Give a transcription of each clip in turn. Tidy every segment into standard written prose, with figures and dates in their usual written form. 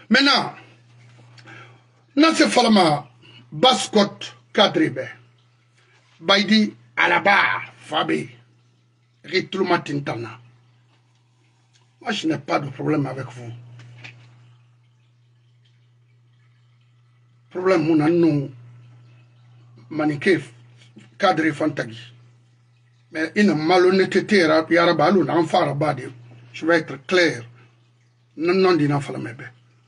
Maintenant, dans ce format, Bascot Kadribe, Baidi Alaba, Fabi, Ritlouma Tintana. Moi, je n'ai pas de problème avec vous. Problème, mon nom, Maniké, Kadri Fantagi. Mais une malhonnêteté, Yarabalou, n'enfant Rabadi. Je vais être clair. Non, dina falamebe.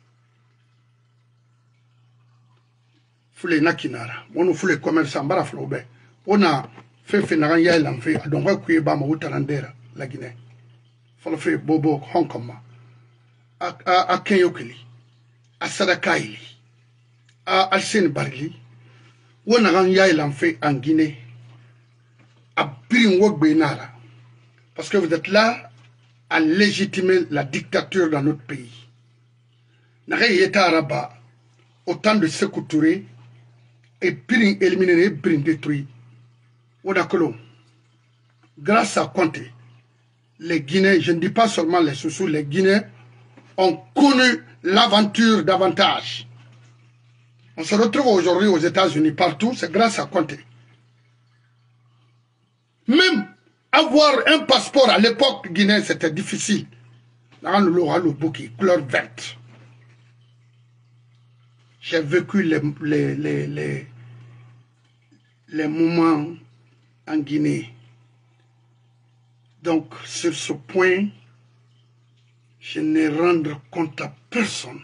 Fule nakinara. Mono fule commerçant bara flobe. On a fait naran yailan fait. Donc, on va ba ma utarandera, la Guinée. Fala fait Bobo, Hong Kong. A Kenyokili. A Sadakaili. A Alsen Barli. On a un yailan fait en Guinée. A Bring Wok Benara. Parce que vous êtes là à légitimer la dictature dans notre pays. N'arrêt Yeta Araba, autant de Sékou Touré, et puis éliminer et puis détruire. Odakolo, grâce à Conté, les Guinéens, je ne dis pas seulement les Soussous, les Guinéens ont connu l'aventure davantage. On se retrouve aujourd'hui aux États-Unis partout, c'est grâce à Conté. Même avoir un passeport à l'époque guinéenne, c'était difficile. Dans le bouquet, couleur verte. J'ai vécu les moments en Guinée. Donc, sur ce point, je n'ai rendre compte à personne.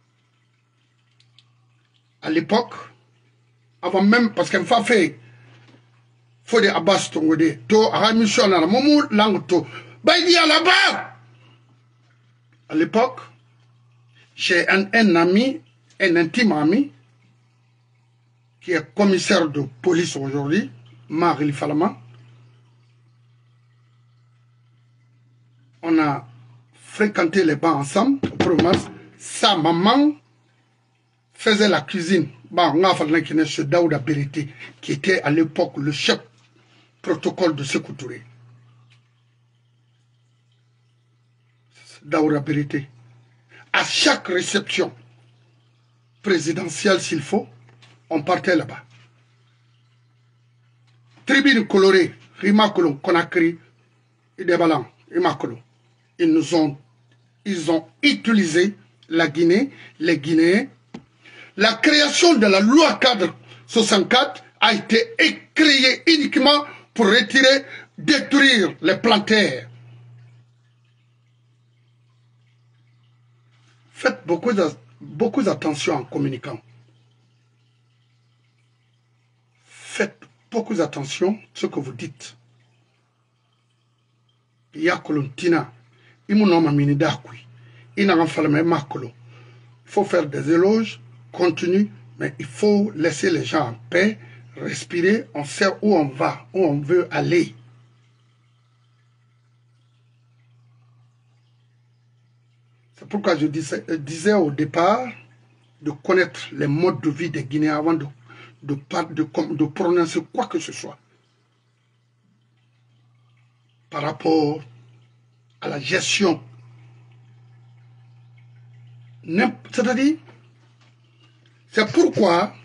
À l'époque, avant même, parce qu'elle m'a fait faut des abbas tongode to a mission na momu langue to baidi à la bas. À l'époque, j'ai un ami, un intime ami qui est commissaire de police aujourd'hui, Marie Falama. On a fréquenté les bancs ensemble au province. Sa maman faisait la cuisine. Bah, on a fait ce Daouda Berité qui était à l'époque le chef protocole de Sékou Touré. Daouda Berité. À chaque réception présidentielle, s'il faut, on partait là-bas. Tribune colorée, Rimakolo, Conakry, Idebalan, Rimakolo. Ils ont utilisé la Guinée, les Guinéens. La création de la loi cadre 64 a été créée uniquement pour retirer, détruire les plantaires. Faites beaucoup d'attention en communiquant. Faites beaucoup d'attention à ce que vous dites. Il y a Kolontina, il faut faire des éloges continus, mais il faut laisser les gens en paix, respirer, on sait où on va, où on veut aller. C'est pourquoi je disais au départ de connaître les modes de vie des Guinéens avant de prononcer quoi que ce soit par rapport à la gestion. C'est-à-dire, c'est pourquoi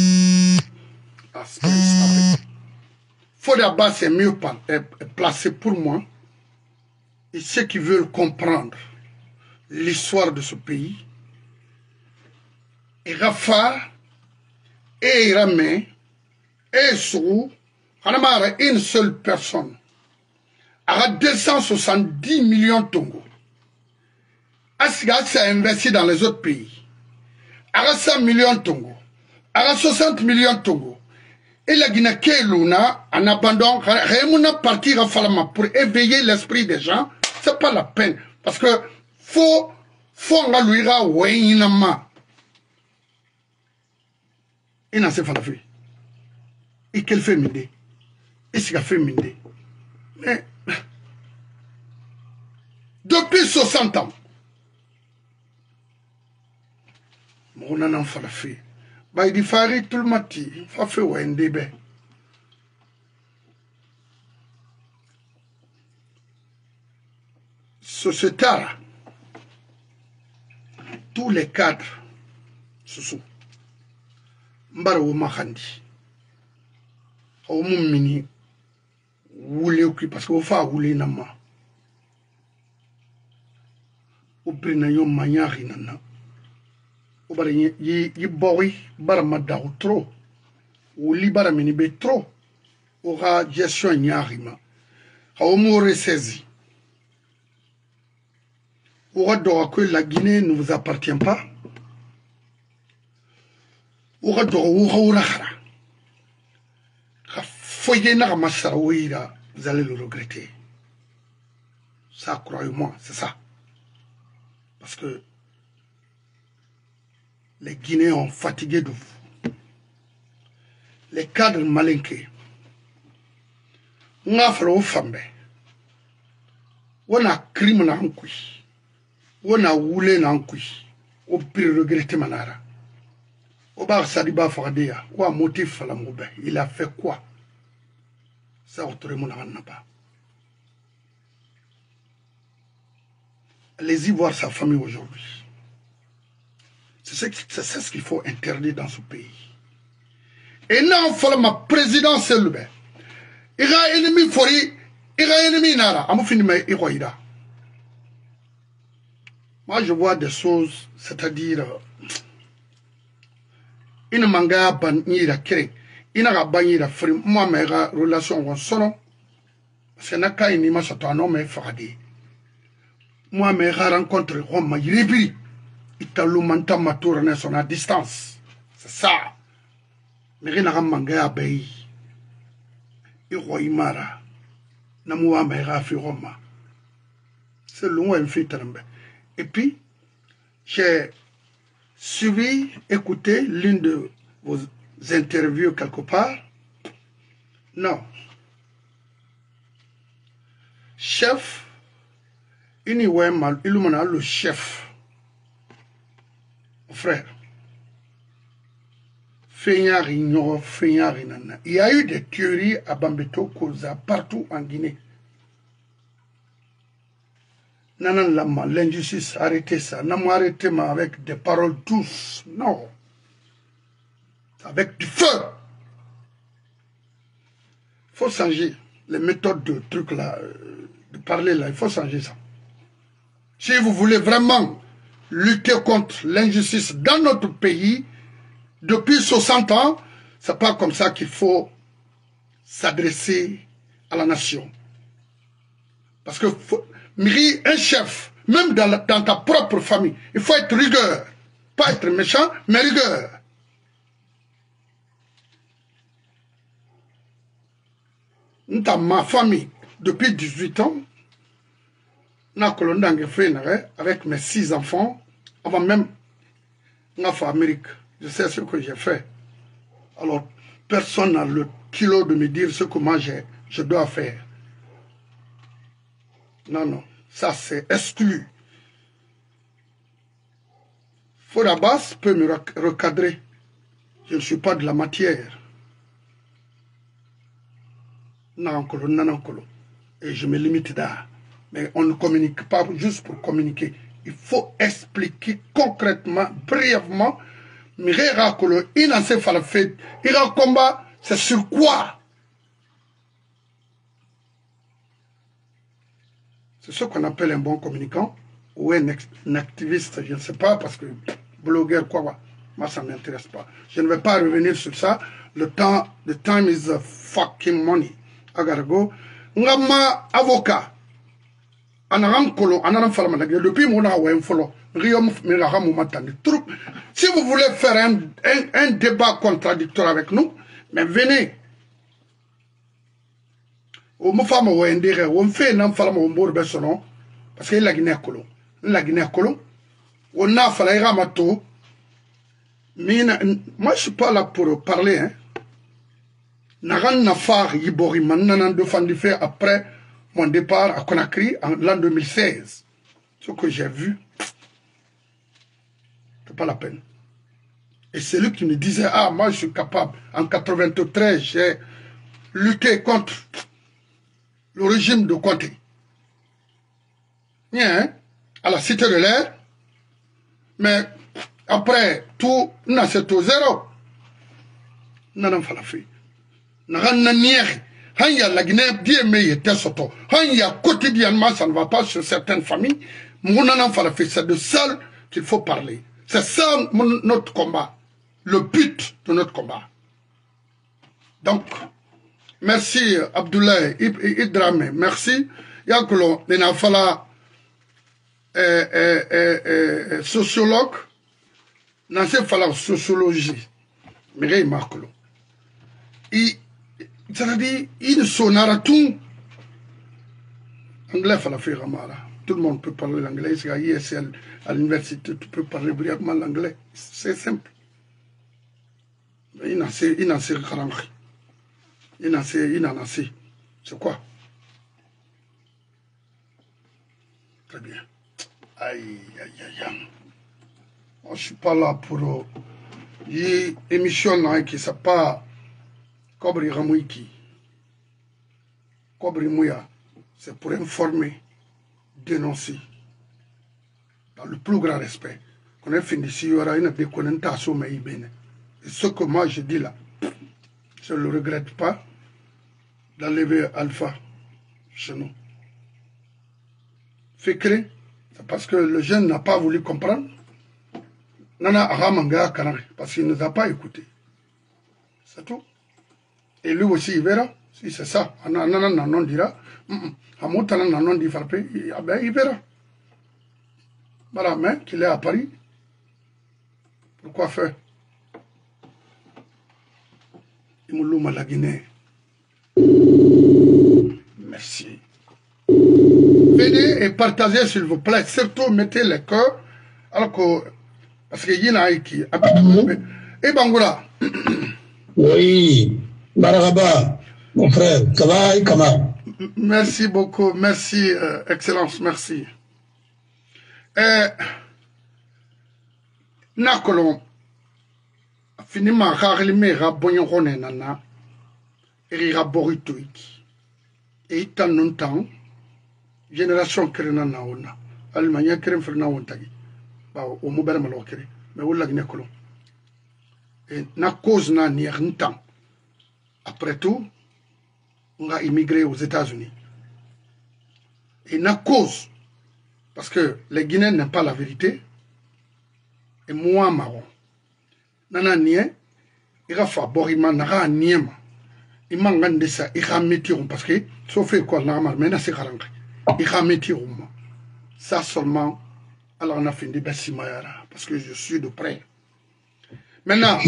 Fodaba c'est mieux placé pour moi et ceux qui veulent comprendre l'histoire de ce pays. Et Rafa, et Ramé, et Sou, une seule personne, a 270 millions de Tongo. Asga s'est investi dans les autres pays. A 100 millions de Tongo. A 60 millions de Tongo. Et la Guinée Luna, en abandon, Raymond partir à Falama pour éveiller l'esprit des gens, c'est pas la peine. Parce que faut nga luira weinama. Il n'a pas fait. Et qu'elle fait minde. Et ce qu'elle fait minde. Mais depuis 60 ans, on en a fait. Bah, il dit tout le matin, il faut faire un débat. Sociétaire, tout tous les cadres, ce sont Mbaro Mahandi. Au mini, voulez parce que vous faites rouler nama. Au prinayon manyari nana. Au bari yi boy baramada ou trop. Ou libara minibe trop. Aura gestion nyarima. Au moure saisi. Aura d'or que la Guinée ne vous appartient pas. Aura d'or oura. Vous allez le regretter. Ça, croyez-moi, c'est ça. Parce que les Guinéens ont fatigué de vous. Les cadres malinqués. On a fait aux femmes. On a crime dans le cul. On a roulé dans le cul. On peut regretter manara. Obar Sadiba Fardea. Ou un motif à la moube. Il a fait quoi? Ça, n'a pas. Allez-y voir sa famille aujourd'hui. C'est ce qu'il faut interdire dans ce pays. Et non, il faut ma présidence, il y a ennemi fori, il y a ennemi nara. Moi, je vois des choses, c'est-à-dire, il ne manga pas ni la crée. Il n'a pas de frère. Moi, mes relations sont parce que n'a pas une image à un homme fardé. Moi, mes rencontres, Rome, il Italumanta ma tourné son à distance. C'est ça. Mais il n'a pas manga à Bay. Il roi Imara. Namoua mera fi Roma. C'est loin un fait. Et puis, j'ai suivi, écouté l'une de vos interviews quelque part. Non. Chef, il illumina le chef. Frère. Il y a eu des tueries à Bambeto, Koza, partout en Guinée. Nanan Lama, l'injustice, arrêtez ça. N'a arrêté avec des paroles douces. Non. Avec du feu. Il faut changer les méthodes de trucs là, de parler là. Il faut changer ça. Si vous voulez vraiment lutter contre l'injustice dans notre pays, depuis 60 ans, c'est pas comme ça qu'il faut s'adresser à la nation. Parce que un chef, même dans ta propre famille, il faut être rigueur. Pas être méchant, mais rigueur. Dans ma famille, depuis 18 ans, avec mes 6 enfants, avant même l'Amérique. Je sais ce que j'ai fait. Alors, personne n'a le kilo de me dire ce que moi je dois faire. Non, non. Ça, c'est exclu. Fodabas peut me recadrer. Je ne suis pas de la matière. Nanankolo, nanankolo. Et je me limite là. Mais on ne communique pas juste pour communiquer. Il faut expliquer concrètement, brièvement. Mirera Kolo, il en sait faire fait. Il a combat, c'est sur quoi? C'est ce qu'on appelle un bon communicant ou un activiste, je ne sais pas, parce que blogueur, quoi, moi ça ne m'intéresse pas. Je ne vais pas revenir sur ça. The time is fucking money. I gotta go. Ngama avocat. Anaram Kolo, anaram Falamanaga, depuis mon aoué, follow. Si vous voulez faire un débat contradictoire avec nous, mais venez. On me fait on fait un femme au bord bessonon, parce qu'il a Guinée Colon. La Guinée Colon, on a fait la ramato. Moi, je suis pas là pour parler. Hein. Naran Nafar Yibori Mananan de Fandifé après mon départ à Conakry en l'an 2016. Ce que j'ai vu. Pas la peine. Et c'est lui qui me disait, ah, moi je suis capable. En 93, j'ai lutté contre le régime de Conté. Bien, hein, à la Cité de l'Air. Mais Après, tout, c'est au zéro. Nanan falafi. Naran nanière. Hanya la Guinée, bien meilleur, soto. Hanya quotidiennement, ça ne va pas sur certaines familles. Mounanan falafi, c'est de ça qu'il faut parler. C'est ça notre combat. Le but de notre combat. Donc, merci Abdoulaye Idrame, merci. Yakolo, Nenafala, sociologue, Nansé Fala sociologie, Mireille Marcolo. C'est-à-dire, il sonnera tout. Anglais Fala Firamara. Tout le monde peut parler l'anglais. C'est à ISL, à l'université, tu peux parler brièvement l'anglais. C'est simple. Il n'en sait rien. Il n'en sait. C'est quoi? Très bien. Aïe, aïe, aïe, aïe. Moi, je ne suis pas là pour... Il y a une émission qui ne s'appelle pas Kobri Ramouiki. Kobri Mouya, c'est pour informer, dénoncer, dans le plus grand respect. Quand on finit ici, il y aura une déconnectation, mais il est. Et ce que moi je dis là, je ne le regrette pas d'enlever Alpha chez nous. Fikri, c'est parce que le jeune n'a pas voulu comprendre. Nana Aramanga Kanari, parce qu'il ne nous a pas écouté. C'est tout. Et lui aussi, il verra. Si c'est ça, Nana Nanon dira, Hamotana Nanon dit frapper, il verra. Voilà, mais qu'il est à Paris. Pourquoi faire? Imoulouma la Guinée. Merci. Venez et partagez s'il vous plaît. Surtout mettez les cœurs. Alors que, parce qu'il y en a qui... Et Bangoura. Oui. Barababa, mon frère. Ça va, Ikama? Merci beaucoup. Merci, Excellence. Merci. Nakolon. Finiment, Harlime, Rabonyorone, Nana. Et Raboritoiki. Et il y a longtemps, génération Kerenana Ona. Allemagne, Keren Fernaontagi. Au Mobile Malokere. Mais où la Guinée-Colon. Et na cause n'a ni un temps. Après tout, on a immigré aux États-Unis. Et na cause, parce que les Guinéens n'aiment pas la vérité, et moi, marron. Nana nie, il va faire borima, nara niema. Il m'a de ça, il va mettre parce que, sauf quoi, normal, mais c'est garanti. Il va mettre ça seulement, alors on a fini de Bessimayara, parce que je suis de près. Maintenant,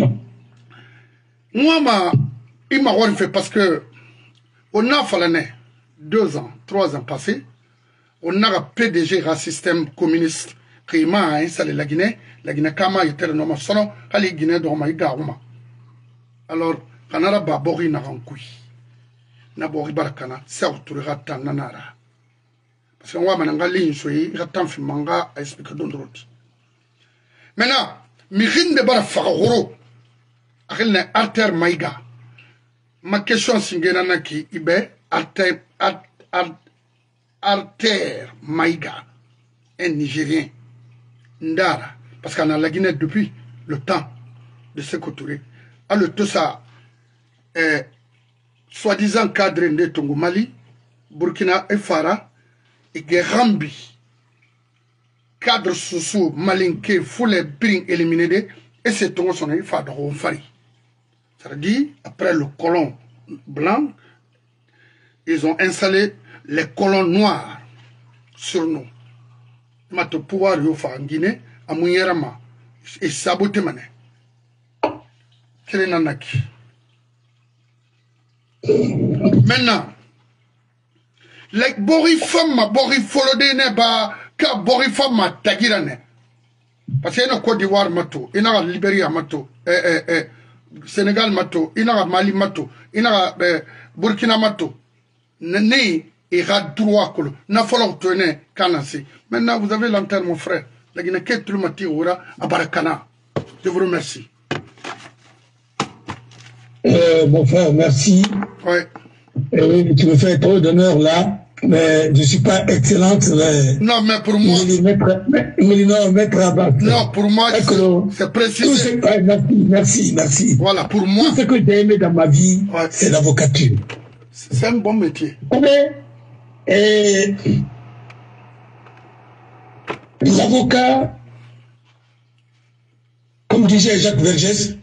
moi, il m'a fait parce que, on a fallu 2 ans, 3 ans passés, on a un PDG, un système communiste, qui m'a installé la Guinée Kama était le nom sono, Kali Guinée d'Oma Igauma. Alors, Kanara Babori Narankui, Nabori Barakana, Sauturata Nanara. Parce que moi, Manangali, il ratan manga à expliquer d'ondroti. Maintenant, Mirin de Barafaro, Akhilne Arter Maïga. Ma question singenana ki ibe Arter Maïga, un Nigérien, Ndara, parce qu'on a la Guinée depuis le temps de Sékou Touré. Alors tout ça, soi-disant cadre de Tongo Mali, Burkina et Fara, et Gerambi, cadre sous malinké, foule bring éliminé, et c'est Tongo son Fada Fari. C'est-à-dire, après le colon blanc, ils ont installé les colons noirs sur nous. Mato pouvoir yofa en Guinée, à Mouyerama, et saboté mané. Quel est nanaki? Maintenant, les borifama, borifolodene ba, ka borifama tagirane. Parce qu'il y a Côte d'Ivoire mato, il y a Libéria mato, Sénégal mato, il y a Mali mato, il y a Burkina mato. Né et droit que n'a fallu tenir canassi. Maintenant, vous avez l'antenne, mon frère. La Guinée, qu'est-ce que tu m'as à Barakana? Je vous remercie. Mon frère, merci. Ouais. Tu me fais trop d'honneur là. Mais je ne suis pas excellente. Mais non, mais pour moi... Maître Abbas. Non, pour moi, c'est précisé. Merci. Voilà, pour moi... Tout ce que j'ai aimé dans ma vie, c'est l'avocature. C'est un bon métier. L'avocat, comme disait Jacques Vergès,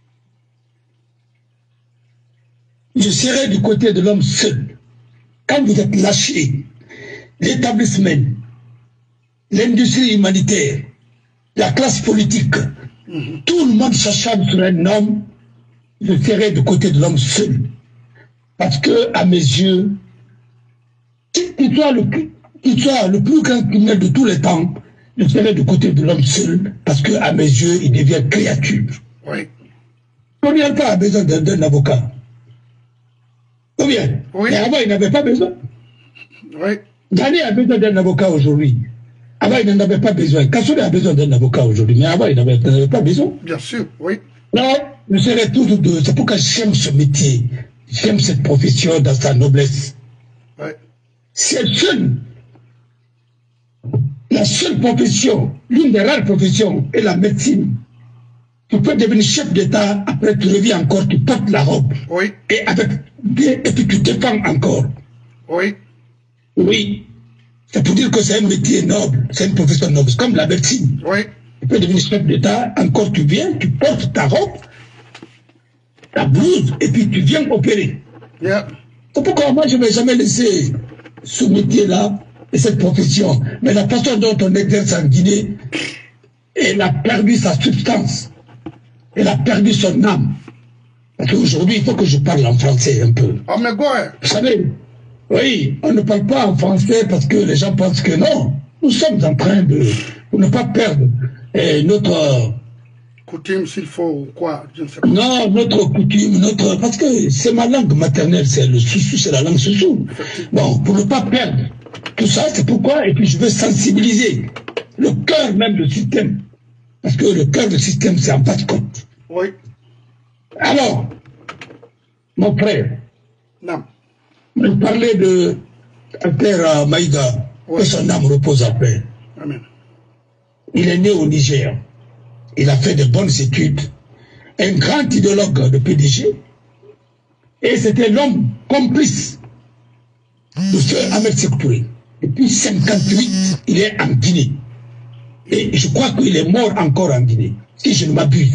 je serai du côté de l'homme seul. Quand vous êtes lâché, l'établissement, l'industrie humanitaire, la classe politique, tout le monde s'acharne sur un homme, je serai du côté de l'homme seul. Parce que, à mes yeux, qu'il soit le plus grand criminel de tous les temps, je serai du côté de l'homme seul, parce que, à mes yeux, il devient créature. Oui. Combien de temps a besoin d'un avocat? Combien? Oui. Mais avant, il n'avait pas besoin. Oui. Gani a besoin d'un avocat aujourd'hui. Avant, il n'en avait pas besoin. Kassoune a besoin d'un avocat aujourd'hui, mais avant, il n'avait pas besoin. Bien sûr, oui. Là, je serai toujours deux. C'est pourquoi j'aime ce métier. J'aime cette profession dans sa noblesse. Oui. C'est la seule profession, l'une des rares professions est la médecine. Tu peux devenir chef d'État, après tu reviens encore, tu portes la robe. Oui. Et puis tu défends encore. Oui. Oui. C'est pour dire que c'est un métier noble, c'est une profession noble, c'est comme la médecine. Oui. Tu peux devenir chef d'État, encore tu viens, tu portes ta robe, ta blouse, et puis tu viens opérer. Yeah. C'est pourquoi moi je ne vais jamais laisser ce métier-là et cette profession. Mais la façon dont on exerce en Guinée, elle a perdu sa substance. Elle a perdu son âme. Parce qu'aujourd'hui, il faut que je parle en français un peu. Oh, mais quoi? Vous savez, oui, on ne parle pas en français parce que les gens pensent que non. Nous sommes en train de ne pas perdre notre... coutume, s'il faut, ou quoi, je ne sais pas. Non, notre coutume, parce que c'est ma langue maternelle, c'est le soussou, c'est la langue soussou. Bon, pour ne pas perdre tout ça, c'est pourquoi, et puis je veux sensibiliser le cœur même du système. Parce que le cœur du système, c'est en passe-côte. Oui. Alors, mon frère, Non. je parlais de Alter Maïga, que son âme repose en paix. Amen. Il est né au Niger. Il a fait de bonnes études. Un grand idéologue de PDG. Et c'était l'homme complice de ce Ahmed Sékou Touré. Depuis 1958, il est en Guinée. Et je crois qu'il est mort encore en Guinée, si je ne m'abuse.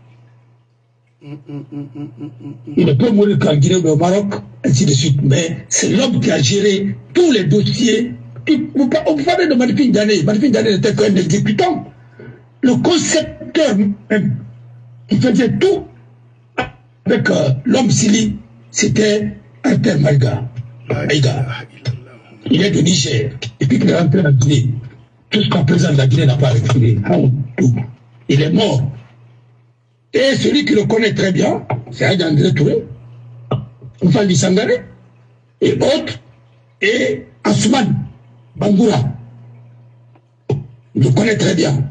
Il ne peut mourir qu'en Guinée ou au Maroc, ainsi de suite. Mais c'est l'homme qui a géré tous les dossiers. On parlait de Manifine Dané. Manifine Dané n'était qu'un exécutant. Le concepteur même, qui faisait tout avec l'homme Sili, c'était Alter Maïga. Il est de Niger. Et puis qu'il est rentré en Guinée. Jusqu'à présent, la Guinée n'a pas reculé. Il est mort. Et celui qui le connaît très bien, c'est Aïda André Touré, Oufali Sangaré, et autres, et Asuman Bangoura. Il le connaît très bien.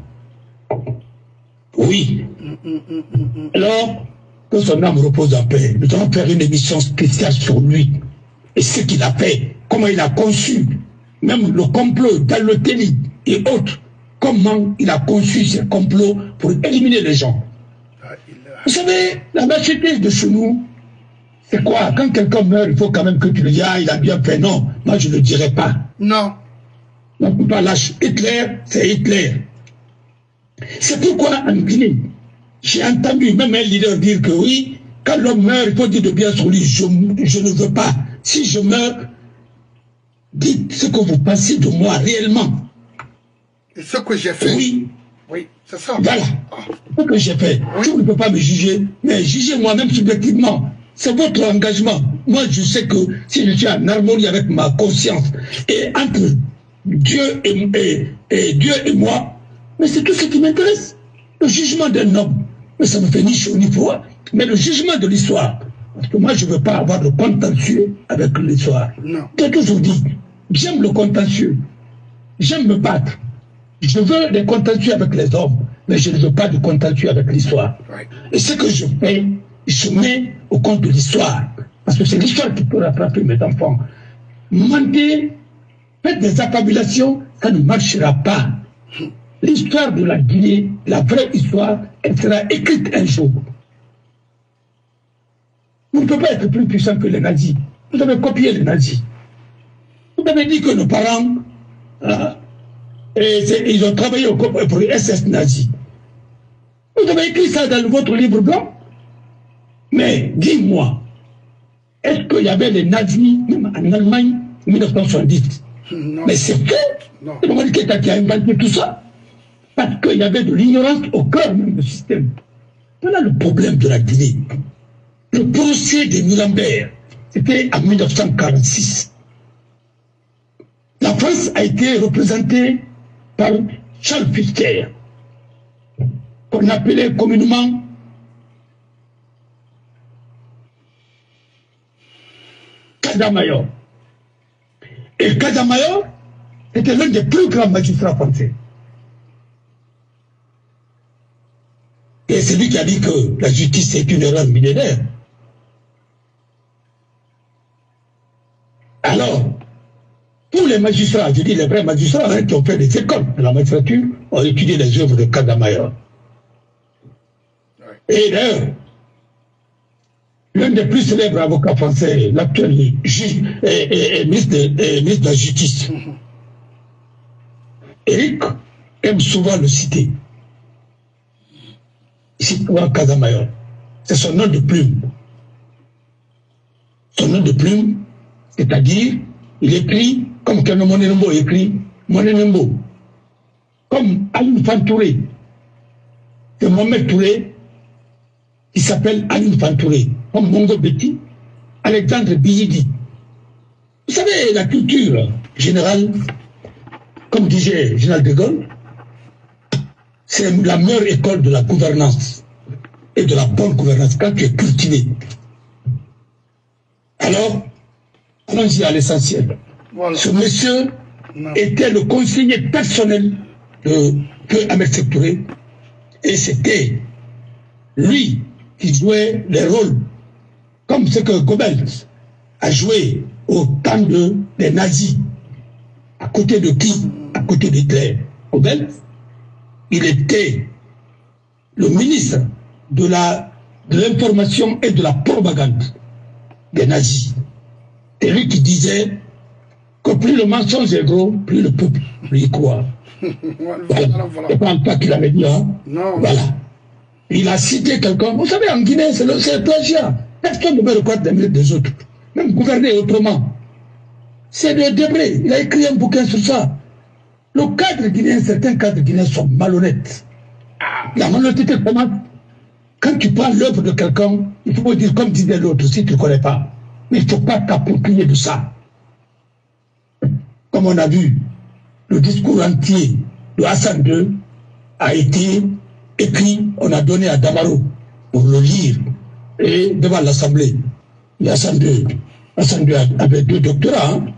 Oui. Alors, que son âme repose en paix. Nous allons faire une émission spéciale sur lui. Et ce qu'il a fait, comment il a conçu, même le complot dans le Téni et autres, comment il a conçu ces complots pour éliminer les gens. Vous savez, la lâcheté de chez nous, c'est quoi? Quand quelqu'un meurt, il faut quand même que tu le dises, ah, il a bien fait. Non, moi je ne le dirai pas. Non. On ne peut pas lâcher. Hitler, c'est Hitler. C'est pourquoi en Guinée, j'ai entendu même un leader dire que oui, quand l'homme meurt, il faut dire de bien sur lui. Je ne veux pas. Si je meurs, dites ce que vous pensez de moi réellement. Et ce que j'ai fait. Oui. Oui, c'est ça. Voilà. Ce que j'ai fait. Oui. Tu ne peux pas me juger, mais jugez moi-même subjectivement. C'est votre engagement. Moi, je sais que si je suis en harmonie avec ma conscience et entre Dieu et moi, mais c'est tout ce qui m'intéresse. Le jugement d'un homme, mais ça ne me fait ni chaud ni froid, mais le jugement de l'histoire. Parce que moi, je ne veux pas avoir de contentieux avec l'histoire. J'ai toujours dit, j'aime le contentieux. J'aime me battre. Je veux des contentieux avec les hommes, mais je ne veux pas de contentieux avec l'histoire. Et ce que je fais, je mets au compte de l'histoire. Parce que c'est l'histoire qui peut rattraper mes enfants. Mentir, faites des affabulations, ça ne marchera pas. L'histoire de la Guinée, la vraie histoire, elle sera écrite un jour. Vous ne pouvez pas être plus puissant que les nazis. Vous avez copié les nazis. Vous avez dit que nos parents, ils ont travaillé pour les SS nazis. Vous avez écrit ça dans votre livre blanc. Mais dis-moi, est-ce qu'il y avait les nazis même en Allemagne en 1970? Non. Mais c'est faux. C'est Omar Keïta qui a inventé tout ça. Parce qu'il y avait de l'ignorance au cœur même du système. Voilà le problème de la Guinée. Le procès de Nuremberg, c'était en 1946. La France a été représentée par Charles Fichter, qu'on appelait communément Cadamayor. Et Cadamayor était l'un des plus grands magistrats français. Et c'est lui qui a dit que la justice est une erreur millénaire. Alors, tous les magistrats, je dis les vrais magistrats qui ont fait des écoles de la magistrature, ont étudié les œuvres de Cadamayor. Et d'ailleurs, l'un des plus célèbres avocats français, l'actuel juge et ministre de la Justice, Éric aime souvent le citer. Il cite souvent Cadamayor. C'est son nom de plume. Son nom de plume, c'est-à-dire, il écrit comme Kano Monenembo écrit, Monenembo. Comme Aline Fantouré. C'est Mohamed Touré qui s'appelle Aline Fantouré. Comme Mongo Betty, Alexandre Biyidi. Vous savez, la culture générale, comme disait Général de Gaulle, c'est la meilleure école de la gouvernance et de la bonne gouvernance quand tu es cultivé. Alors, allons-y à l'essentiel. Voilà. Ce monsieur était le conseiller personnel de Ahmed Sékou Touré et c'était lui qui jouait les rôles comme ce que Goebbels a joué au temps des nazis. À côté de qui? À côté d'Hitler. Goebbels, il était le ministre de l'information et de la propagande des nazis. C'est lui qui disait que plus le mensonge est gros, plus le peuple y croit. Voilà. C'est pas un pas qu'il avait dit, hein? Non. Voilà. Il a cité quelqu'un. Vous savez, en Guinée, c'est le plagiat. Personne ne peut reconnaître les mérites des autres. Même gouverner autrement. C'est de Debré. Il a écrit un bouquin sur ça. Le cadre guinéen, certains cadres guinéens sont malhonnêtes. La malhonnêteté commence quand tu prends l'œuvre de quelqu'un, il faut dire comme disait l'autre, si tu ne connais pas. Mais il ne faut pas t'approprier de ça. Comme on a vu, le discours entier de Hassan II a été écrit, on a donné à Damaro pour le lire, et devant l'Assemblée. Hassan II avait 2 doctorats. Hein.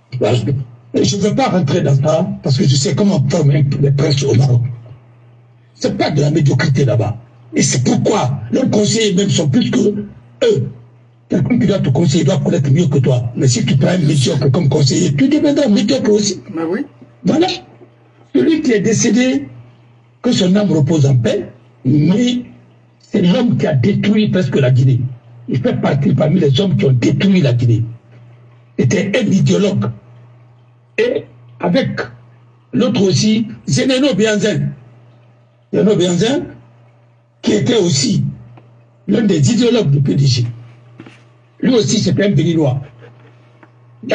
Je ne veux pas rentrer dans ça, parce que je sais comment former les princes au Maroc. Ce n'est pas de la médiocrité là-bas. Et c'est pourquoi leurs conseillers même sont plus que eux. Quelqu'un qui doit te conseiller doit connaître mieux que toi. Mais si tu prends un médiocre comme conseiller, tu deviendras médiocre aussi. Mais oui. Voilà. Celui qui est décédé, que son âme repose en paix, mais c'est l'homme qui a détruit presque la Guinée. Il fait partie parmi les hommes qui ont détruit la Guinée. C'était un idéologue. Et avec l'autre aussi, Zeneno Bianzen. Zeneno Bianzen, qui était aussi l'un des idéologues du PDG. Lui aussi, c'était un Béninois. Il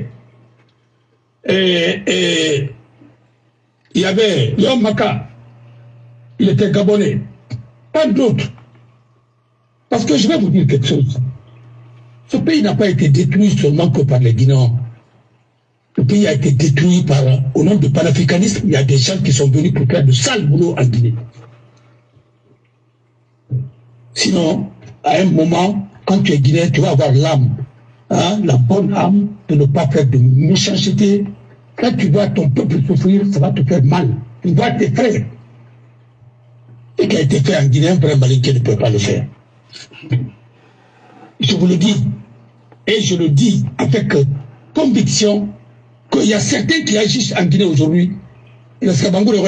y avait Léon Maka. Il était gabonais. Pas d'autres. Parce que je vais vous dire quelque chose. Ce pays n'a pas été détruit seulement que par les Guinéens. Le pays a été détruit au nom du panafricanisme. Il y a des gens qui sont venus pour faire de sales boulot en Guinée. Sinon, à un moment, quand tu es Guinéen, tu vas avoir l'âme, hein, la bonne âme de ne pas faire de méchanceté. Quand tu vois ton peuple souffrir, ça va te faire mal. Tu vois tes frères. Ce qui a été fait en Guinée, un vrai malinqué ne peut pas le faire. Je vous le dis, et je le dis avec conviction, qu'il y a certains qui agissent en Guinée aujourd'hui. Ils ne sont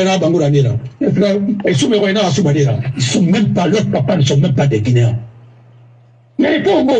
même pas, leurs papas ne sont même pas des Guinéens. Mais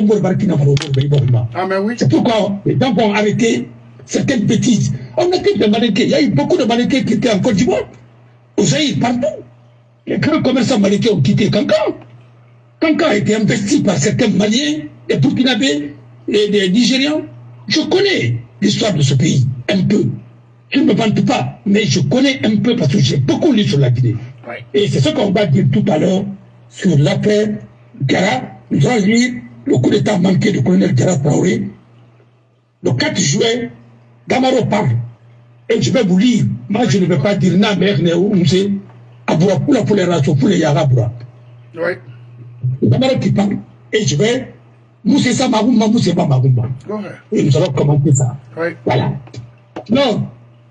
c'est pourquoi les gens vont arrêter certaines bêtises. On a des Malinqués. Il y a eu beaucoup de Malinqués qui étaient en Côte d'Ivoire. Au Zaïre, partout. Les grands commerçants Malinqués ont quitté Kankan. Kankan a été investi par certains Maliens, des Burkinabés et des Nigérians. Je connais l'histoire de ce pays, un peu. Je ne me vante pas, mais je connais un peu parce que j'ai beaucoup lu sur la Guinée. Ouais. Et c'est ce qu'on va dire tout à l'heure sur l'affaire Gara. Nous allons lire le coup d'état manqué du colonel Gara Traoré. Le 4 juin, Damaro parle. Et je vais vous lire. Moi, je ne vais pas dire na mère, ne sait. Aboura pour les rations, pour les Yarabura. Oui. Damaro qui parle. Et je vais. Moussé ça, Magoumba, Moussé pas Magoumba. Et nous allons commenter ça. Oui. Voilà. Non.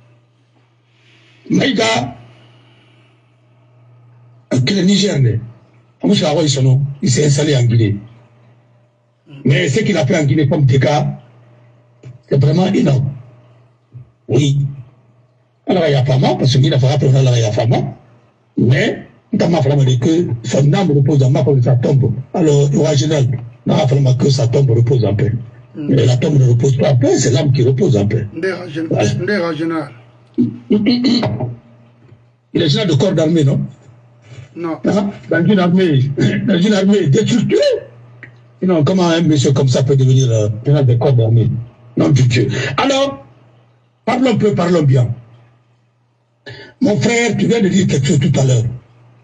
Maïga, le Niger, il s'est installé en Guinée. Mais ce qu'il a fait en Guinée comme dégâts, c'est vraiment énorme. Oui. Alors il y a pas mal, parce qu'il a fait rappeler il y a pas mal. Mais, dans ma flamme, que son âme repose en main comme sa tombe. Alors, il y général, dans ma flamme, que sa tombe repose en paix. Mais la tombe ne repose pas en paix, c'est l'âme qui repose en paix. Général. Il est général de corps d'armée, non? Non. Hein? Dans une armée déstructurée. Sinon, comment un monsieur comme ça peut devenir général de corps d'armée? Non, du Dieu. Alors, parlons peu, parlons bien. Mon frère, tu viens de dire quelque chose tout à l'heure.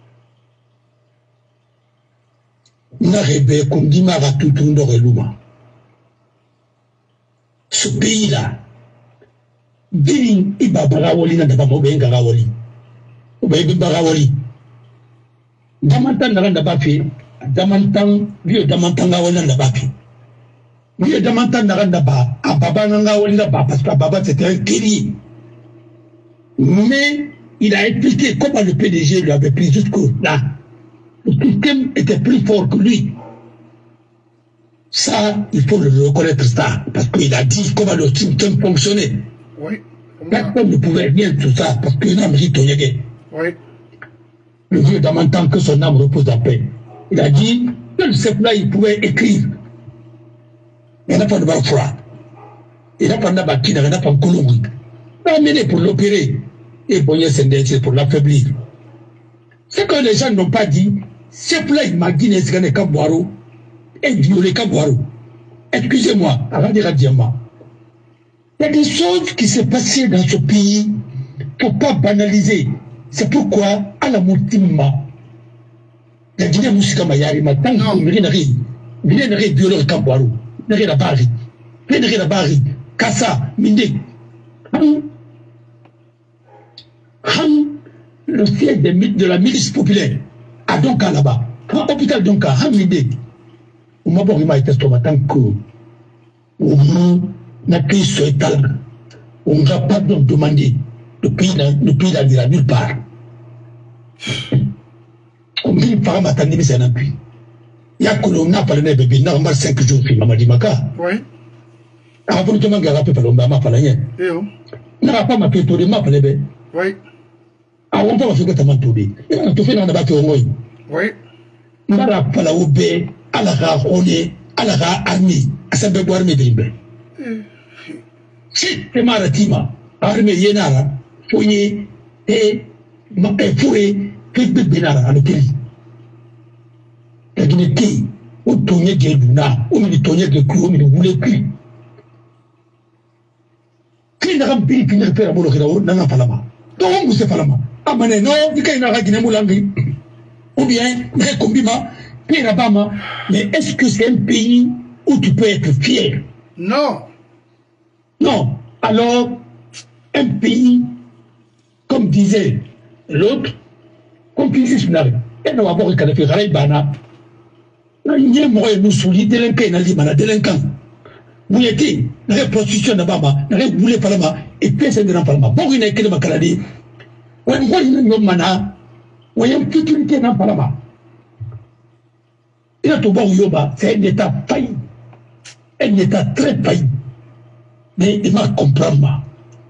Narebe Kundimara Tutundoreluma. Ce pays-là, Bini Iba Barawoli na Daba Mobe Ngarawoli. Obe Barawoli. Damantan Naranda Bafi, Damantan, vieux Damantan Ngawoli na Bafi. Vieux Damantan Naranda Ba, Ababa Ngawoli na Ba, parce que Ababa c'était un guerrier. Mais il a expliqué comment le PDG lui avait pris jusque-là. Le système était plus fort que lui. Ça, il faut le reconnaître ça, parce qu'il a dit comment le système fonctionnait. Oui. Personne ne pouvait rien de tout ça, parce qu'il a dit Tonyege. Oui. Le vieux Damantan que son âme repose en paix. Il a dit que ce là il pouvait écrire. Il n'y a pas de Bafra. Il n'y a pas de Bakina, il n'y a pas de Kolongi. Il a amené pour l'opérer. Et Boyer Sendé pour l'affaiblir. Ce que les gens n'ont pas dit, c'est là il m'a dit Nesgane Kabouaro et violé Kabouaro. Excusez-moi, avant de dire moi. Il y a des choses qui se passaient dans ce pays, il ne faut pas banaliser. C'est pourquoi, à la Moutima, la Guinée Moussika Mayari, tant que rien n'arrive, violé Kabouaro, n'arrive la barre, n'arrive la barre, Kassa, Minde. Le siège de la milice populaire à Donka là-bas, à l'hôpital Donka, à Mide, on m'a dit que on n'a pris ce talent, on n'a pas donc demandé le pays n'ira nulle part. On dit que Farah Matani, mais c'est un appui. Il y a que l'on a parlé de bébé, n'a pas 5 jours, il m'a dit Maka. Oui. Avant de me garder par l'homme, m'a parlé. N'a pas ma pétole, m'a parlé. Oui. Ah, on peut faire que tu m'as tout dit. Tu fais dans la bataille au moins. Oui. Mara pala oube, alara one, alara armée, asabe bo armée bimbe. Si te maratima, armée yenara, foye, et foué, fait benara à l'okeli. La Guinée qui, au tonnier de Luna, au milieu tonnier de clou, au milieu de boulet cul. Qui n'a pas pu faire un boulot dans la palama. Donc, vous savez palama. Ah, mais non, il y a un Guinée Moulangi. Ou bien, mais est-ce que c'est un pays où tu peux être fier? Non. Non. Alors, un pays, comme disait l'autre, comme Confucius Nari, et nous avons fait Raïbana. Nous avons souligné délinquant. Vous étiez, nous avons prostitution de Baba, nous avons voulu Palama, et puis c'est de Palama. Bon, il n'y a que le Makaladi. On voit une mana, on y a une sécurité dans Palama. Il a tout bon Yoba, c'est un état failli. Un état très failli. Mais il m'a compris.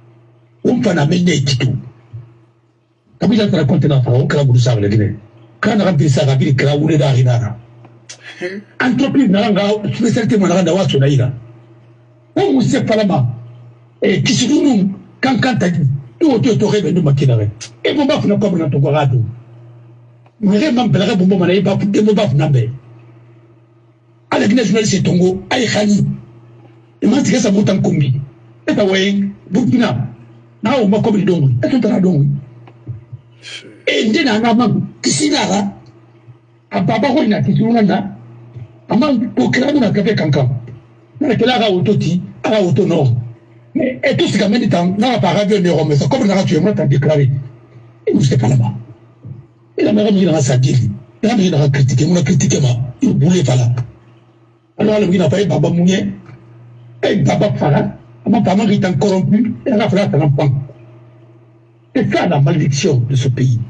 on peut amener tout. Quand il a raconté la fois, on peut vous savoir le Guinée. Quand on a rempli ça, on a vu que la roue est d'Arinara. Entreprise n'a pas spécialité mon argent d'avoir son aïra. On ne sait pas là-bas. Et qui se nous, quand t'as dit, tout autour de maquinaire. Et mon baf n'a pas besoin de ton corado. Mais vraiment, belge, bon, on n'a pas de mon baf n'a pas. À la Guinée, c'est Tongo, à Khani. Et moi, c'est que ça monte en combi. Et t'as voyé, Burkina. Là, on m'a commis donc. Et tout à donc. Et il y a un amant qui s'y a. À Baba, on a qui s'y a. Amant, pour créer un café cancan. On a quel ara autoti, ara autonome. Mais tout ce qui a mis du temps, n'a pas radio de mais ça, comme on a tué, on a déclaré. Et vous n'êtes pas là-bas. Et la mère m'a sa dit, la mère a critiqué, on a critiqué, il ne voulait pas là. Alors, le n'a pas eu Baba Mounier, et Baba Fara, mon parent est corrompu, et la Fara est un enfant. C'est ça la malédiction de ce pays.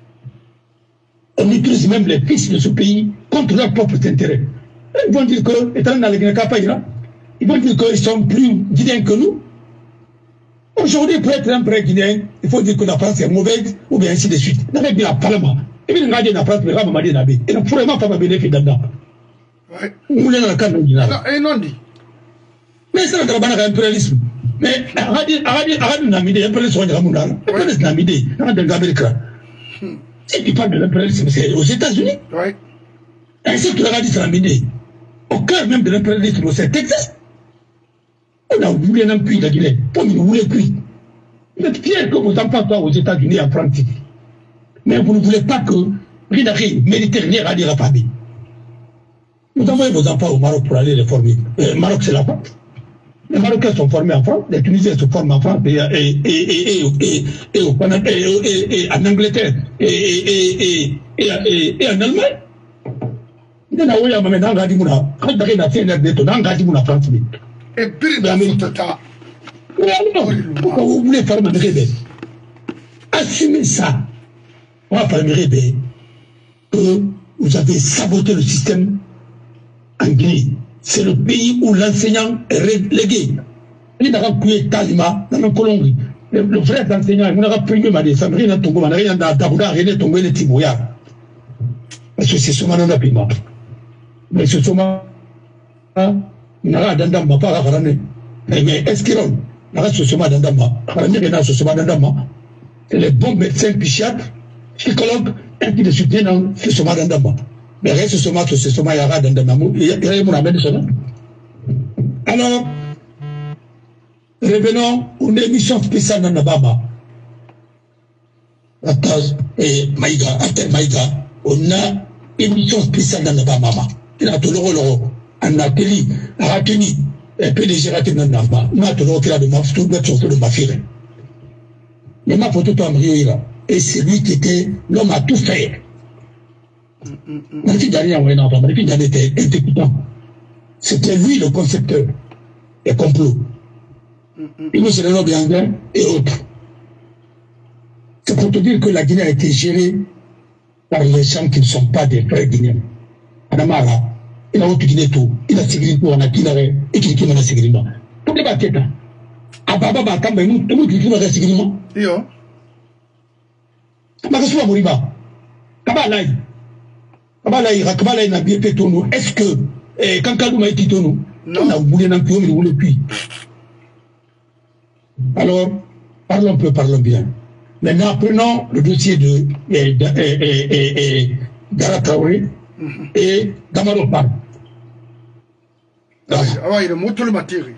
On utilise même les fils de ce pays contre leurs propres intérêts. Ils vont dire que, étant dans les Guinée-Capaïra, ils vont dire qu'ils sont plus guinéens que nous. Aujourd'hui, pour être un vrai guinéen, il faut dire que la France est mauvaise, ou bien ainsi de suite. On a bien le Parlement. Et puis, on a dit la France, mais on a dit la baie. Et on a vraiment pas bénéficié dedans. On voulait dans le cadre de Guinée. Et non dit. Mais c'est un impérialisme. Mais, arrête de namidé, impérialisme, on a dit, impérialisme namidé, on a dit l'Amérique. Si tu parles de l'impérialisme, c'est aux États-Unis. Oui. Ainsi que tu l'as dit, c'est namidé. Au cœur même de l'impérialisme, c'est Texas. On a voulu un puits de Guinée. On ne voulait plus. Vous êtes fiers que vos enfants soient aux États-Unis en France. Mais vous ne voulez pas que Guinée Méditerranée à dire la famille. Vous envoyez vos enfants au Maroc pour aller les former. Maroc, c'est la France. Les Marocains sont formés en France, les Tunisiens se forment en France et en Angleterre et en Allemagne. Et puis, dans notre temps. Pourquoi vous voulez faire un rébé? Assumez ça. On va faire un rébé. Que vous avez saboté le système en Guinée. C'est le pays où l'enseignant est relégué. Il n'a pas pu Talima dans la Colombie. Le frère d'enseignant, il n'a pas pu me dire, ça n'a rien tombé, il n'a rien d'Abouda, rien n'est tombé les Tibouya. Parce que c'est souvent dans la piment. Mais c'est souvent, il n'a pas d'endama, pas à Rane. Mais est-ce qu'il n'a pas souvent d'endama? Rane n'a pas souvent d'endama. C'est les bons médecins, psychiatres, psychologues, qui le soutiennent dans ce souvent d'endama. Mais reste ce soir, il y aura d'endama. Il y a mon amène son nom. Alors, revenons à une émission spéciale dans Nabama. Et Maïga, après Maïga, on a une émission spéciale dans Nabama. Il a tout le rôle, en atelier, à Ratini, et PDG Ratini dans Nabama. On a tout le rôle qu'il a de ma photo, de ma fille. Mais ma photo, toi, Mrioïra. Et c'est lui qui était, l'homme a tout fait. C'était lui le concepteur des complots. Il nous le bien et autres. C'est pour te dire que la Guinée a été gérée par les gens qui ne sont pas des vrais Guinéens. Adamara, il a autre Guinée tout. Il a ségré pour un akilare et qui m'a ségré. Pour les baquettes. Ababa Bakamba, nous qui m'a ségré. Yo. Makasua Moriba. Kabalai. Kabalai n'a bien fait ton nom. Est-ce que quand Kalou m'a été ton nom, on a voulu un peu, mais on ne plus. Alors, parlons peu, parlons bien. Maintenant, prenons le dossier de Dara Traoré et Damaro Par. Ah oui, il est monté le matériel.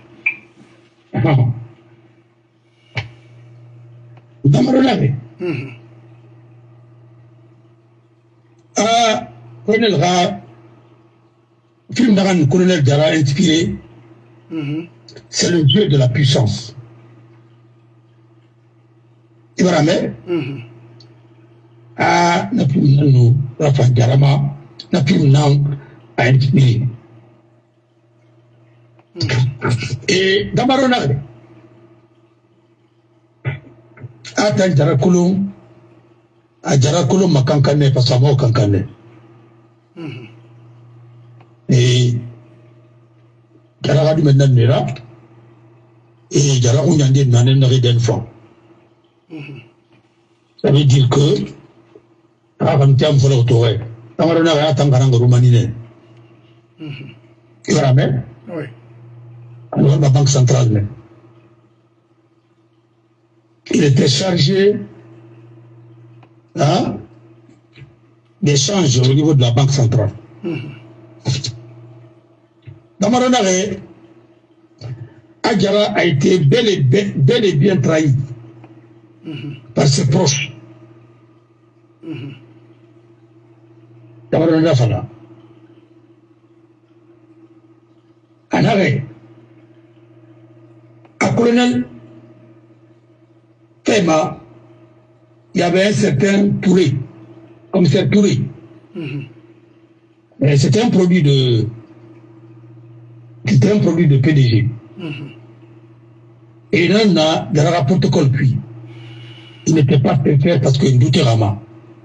Damaro Nave. Colonel Ra, film d'Aran, Colonel Dara inspiré, c'est le dieu de la puissance. Ibarame, n'a plus nous, Rafa Garama, n'a plus nous à inspirer. Et Damaronade, à Jarakulu, à Jarakulu Makankane, parce que Kankane. Et Jarakadu maintenant Nera, et Jarakou Yandi Nanen Reden Fond. Ça veut dire que quand tu as un peu d'autorité, tu as un Roumanie. Il va même. Oui. Alors la Banque centrale. Il était chargé d'échange au niveau de la Banque centrale. Damaronare, Adjara a été bel et bien trahi par ses proches. Damaronare Fala. Anare, à colonel Fema, il y avait un certain Touré, commissaire Touré. C'était un produit de PDG. Et là, on a dans le protocole puis. Il n'était pas fait parce qu'il doutait Rama.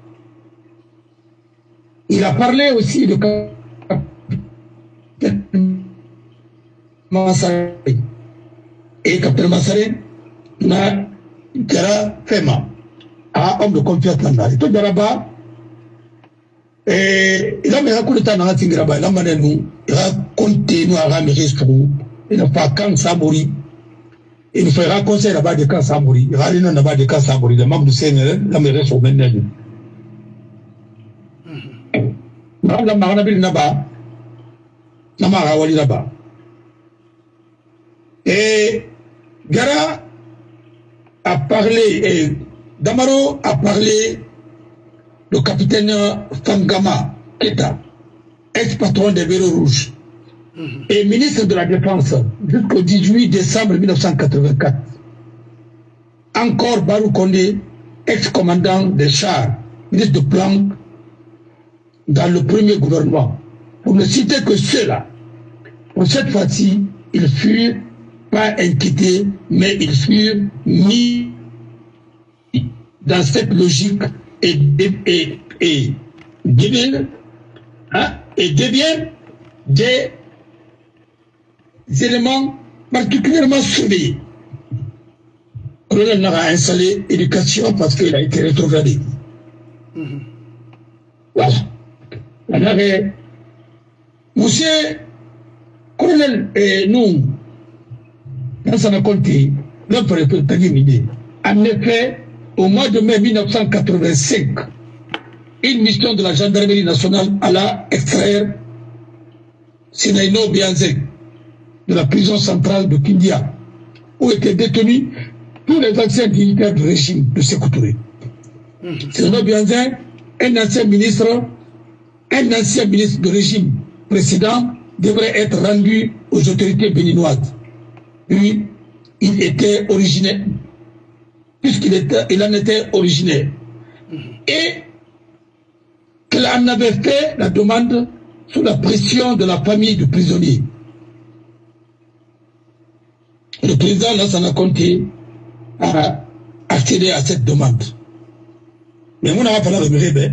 Il a parlé aussi de Capitaine Massaré. Et Capitaine Massaré n'a Jara Fema. Homme de confiance là. Et tout Jaraba. Et il a mis un coup de temps dans la Tingraba. Il a mané nous. Il a continué à ramener risque. Il n'a pas quand ça mourit. Il nous fera conseil là-bas de quand ça mourit. Il va aller là-bas de quand ça mourit. Les membres du Seigneur, la mairie sont maintenant. La marabille là-bas. La marawali là-bas. Et Gara a parlé, et Damaro a parlé, le capitaine Fangama Keta, ex-patron des Vélos Rouges, et ministre de la Défense jusqu'au 18 décembre 1984. Encore Barou Kondé, ex-commandant des chars, ministre de plan dans le premier gouvernement. Pour ne citer que ceux-là. Pour cette fois-ci, ils furent pas inquiétés, mais ils furent mis dans cette logique et deviennent des éléments particulièrement surveillés. On a installé l'éducation parce qu'il a été rétrogradé. Voilà. Alors, monsieur, colonel, nous, dans son compté, en effet, au mois de mai 1985, une mission de la gendarmerie nationale alla extraire Sinaino Bianzek de la prison centrale de Kindia, où étaient détenus tous les anciens dignitaires du régime de Sékou Touré. Sinaino Bianzek, un ancien ministre du régime précédent, devrait être rendu aux autorités béninoises. Lui, il était originaire, il en était originaire. Et qu'il en avait fait la demande sous la pression de la famille du prisonnier. Le président Lassana Conté a accédé à cette demande. Mais on n'a pas parlé de Rébé.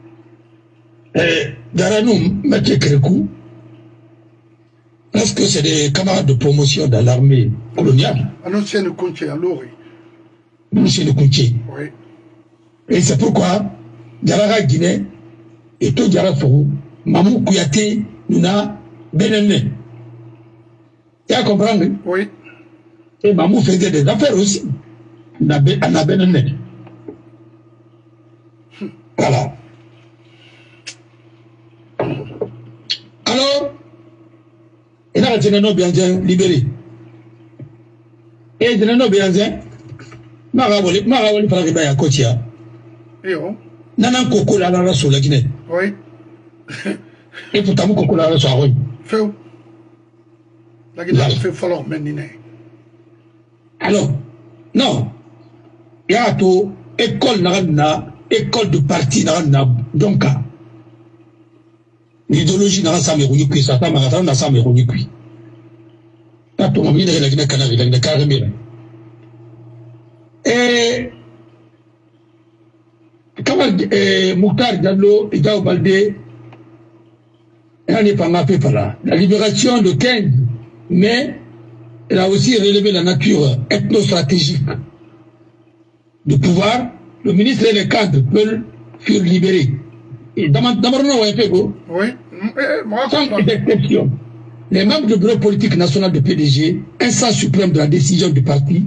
Daranoum, Mathieu Kérékou, parce que c'est des camarades de promotion dans l'armée coloniale. Annoncé le Contier à l'Ori. Monsieur le Contier. Oui. Et c'est pourquoi Diarara Guinée et tout Diarra Fourou, Mamou Kouyaté, Nouna, Benene. Tu as compris? Oui. Et Mamou faisait des affaires aussi. À Benene. Voilà. Alors, il a Djenano Bianzin libéré. Et Djenano Bianzin, Marawali Farabaya Kotia. Et on? Nanan Koko la la sur la Guinée. Oui. Et pourtant, Koko la la sur la Guinée. Fait où? La Guinée fait falloir maintenant. Alors, non. Il y a tout école école de parti donc l'idéologie n'a pas mis ça n'a pas mis pas tout le monde est là canal il est carrément et comme Mouktar Diallo et Diao Baldé elle n'est pas mappée par là. La libération de 15 mai elle a aussi relevé la nature ethno-stratégique de pouvoir, le ministre et les cadres furent libérés. Et dans oui, sans exception, les membres du bureau politique national de PDG, instance suprême de la décision du parti,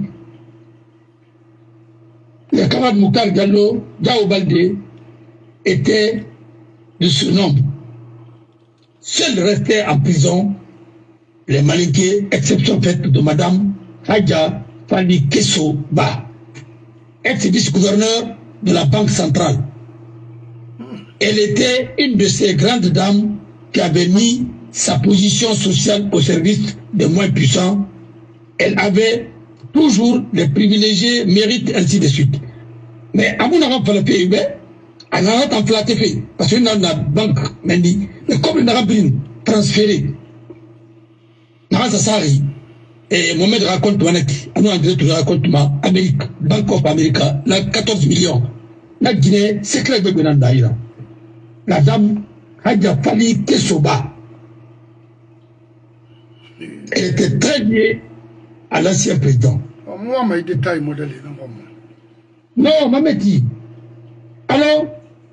les camarades Mouktar Diallo, Diao Baldé, étaient de ce nombre. Seuls restaient en prison les Malinqués, exception faite de Madame Hadja Fali Kesso Ba, ex-vice-gouverneur de la Banque centrale. Elle était une de ces grandes dames qui avait mis sa position sociale au service des moins puissants. Elle avait toujours les privilégiés, mérites, ainsi de suite. Mais à mon avis, il fallait payer, elle n'a pas enflaté fait, parce que dans la banque, mais comme il n'a pas transféré, ça s'arrive. Et Mohamed raconte, nous en direct, je raconte ma Amérique, Bank of America, la 14 millions. La Guinée, c'est clair que la dame Hadja Fali Kessoba, elle était très liée à l'ancien président. Moi, je détail modèle. Non, Mamet dit. Alors,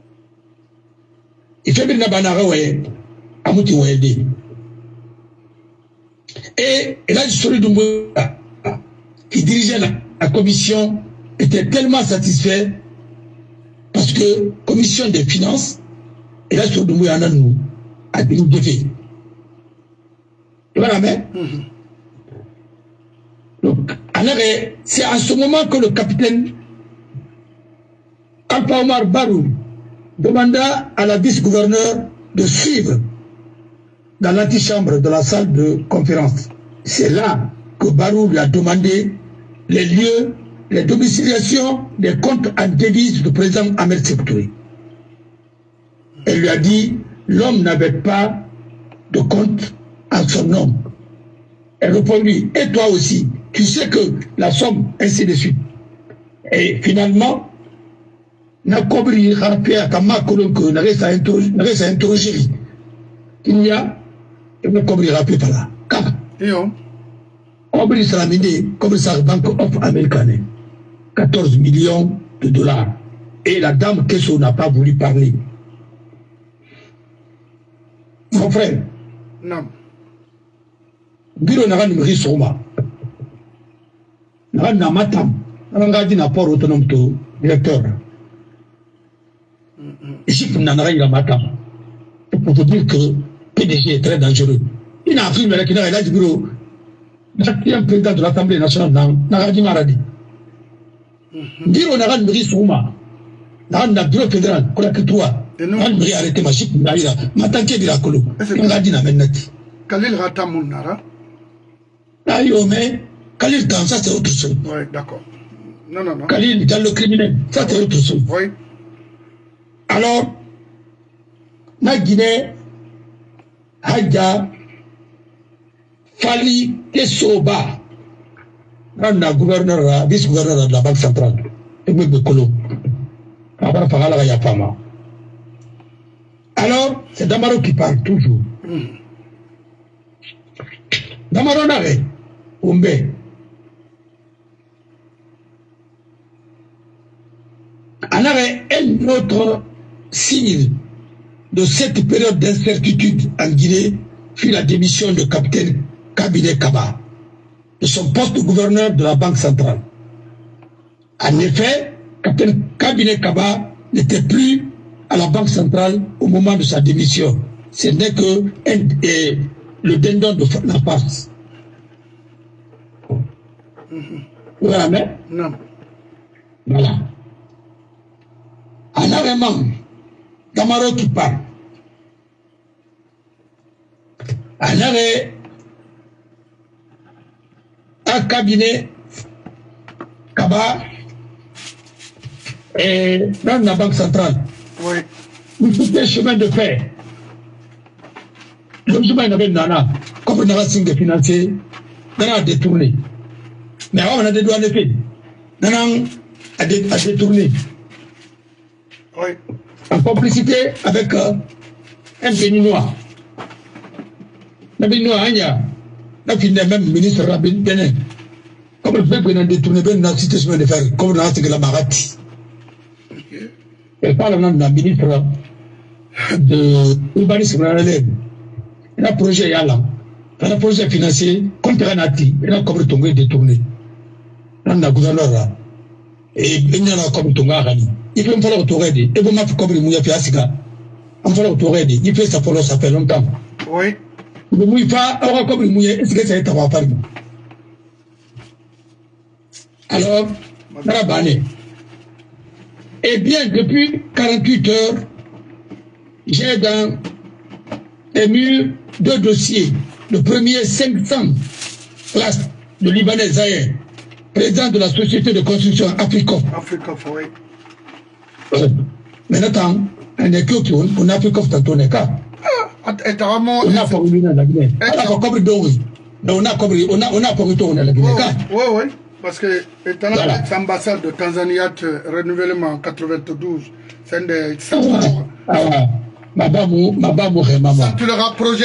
il fait bien à Mouti Welde. Et là, l'histoire de qui dirigeait la commission était tellement satisfait parce que commission des finances, et là, l'histoire de Mouya nous a dit de fait. Tu vois la main? Donc, c'est à ce moment que le capitaine Alpha Omar Barou demanda à la vice-gouverneur de suivre dans l'antichambre de la salle de conférence. C'est là que Barou lui a demandé les lieux, les domiciliations des comptes en devise du président Ahmed Sékou Touré. Elle lui a dit, l'homme n'avait pas de compte en son nom. Elle répondit, et toi aussi, tu sais que la somme, ainsi de suite. Et finalement, n'a compris Raphaël Kama Kolonko, n'a réussi à interroger. Il y a, il n'a compris Raphaël Pala. Car, compris Salamine, compris sa Bank of America, 14 millions de dollars. Et la dame Kesso n'a pas voulu parler. Mon frère. Non. Biro n'a pas numéro Soma. N'a pas namatam. N'a pas dit n'apport autonome to directeur. Ici, vous n'en avez pas matam. Pour vous dire que PDG est très dangereux. Il n'a pris mais qu'il a dit bureau. Il y a un président de l'Assemblée nationale n'a pas dit maradi. Biro n'a pas numéro Soma. N'a pas bureau fédéral. Qu'on a que toi. N'a pas numéro arrêté magique. N'a pas dit Birakolo. Il n'a dit n'a pas dit. Khalil Ratamoun Nara. Aïe, mais Khalil dans ça c'est autre chose. Oui, d'accord. Non, non, non. Khalil dans le criminel, ça c'est autre chose. Oui. Alors, la Guinée, Hadja Fali Kessoba, gouverneur, vice-gouverneur de la Banque centrale, et Bekolo. Alors, c'est Damaro qui parle toujours. Damaro n'avait, Umbe. On avait un autre signe de cette période d'incertitude en Guinée fut la démission de capitaine Kabinet Kaba de son poste de gouverneur de la Banque centrale. En effet, capitaine Kabinet Kaba n'était plus à la Banque centrale au moment de sa démission. Ce n'est que le dindon de la passe. Voilà, mais? Non. Voilà. En arrivant, Damaro qui parle. En arrêt, un cabinet, Kaba, et dans la Banque centrale. Oui. Vous foutez chemin de fer. Le chemin n'avait nana, comme on a signe financier, Nana a détourné. Mais on a des droits de fait. Nana a détourné. Oui. En complicité avec un Béninois. Le Béninois, il y a même ministre Rabin Benin. Comme le fait qu'on a détourné une cité de faire, comme on a dit que la Marati. Elle parle au nom d'un ministre de l'urbanisme. Il a un projet Yala. Il a un projet financier, contre Ranati, il a comme le détourné. Dans la gouverneure. Et il y a comme Tonga Rani. Il peut me faire autorité. Et vous m'avez comme le Mouya Fiasika. On fait autorité. Il fait ça pour ça fait longtemps. Oui. Le Mouya, on va comme le Mouya, est-ce que ça a été à voir? Alors, Marabane. Eh bien, depuis 48 heures, j'ai dans les murs deux dossiers. Le premier, 500 places de Libanais Zahir, président de la société de construction Africof. Africof, oui. Maintenant, on est que on a Africof dans ton écart. On a pas eu la Guinée. On a pas compris d'où. On a compris, on a pas eu la Guinée. Oui, oui. Parce que l'ambassade de Tanzanie a renouvellement en 92. C'est des... Ça tu leur as projet.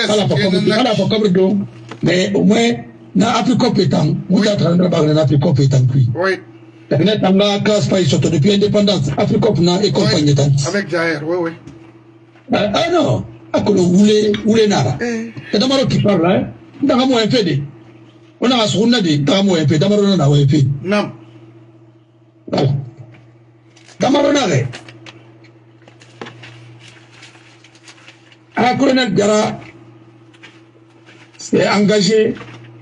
Mais au moins, dans l'Afrique pétant, vous êtes en train de l'Afrique pétant. Oui. La classe pas sorti depuis l'indépendance. Afrique et compagnie. Avec Zahir, oui, oui. Ah non, à quoi vous voulez nara. C'est d'abord qui parle, hein. Dans un moyen fait. On a un seconde de moyen fait. D'abord on a un fait. Non. Voilà. D'abord on a un. Un colonel Gara s'est engagé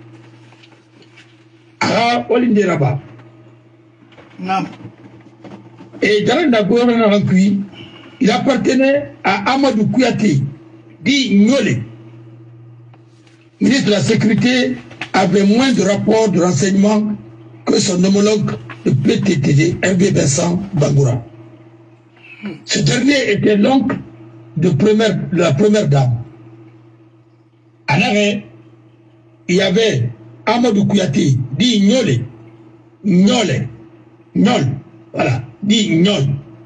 à Olinderaba. Non. Et dans le gouvernement il appartenait à Amadou Kouyaté, dit Nyole. Ministre de la Sécurité avait moins de rapports de renseignement que son homologue de PTTD, Hervé Vincent Bangoura. Ce dernier était l'oncle de la première dame. À l'arrêt, il y avait Amadou Kouyaté, dit Nyole, voilà, dit Nyole.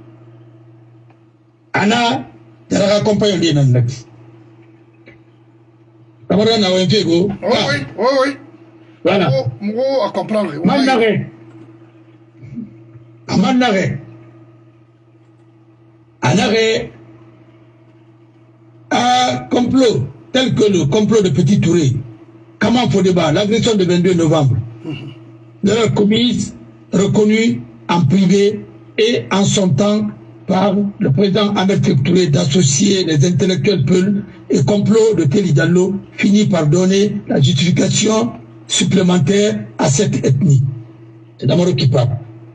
Anna, je la raccompagne bien en next. D'abord, on a un peu go. Oui. Voilà. Moi, à comprendre. Un arrêt, un complot, tel que le complot de Petit Touré. Comment faut débat? L'agression du 22 novembre. L'erreur commise, reconnue en privé et en son temps par le président Ahmed Touré d'associer les intellectuels Peul et complot de Teli Diallo finit par donner la justification supplémentaire à cette ethnie. C'est Damaro qui parle.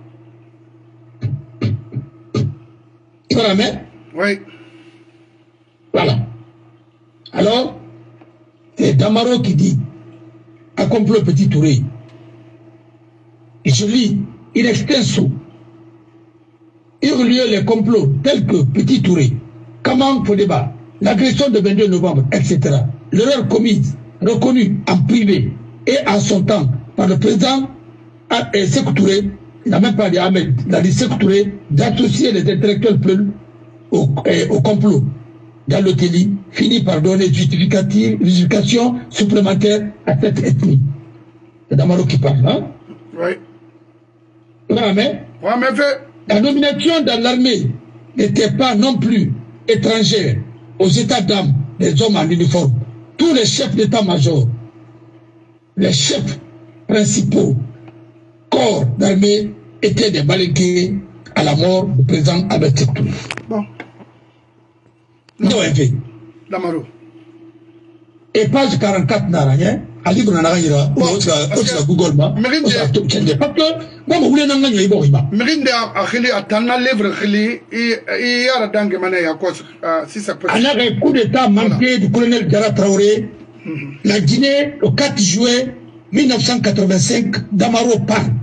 Voilà, mais? Oui. Voilà. Alors, c'est Damaro qui dit un complot Petit Touré. Et je lis in extenso. Il relie les complots tels que Petit Touré, Kaman Fodeba, l'agression du 22 novembre, etc. L'erreur commise, reconnue en privé et en son temps par le président Sékou Touré, il n'a même pas dit Ahmed, il a dit Sékou Touré, d'associer les intellectuels Peul au complot. Dans le TELI, finit par donner justification supplémentaire à cette ethnie. C'est Damaro qui parle, hein? Oui. Mais fait. La nomination dans l'armée n'était pas non plus étrangère aux états d'âme des hommes en uniforme. Tous les chefs d'état-major, les chefs principaux, corps d'armée étaient des balinqués à la mort du président Ahmed Touré. Bon. Non, Damaro. Et page 44 n'a rien. Ali Brunarayra, ou Google Ma, parce que moi, je voulais n'engager Iborima. Mérinde a relé à Tana lèvre relé et à la dangue mané à quoi si ça peut. On a un coup d'état manqué du colonel Diara Traoré. La Guinée, le 4 juin 1985, Damaro parle.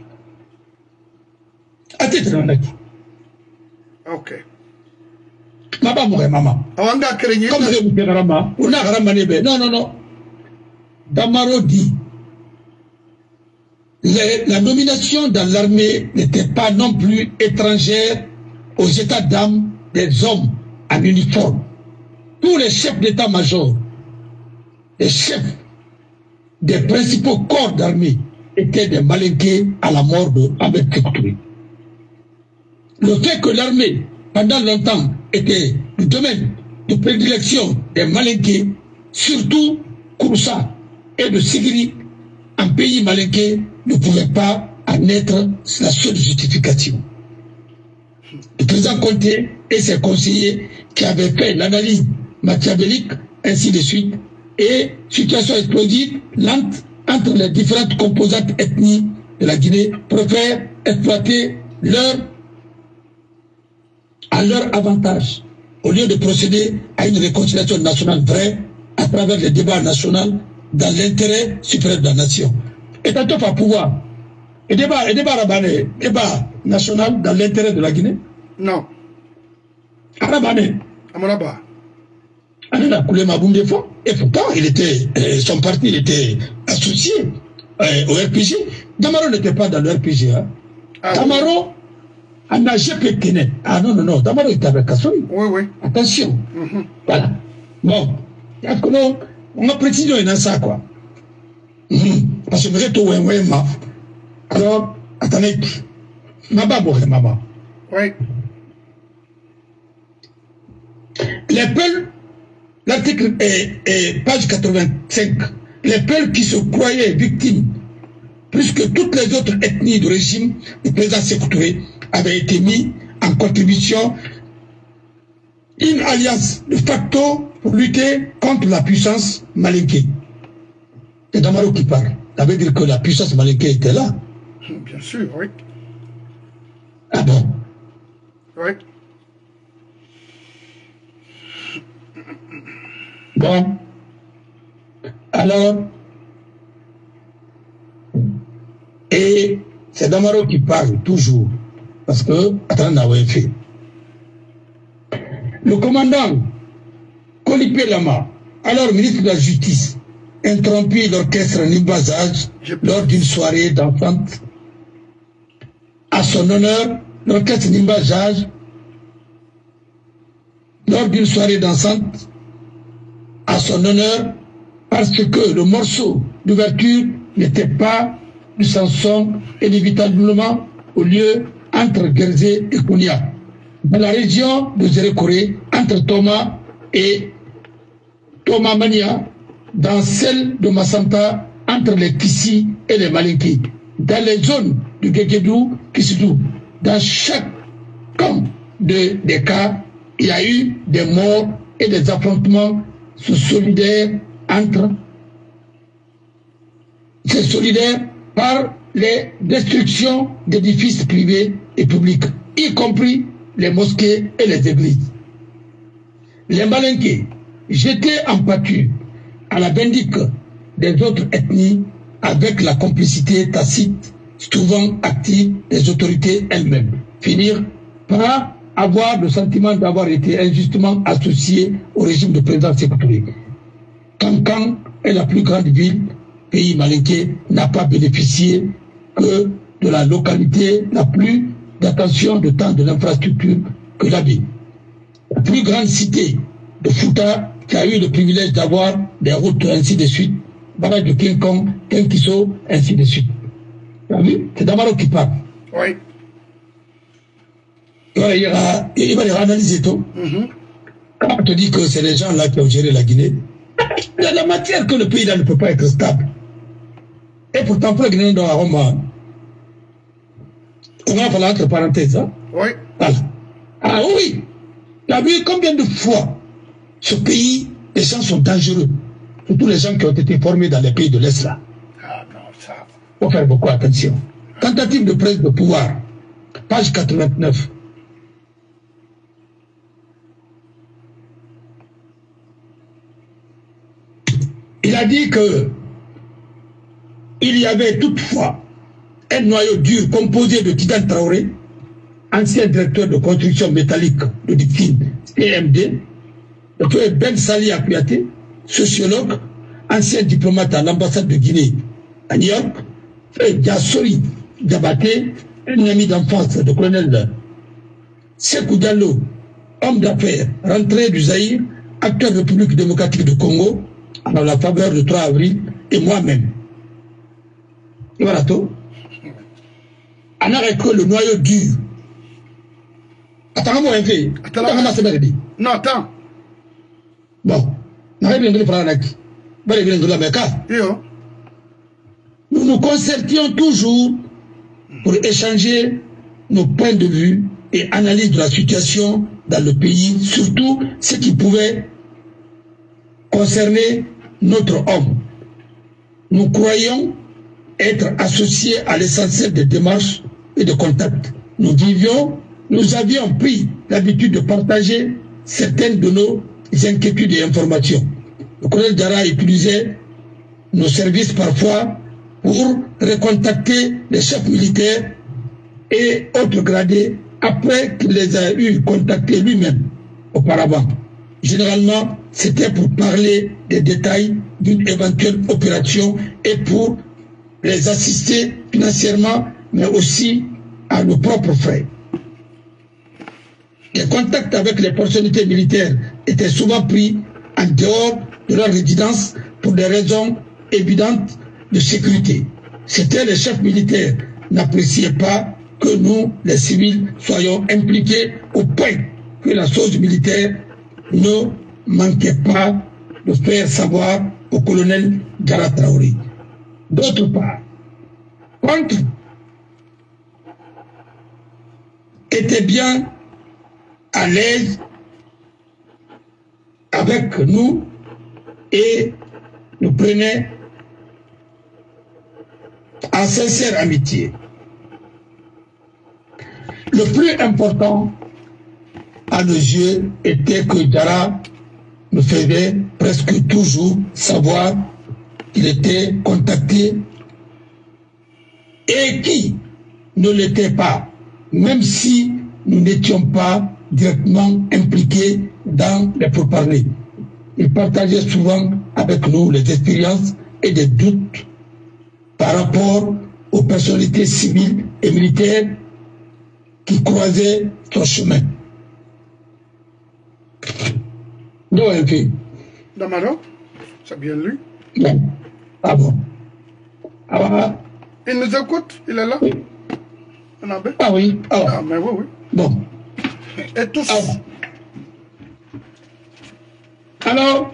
À titre d'honnête. Ok. Maman. Comme je vous Rama, on a ramané. Non. Damaro dit la nomination dans l'armée n'était pas non plus étrangère aux états d'âme des hommes en uniforme. Tous les chefs d'état-major, les chefs des principaux corps d'armée étaient des malinqués à la mort de Ahmed Sékou Touré. Le fait que l'armée, pendant longtemps, était le domaine de prédilection des malinqués, surtout Kouroussa et de Sigiri, un pays malinqué ne pouvait pas en être la seule justification. Le président Conté et ses conseillers qui avaient fait l'analyse machiavélique, ainsi de suite, et situation explosive, lente, entre les différentes composantes ethniques de la Guinée, préfèrent exploiter à leur avantage, au lieu de procéder à une réconciliation nationale vraie, à travers les débats nationaux, dans l'intérêt supérieur de la nation. Et tant à pouvoir, le débat national dans l'intérêt de la Guinée? Non. Arabane. Amaraba. On a coulé Maboum des fois. Et pourtant, son parti était associé au RPG. Damaro n'était pas dans le RPG. Hein. Ah, Damaro, oui. En a GP Kene. Ah non, non, non. Damaro était avec Kassoui. Oui, oui. Attention. Voilà. Bon. On a précisé dans ça, quoi. Parce que vous êtes au alors, attendez. Maman. Oui. Les Peuls, l'article est page 85, les Peuls qui se croyaient victimes, plus que toutes les autres ethnies du régime du président Sékou Touré, avaient été mis en contribution une alliance de facto pour lutter contre la puissance malinquée. C'est Damaro qui parle. Ça veut dire que la puissance malinquée était là. Bien sûr, oui. Ah bon? Oui. Bon. Alors, et c'est Damaro qui parle toujours, parce que, attends, fait. Le commandant Kolipé Lama, alors ministre de la Justice, interrompit l'orchestre Nimbazage lors d'une soirée d'enfante. À son honneur, l'orchestre Nimbazage, lors d'une soirée dansante, à son honneur, parce que le morceau d'ouverture n'était pas du Samson, inévitablement au lieu entre Guérzé et Kounia. Dans la région de Zérékoré, entre Thomas et Thomas Mania, dans celle de Massanta, entre les Kissi et les Malinki, dans les zones du Guéguédou, Kissidou, dans chaque camp des cas, il y a eu des morts et des affrontements solidaires par les destructions d'édifices privés et publics, y compris les mosquées et les églises. Les Malinqués, jetés en pâture à la bendique des autres ethnies avec la complicité tacite, souvent active des autorités elles-mêmes, finirent par avoir le sentiment d'avoir été injustement associés au régime de président Sékou Touré. Kankan est la plus grande ville, pays malinqué, n'a pas bénéficié que de la localité la plus d'attention de temps de l'infrastructure que la ville. La plus grande cité de Fouta, qui a eu le privilège d'avoir des routes ainsi de suite, barrage de King Kong, Kenkiso, ainsi de suite. Tu as vu? C'est Damaro qui parle. Oui. Il va les analyser tout. Quand on te dit que c'est les gens là qui ont géré la Guinée, il y a la matière que le pays là ne peut pas être stable. Et pourtant, pour la Guinée, dans la Roma, on va falloir entre parenthèses. Hein? Oui. Voilà. Ah oui. Tu as vu combien de fois ce pays, les gens sont dangereux. Surtout les gens qui ont été formés dans les pays de l'Est là. Ah non, ça. Il faut faire beaucoup attention. Tentative de prise de pouvoir, page 89. Il a dit que il y avait toutefois un noyau dur composé de Titan Traoré, ancien directeur de construction métallique de Dipkin EMD, Dr Ben Sali Akouyaté, sociologue, ancien diplomate à l'ambassade de Guinée à New York, et Diassori Diabaté, un ami d'enfance de colonel Sékou Diallo, homme d'affaires, rentré du Zaïre, acteur de République démocratique du Congo, à la faveur du 3 avril, et moi-même. Et voilà tout. On a que le noyau dur. Attends, moi, un peu. Non, attends. Bon. Nous nous concertions toujours pour échanger nos points de vue et analyse de la situation dans le pays, surtout ce qui pouvait concerner notre homme. Nous croyons être associés à l'essentiel des démarches et de contacts. Nous avions pris l'habitude de partager certaines de nos inquiétudes et informations. Le colonel Diarra utilisait nos services parfois pour recontacter les chefs militaires et autres gradés après qu'il les a eu contactés lui-même auparavant. Généralement, c'était pour parler des détails d'une éventuelle opération et pour les assister financièrement, mais aussi à nos propres frais. Les contacts avec les personnalités militaires étaient souvent pris en dehors de leur résidence pour des raisons évidentes de sécurité. C'était les chefs militaires n'appréciaient pas que nous, les civils, soyons impliqués au point que la chose militaire ne manquait pas de faire savoir au colonel Diarra Traoré. D'autre part, contre était bien à l'aise avec nous et nous prenait en sincère amitié. Le plus important à nos yeux était que Diarra nous faisait presque toujours savoir qu'il était contacté et qui ne l'était pas, même si nous n'étions pas directement impliqués dans les pourparlers. Il partageait souvent avec nous les expériences et des doutes par rapport aux personnalités civiles et militaires qui croisaient son chemin. Donc, un peu. Damaro, c'est bien lui. Bon. Ah bon. Ah, il nous écoute, il est là. Oui. Ah oui. Ah, mais oui, oui. Bon. Et tous. Alors,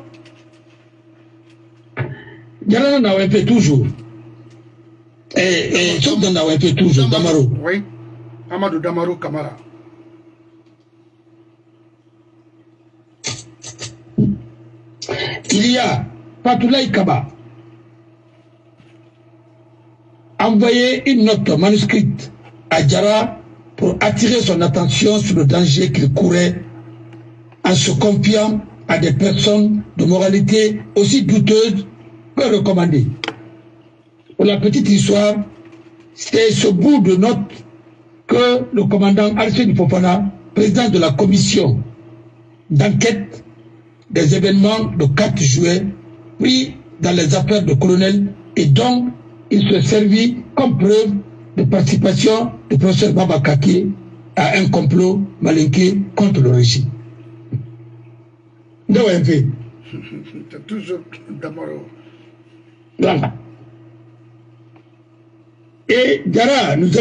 Diarra n'en a fait toujours. Et sauf d'en avoir fait toujours, Damaro. Oui. Amadou Damaro Camara. Il y a Patoulaye Kaba envoyé une note manuscrite à Diarra pour attirer son attention sur le danger qu'il courait en se confiant à des personnes de moralité aussi douteuse que recommandée. Pour la petite histoire, c'est ce bout de note que le commandant Alcide Fofana, président de la commission d'enquête des événements de 4 juillet, pris dans les affaires de colonel et dont il se servit comme preuve de participation du professeur Baba Kaké à un complot malinqué contre le régime. C'est toujours Damaro. Voilà. Et Diarra nous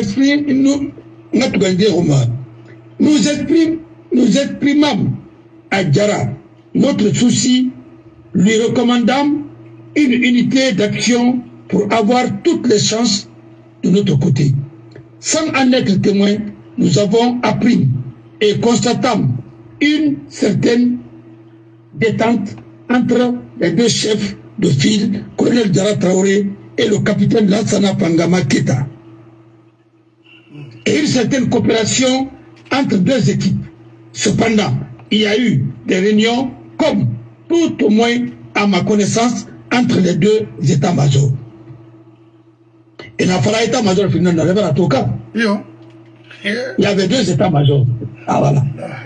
exprimons à Diarra notre souci, lui recommandant une unité d'action pour avoir toutes les chances de notre côté. Sans en être témoin, nous avons appris et constatons une certaine détente entre les deux chefs de file, colonel Diarra Traoré et le capitaine Lansana Pangama Keita. Et une certaine coopération entre deux équipes. Cependant, il y a eu des réunions, comme tout au moins à ma connaissance, entre les deux états-majors. Et dans le état-major, finalement, il y avait 2 états-majors. Ah voilà.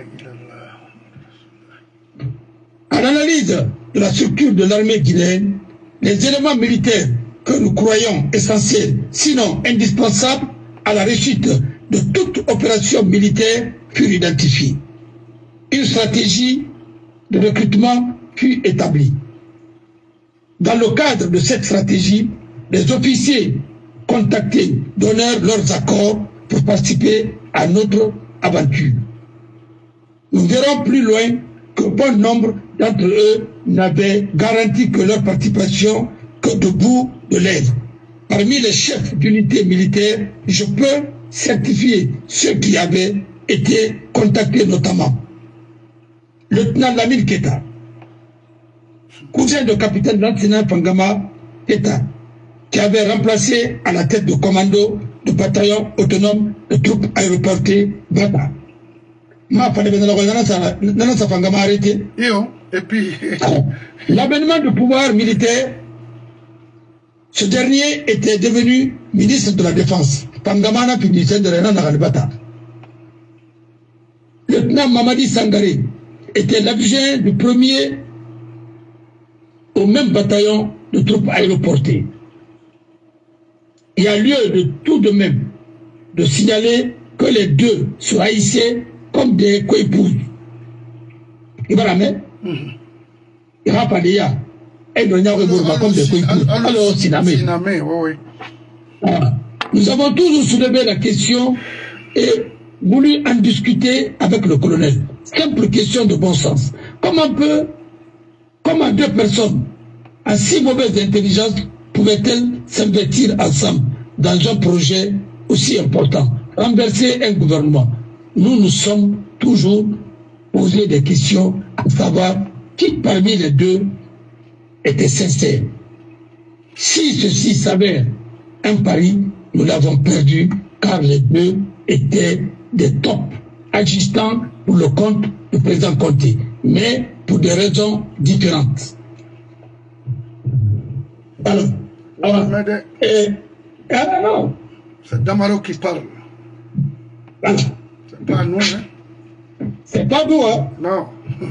À l'analyse de la structure de l'armée guinéenne, les éléments militaires que nous croyons essentiels, sinon indispensables à la réussite de toute opération militaire furent identifiés. Une stratégie de recrutement fut établie. Dans le cadre de cette stratégie, les officiers contacté donnèrent leurs accords pour participer à notre aventure. Nous verrons plus loin que bon nombre d'entre eux n'avaient garanti que leur participation que de bout de lèvres. Parmi les chefs d'unité militaire, je peux certifier ceux qui avaient été contactés notamment. Lieutenant Lamine Keita, cousin de capitaine Lansina Fangama Keita, qui avait remplacé à la tête de commando du bataillon autonome de troupes aéroportées Bata. Et puis... L'avènement du pouvoir militaire, ce dernier était devenu ministre de la Défense. Pangamana puis ministre de Bata. Lieutenant Mamadi Sangaré était l'adjoint du premier au même bataillon de troupes aéroportées. Il y a lieu de tout de même de signaler que les deux se haïssaient comme des coépouses. Il va la mettre. Il va pas dire. Et nous avons comme des coépouses. Alors, Sinamé. Nous avons toujours soulevé la question et voulu en discuter avec le colonel. Simple question de bon sens. Comment deux personnes à si mauvaise intelligence pouvaient-elles s'investir ensemble dans un projet aussi important, renverser un gouvernement? Nous nous sommes toujours posé des questions à savoir qui parmi les deux était sincère. Si ceci s'avère un pari, nous l'avons perdu car les deux étaient des tops agissant pour le compte du président Conté, mais pour des raisons différentes. Alors, non. C'est Damaro qui parle. Voilà. C'est pas nous, hein? C'est pas nous, hein? Non.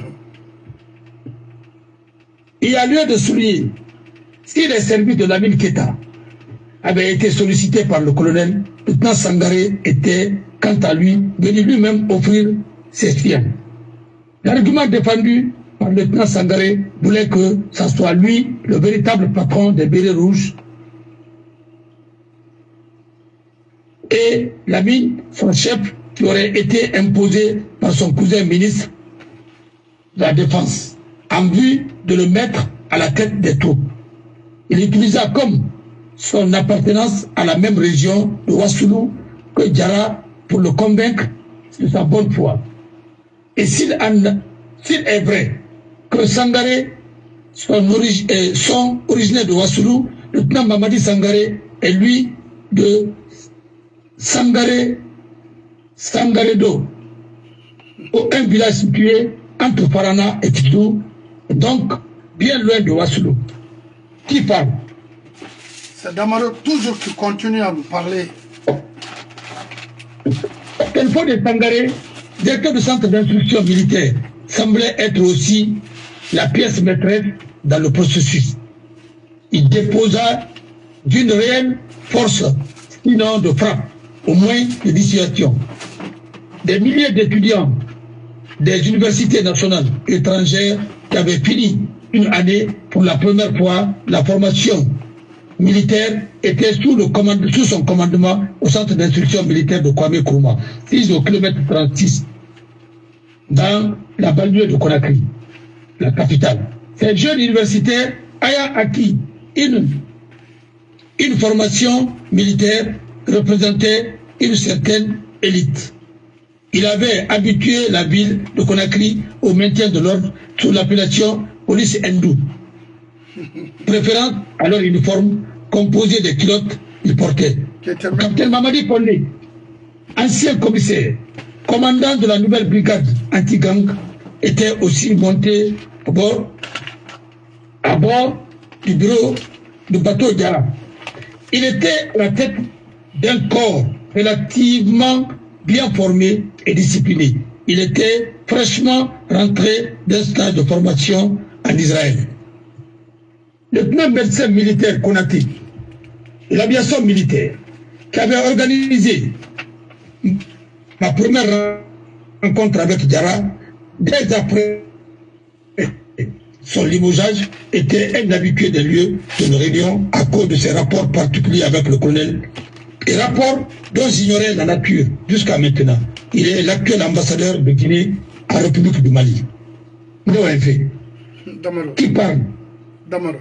Il y a lieu de souligner, si les services de Lamine Keita avaient été sollicités par le colonel, le lieutenant Sangaré était, quant à lui, venu lui-même offrir ses fiers. L'argument défendu par le lieutenant Sangaré voulait que ce soit lui, le véritable patron des bérets rouges, et Lamine, son chef, qui aurait été imposé par son cousin ministre de la Défense, en vue de le mettre à la tête des troupes. Il utilisa comme son appartenance à la même région de Wassoulou que Diarra pour le convaincre de sa bonne foi. Et s'il est vrai que Sangaré sont originaires de Wassoulou, le lieutenant Mamadi Sangaré est lui de Sangaredo, un village situé entre Parana et Tidou, donc bien loin de Wassoulou. Qui parle? C'est Damaro toujours qui continue à nous parler. Quelquefois de Sangaré, directeur du centre d'instruction militaire, semblait être aussi la pièce maîtresse dans le processus. Il déposa d'une réelle force, sinon de frappe, au moins de dissuasion. Des milliers d'étudiants des universités nationales et étrangères qui avaient fini une année pour la première fois la formation militaire étaient sous son commandement au centre d'instruction militaire de Kwame Nkrumah, 6 au kilomètre 36, dans la banlieue de Conakry, la capitale. Ces jeunes universitaires ayant acquis une formation militaire représentait une certaine élite. Il avait habitué la ville de Conakry au maintien de l'ordre sous l'appellation police hindou, préférant à leur uniforme composé des culottes qu'ils portaient. Capitaine Mamadi Pondé, ancien commissaire, commandant de la nouvelle brigade anti-gang, était aussi monté à bord du bureau du bateau Diarra. Il était à la tête d'un corps relativement bien formé et discipliné. Il était fraîchement rentré d'un stage de formation en Israël. Le lieutenant médecin militaire Konaté, l'aviation militaire, qui avait organisé ma première rencontre avec Diarra, dès après son limogeage était un habitué des lieux de nos réunions à cause de ses rapports particuliers avec le colonel. Et rapports dont j'ignorais la nature jusqu'à maintenant. Il est l'actuel ambassadeur de Guinée en République du Mali. Non, un fait. Qui parle? Damaro.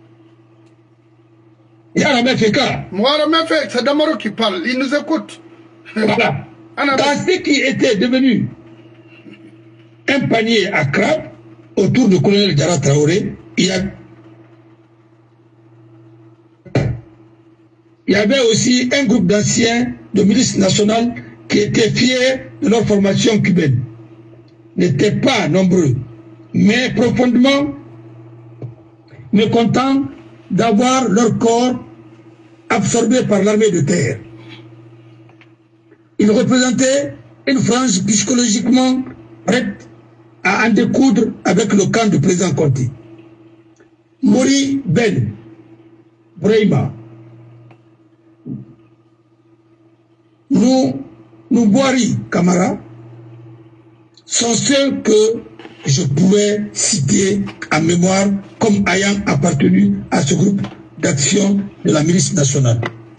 Il y a la même fait cas. Moi, la même fait, c'est Damaro qui parle. Il nous écoute. Voilà. Dans ce qui était devenu un panier à crabes autour du colonel Diarra Traoré, il y avait aussi un groupe d'anciens de milices nationales qui étaient fiers de leur formation cubaine. N'étaient pas nombreux, mais profondément mécontents d'avoir leur corps absorbé par l'armée de terre. Ils représentaient une frange psychologiquement prête à en découdre avec le camp du président Conté. Mori Ben Brahima, nous Boari Camara sont ceux que je pouvais citer en mémoire comme ayant appartenu à ce groupe d'action de la milice nationale.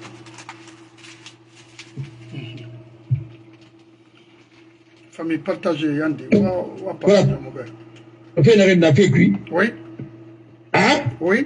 Famille partagée, Yandi. Voilà. On fait une arène d'affaires cuit. Oui. Hein? Oui.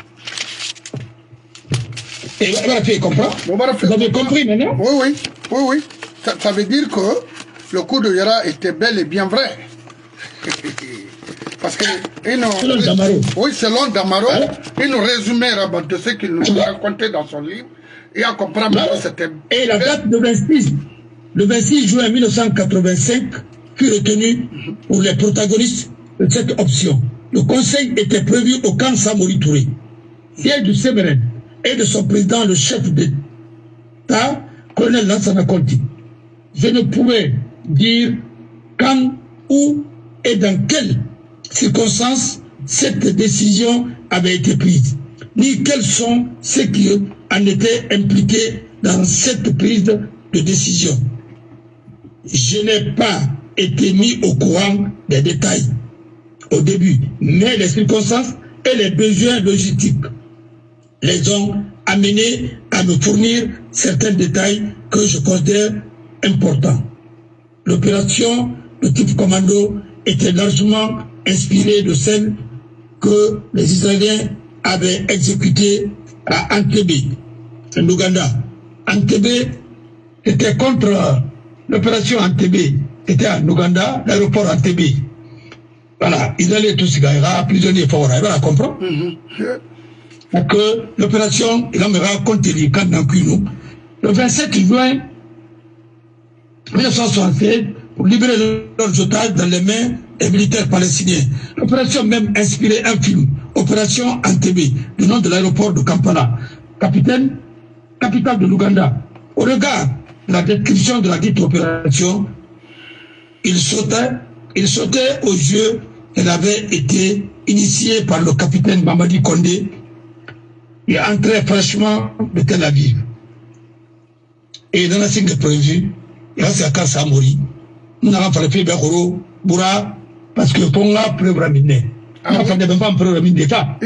Et voilà, fait comprendre. Vous avez compris maintenant? Oui, oui. Oui, oui. Ça veut dire que le coup de Yara était bel et bien vrai. Parce que selon Damaro. Oui, selon Damaro, il nous résumait de ce qu'il nous a raconté dans son livre. Et à comprendre que c'était... Et la date de le 26 juin 1985 fut retenue pour les protagonistes de cette option. Le conseil était prévu au camp Samori Touré, siège du CMRN et de son président, le chef d'État, colonel Lansana Conté. Je ne pouvais dire quand, où et dans quelles circonstances cette décision avait été prise, ni quels sont ceux qui en étaient impliqués dans cette prise de décision. Je n'ai pas été mis au courant des détails au début, mais les circonstances et les besoins logistiques les ont amenés à me fournir certains détails que je considère importants. L'opération de type commando était largement inspirée de celle que les Israéliens avaient exécutée à Entebbe, en Ouganda. Entebbe était contre l'opération Entebbe, était en Ouganda, l'aéroport Entebbe. Voilà, ils allaient tous gagner, prisonniers forts, voilà, comprendre. Donc, l'opération, il me raconte les camps d'Ankuno, le 27 juin 1976, pour libérer leurs otages dans les mains des militaires palestiniens. L'opération même inspiré un film, Opération Entebbe, du nom de l'aéroport de Kampala. Capitale de l'Ouganda. Au regard de la description de la dite opération, il sautait aux yeux qu'elle avait été initiée par le capitaine Mamadi Kondé et entrait franchement de Tel Aviv. Et dans la signe prévue, il y a ce cas Samori. Nous n'avons pas fait Bekoro, Boura, parce que Ponga preuve ramine. Nous n'avons pas un preuve ramine d'État.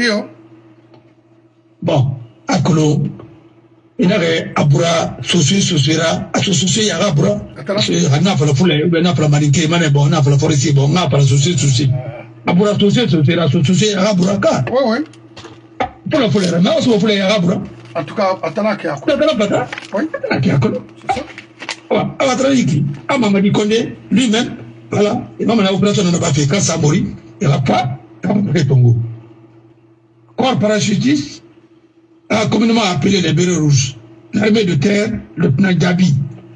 Bon, à Kolo, il y avait Aboura, Sosira, Associé Yarabura, on a fait la foule, on a fait la malinquée, on a fait la forêt, on a fait la société. Aboura, Associé Yarabura. Oui, oui. Pour la foule, on a fait la foule Yarabura. En tout cas, Atana qui a Kolo. Oui, Atana qui a Kolo. C'est ça. À Mamadi Kondé, lui-même, voilà, et même l'opération n'a pas fait quand ça mourit, il n'a pas fait Tongo. Corps parachutiste a communément appelé les bérets rouges. L'armée de terre, le lieutenant Djabi.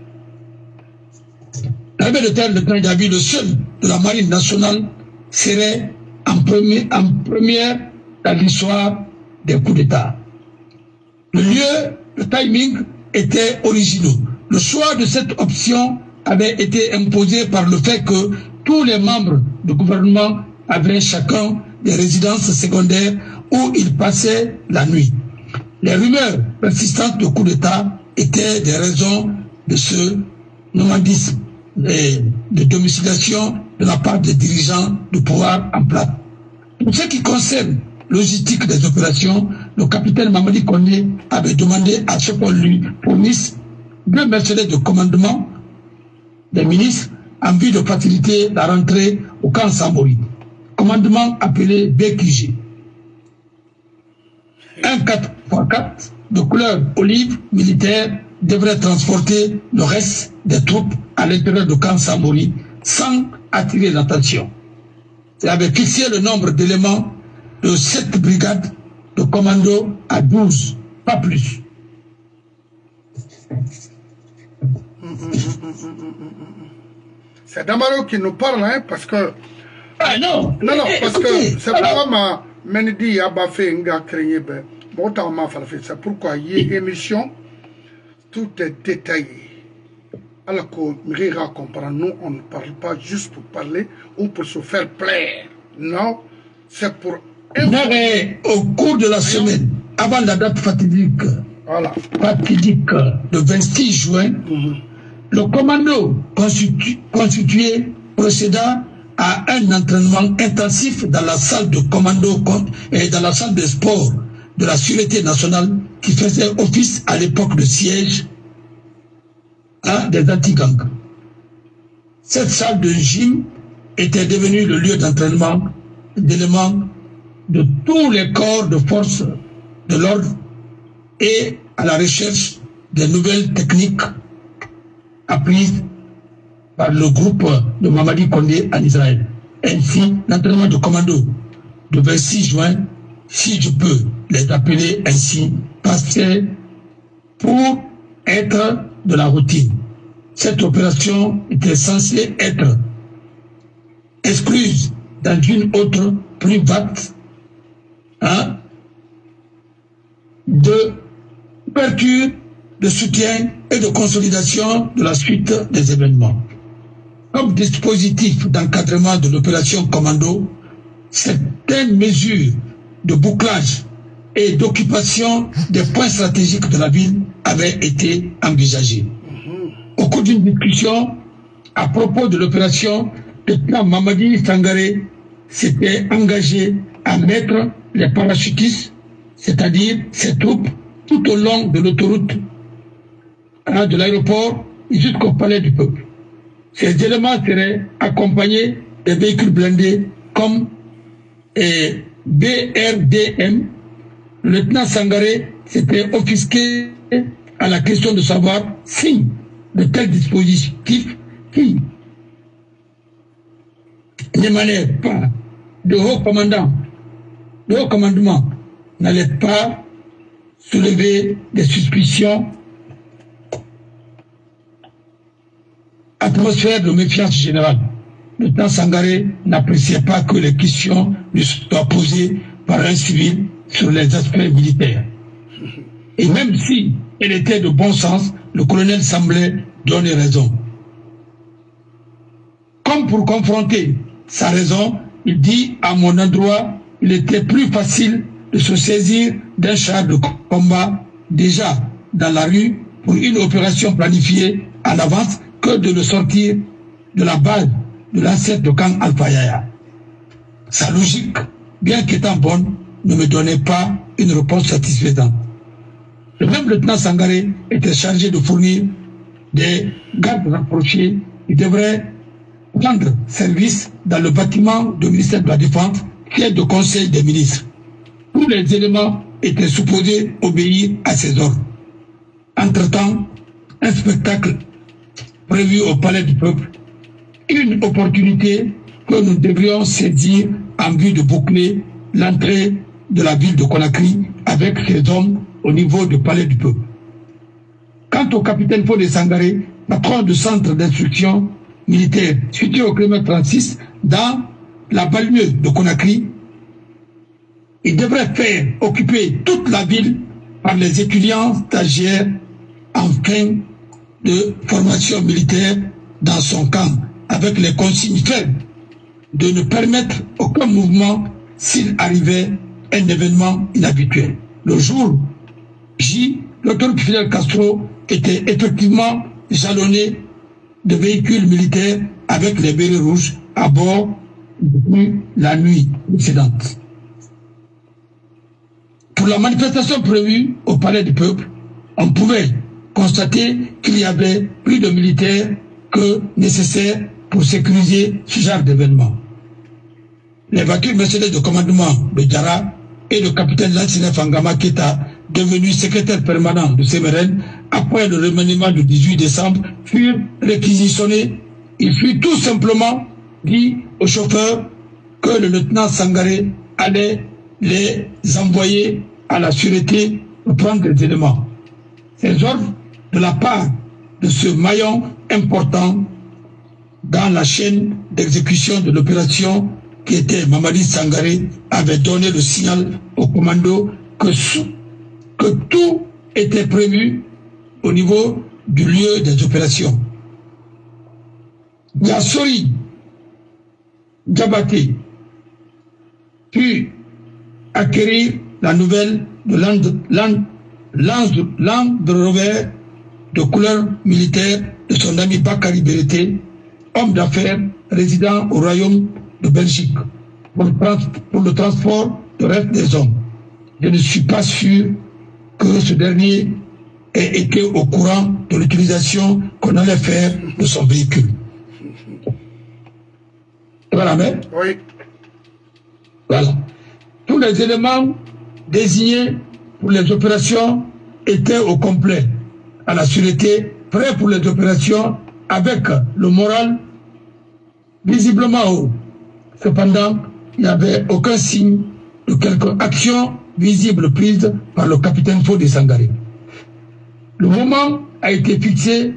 L'armée de terre, le lieutenant Djabi, le seul de la marine nationale, serait en première dans l'histoire des coups d'État. Le lieu, le timing était originaux. Le choix de cette option avait été imposé par le fait que tous les membres du gouvernement avaient chacun des résidences secondaires où ils passaient la nuit. Les rumeurs persistantes de coup d'État étaient des raisons de ce nomadisme et de domiciliation de la part des dirigeants du pouvoir en place. Pour ce qui concerne logistique des opérations, le capitaine Mamadi Kondé avait demandé à ce qu'on lui fournisse 2 Mercedes de commandement des ministres en vue de faciliter la rentrée au camp Samori. Commandement appelé BQG. Un 4x4 de couleur olive militaire devrait transporter le reste des troupes à l'intérieur du camp Samori sans attirer l'attention. Il avait fixé le nombre d'éléments de 7 brigades de commando à 12, pas plus. C'est Damaro qui nous parle, hein, parce que... Ah non. Non, parce que c'est vraiment... Mendy a bafé un gars craigné, c'est pourquoi il y a une émission, tout est détaillé. Alors qu'on rira comprendre, nous on ne parle pas juste pour parler ou pour se faire plaire. Non, c'est pour... Au cours de la semaine, avant la date fatidique, le 26 juin, le commando constitué procéda à un entraînement intensif dans la salle de commando et dans la salle de sport de la Sûreté nationale qui faisait office à l'époque de siège des anti-gangs. Cette salle de gym était devenue le lieu d'entraînement d'éléments de tous les corps de force de l'ordre et à la recherche des nouvelles techniques apprises par le groupe de Mamadi Kondé en Israël. Ainsi, l'entraînement de commando de 26 juin, si je peux les appeler ainsi, passait pour être de la routine. Cette opération était censée être excluse dans une autre plus vaste de ouverture, de soutien et de consolidation de la suite des événements. Comme dispositif d'encadrement de l'opération commando, certaines mesures de bouclage et d'occupation des points stratégiques de la ville avaient été envisagées. Au cours d'une discussion à propos de l'opération, le lieutenant Mamadi Sangaré s'était engagé à mettre les parachutistes, c'est-à-dire ses troupes, tout au long de l'autoroute de l'aéroport jusqu'au palais du peuple. Ces éléments seraient accompagnés des véhicules blindés comme BRDM. Le lieutenant Sangaré s'était offusqué à la question de savoir si de tels dispositifs qui n'émanaient pas de haut commandement n'allaient pas soulever des suspicions, atmosphère de méfiance générale. Le lieutenant Sangaré n'appréciait pas que les questions lui soient posées par un civil sur les aspects militaires. Et même si elle était de bon sens, le colonel semblait donner raison. Comme pour confronter sa raison, il dit à mon endroit, il était plus facile de se saisir d'un char de combat déjà dans la rue pour une opération planifiée en avance que de le sortir de la base de l'ancêtre de camp Alpha Yaya. Sa logique, bien qu'étant bonne, ne me donnait pas une réponse satisfaisante. Le même lieutenant Sangaré était chargé de fournir des gardes rapprochés qui devraient rendre service dans le bâtiment du ministère de la Défense, siège de conseil des ministres. Tous les éléments étaient supposés obéir à ses ordres. Entre-temps, un spectacle prévu au palais du peuple, une opportunité que nous devrions saisir en vue de boucler l'entrée de la ville de Conakry avec ses hommes au niveau du palais du peuple. Quant au capitaine Fodé Sangaré, patron du centre d'instruction militaire situé au kilomètre 36 dans la banlieue de Conakry, il devrait faire occuper toute la ville par les étudiants stagiaires en fin de formation militaire dans son camp, avec les consignes faibles de ne permettre aucun mouvement s'il arrivait un événement inhabituel. Le jour J, l'autoroute Fidel Castro était effectivement jalonnée de véhicules militaires avec les bérets rouges à bord depuis la nuit précédente. Pour la manifestation prévue au Palais du Peuple, on pouvait constater qu'il y avait plus de militaires que nécessaire pour sécuriser ce genre d'événement. Les voitures Mercedes de commandement de Diarra et le capitaine Lansina Fangama Keta, devenu secrétaire permanent de CMRN, après le remaniement du 18 décembre, furent réquisitionnés. Il fut tout simplement dit au chauffeur que le lieutenant Sangaré allait les envoyer à la sûreté pour prendre des éléments. Ces ordres de la part de ce maillon important dans la chaîne d'exécution de l'opération qui était Mamadi Sangaré avait donné le signal au commando que tout était prévu au niveau du lieu des opérations. Yassori Diabaté put acquérir la nouvelle de Land Rover de couleur militaire de son ami Bakary Berete, homme d'affaires résident au royaume de Belgique, pour le transport du reste des hommes. Je ne suis pas sûr que ce dernier ait été au courant de l'utilisation qu'on allait faire de son véhicule. Voilà, mais Oui. voilà. Tous les éléments désignés pour les opérations étaient au complet, à la sûreté, prêts pour les opérations, avec le moral visiblement haut. Cependant, il n'y avait aucun signe de quelque action visible prise par le capitaine Fodé Sangaré. Le moment a été fixé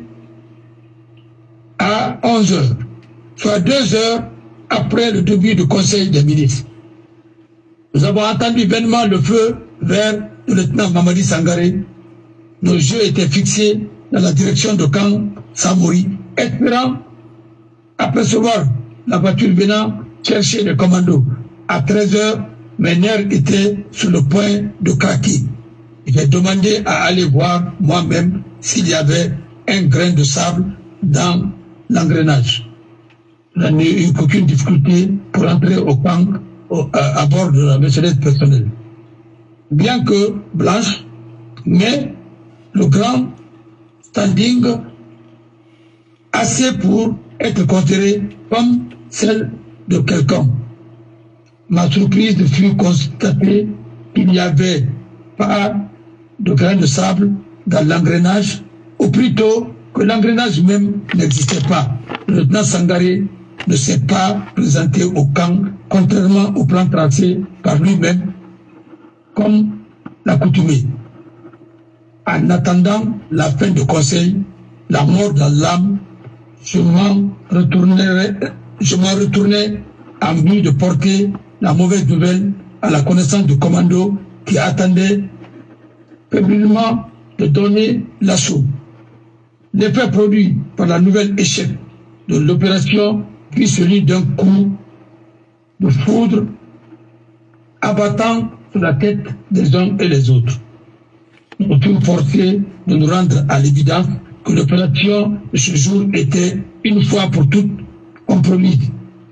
à 11 h, soit 2 heures après le début du Conseil des ministres. Nous avons entendu vainement le feu vers le lieutenant Mamadi Sangaré. Nos yeux étaient fixés dans la direction de Camp Samori, espérant apercevoir la voiture venant chercher les commandos. À 13 h, mes nerfs étaient sur le point de craquer. J'ai demandé à aller voir moi-même s'il y avait un grain de sable dans l'engrenage. Je n'ai eu aucune difficulté pour entrer au camp à bord de la Mercedes personnelle. Bien que blanche, mais le grand standing assez pour être considéré comme celle de quelqu'un. Ma surprise fut constatée qu'il n'y avait pas de grain de sable dans l'engrenage, ou plutôt que l'engrenage même n'existait pas. Le lieutenant Sangaré ne s'est pas présenté au camp, contrairement au plan tracé par lui-même, comme l'accoutumée. En attendant la fin du conseil, la mort dans l'âme, je m'en retournais en but de porter la mauvaise nouvelle à la connaissance du commando qui attendait fébrilement de donner l'assaut. L'effet produit par la nouvelle échec de l'opération fut celui d'un coup de foudre abattant sur la tête des uns et les autres. Nous fûmes forcés de nous rendre à l'évidence que l'opération de ce jour était une fois pour toutes compromise.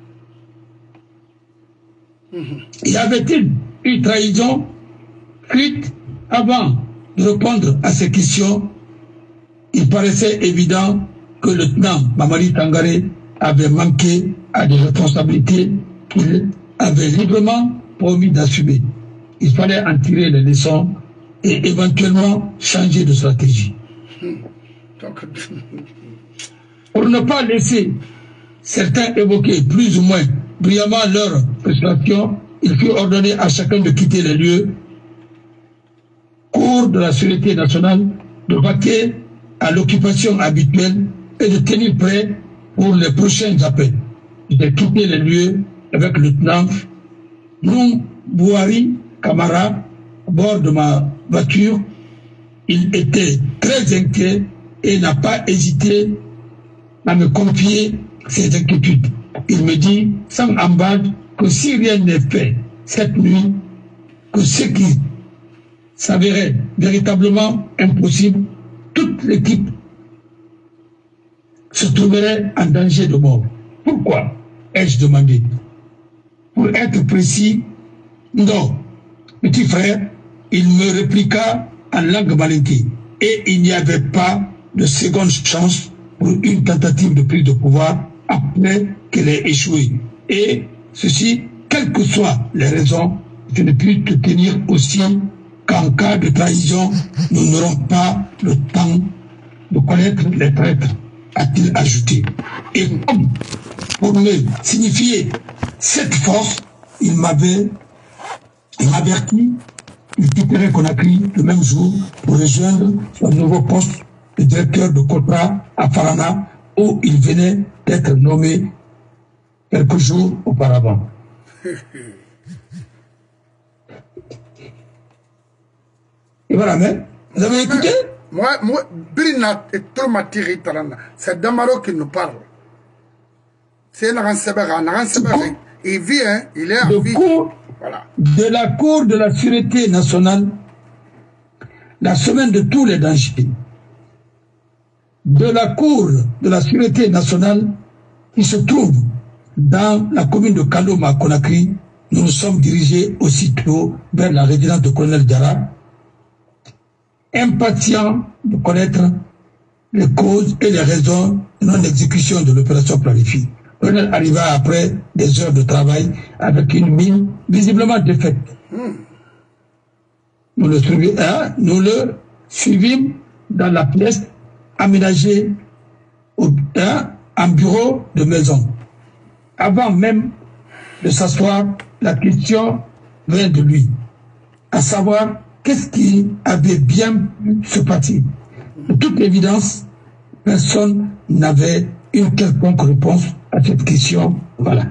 Y avait-il une trahison cuite? Avant de répondre à ces questions, il paraissait évident que le lieutenant Mamadi Sangaré avait manqué à des responsabilités qu'il avait librement promis d'assumer. Il fallait en tirer les leçons et éventuellement changer de stratégie. Pour ne pas laisser certains évoquer plus ou moins brillamment leur frustration, il fut ordonné à chacun de quitter les lieux cours de la sûreté nationale, de vaquer à l'occupation habituelle et de tenir prêt pour les prochains appels. J'ai quitté les lieux avec le lieutenant Noum Bouhari Kamara à bord de ma voiture. Il était très inquiet et n'a pas hésité à me confier ses inquiétudes. Il me dit sans embâche que si rien n'est fait cette nuit, que ce qui s'avérait véritablement impossible, toute l'équipe se trouverait en danger de mort. Pourquoi ai-je demandé? Pour être précis, non. Petit frère, il me répliqua en langue malinquée. Et il n'y avait pas de seconde chance pour une tentative de prise de pouvoir après qu'elle ait échoué. Et ceci, quelles que soient les raisons, je ne puis te tenir aussi qu'en cas de trahison, nous n'aurons pas le temps de connaître les traîtres, a-t-il ajouté. Et comme pour me signifier cette force, il m'avertit, il quitterait Conakry le même jour pour rejoindre son nouveau poste de directeur de Kotra à Farana, où il venait d'être nommé quelques jours auparavant. Et voilà, mais vous avez écouté? Moi, Brina est trop matiré, c'est Damaro qui nous parle. C'est Naran Sebera. Il vit, hein, il est en vie. Voilà. De la Cour de la Sûreté nationale, la semaine de tous les dangers. De la Cour de la Sûreté nationale, qui se trouve dans la commune de Kaloma à Conakry, nous nous sommes dirigés aussitôt vers la résidence de colonel Diarra, impatients de connaître les causes et les raisons de non-exécution de l'opération planifiée. Le colonel arriva après des heures de travail avec une mine visiblement défaite. Nous le suivîmes dans la pièce aménagée en bureau de maison. Avant même de s'asseoir, la question vint de lui, à savoir qu'est-ce qui avait bien pu se passer. De toute évidence, personne n'avait une quelconque réponse à cette question. Voilà.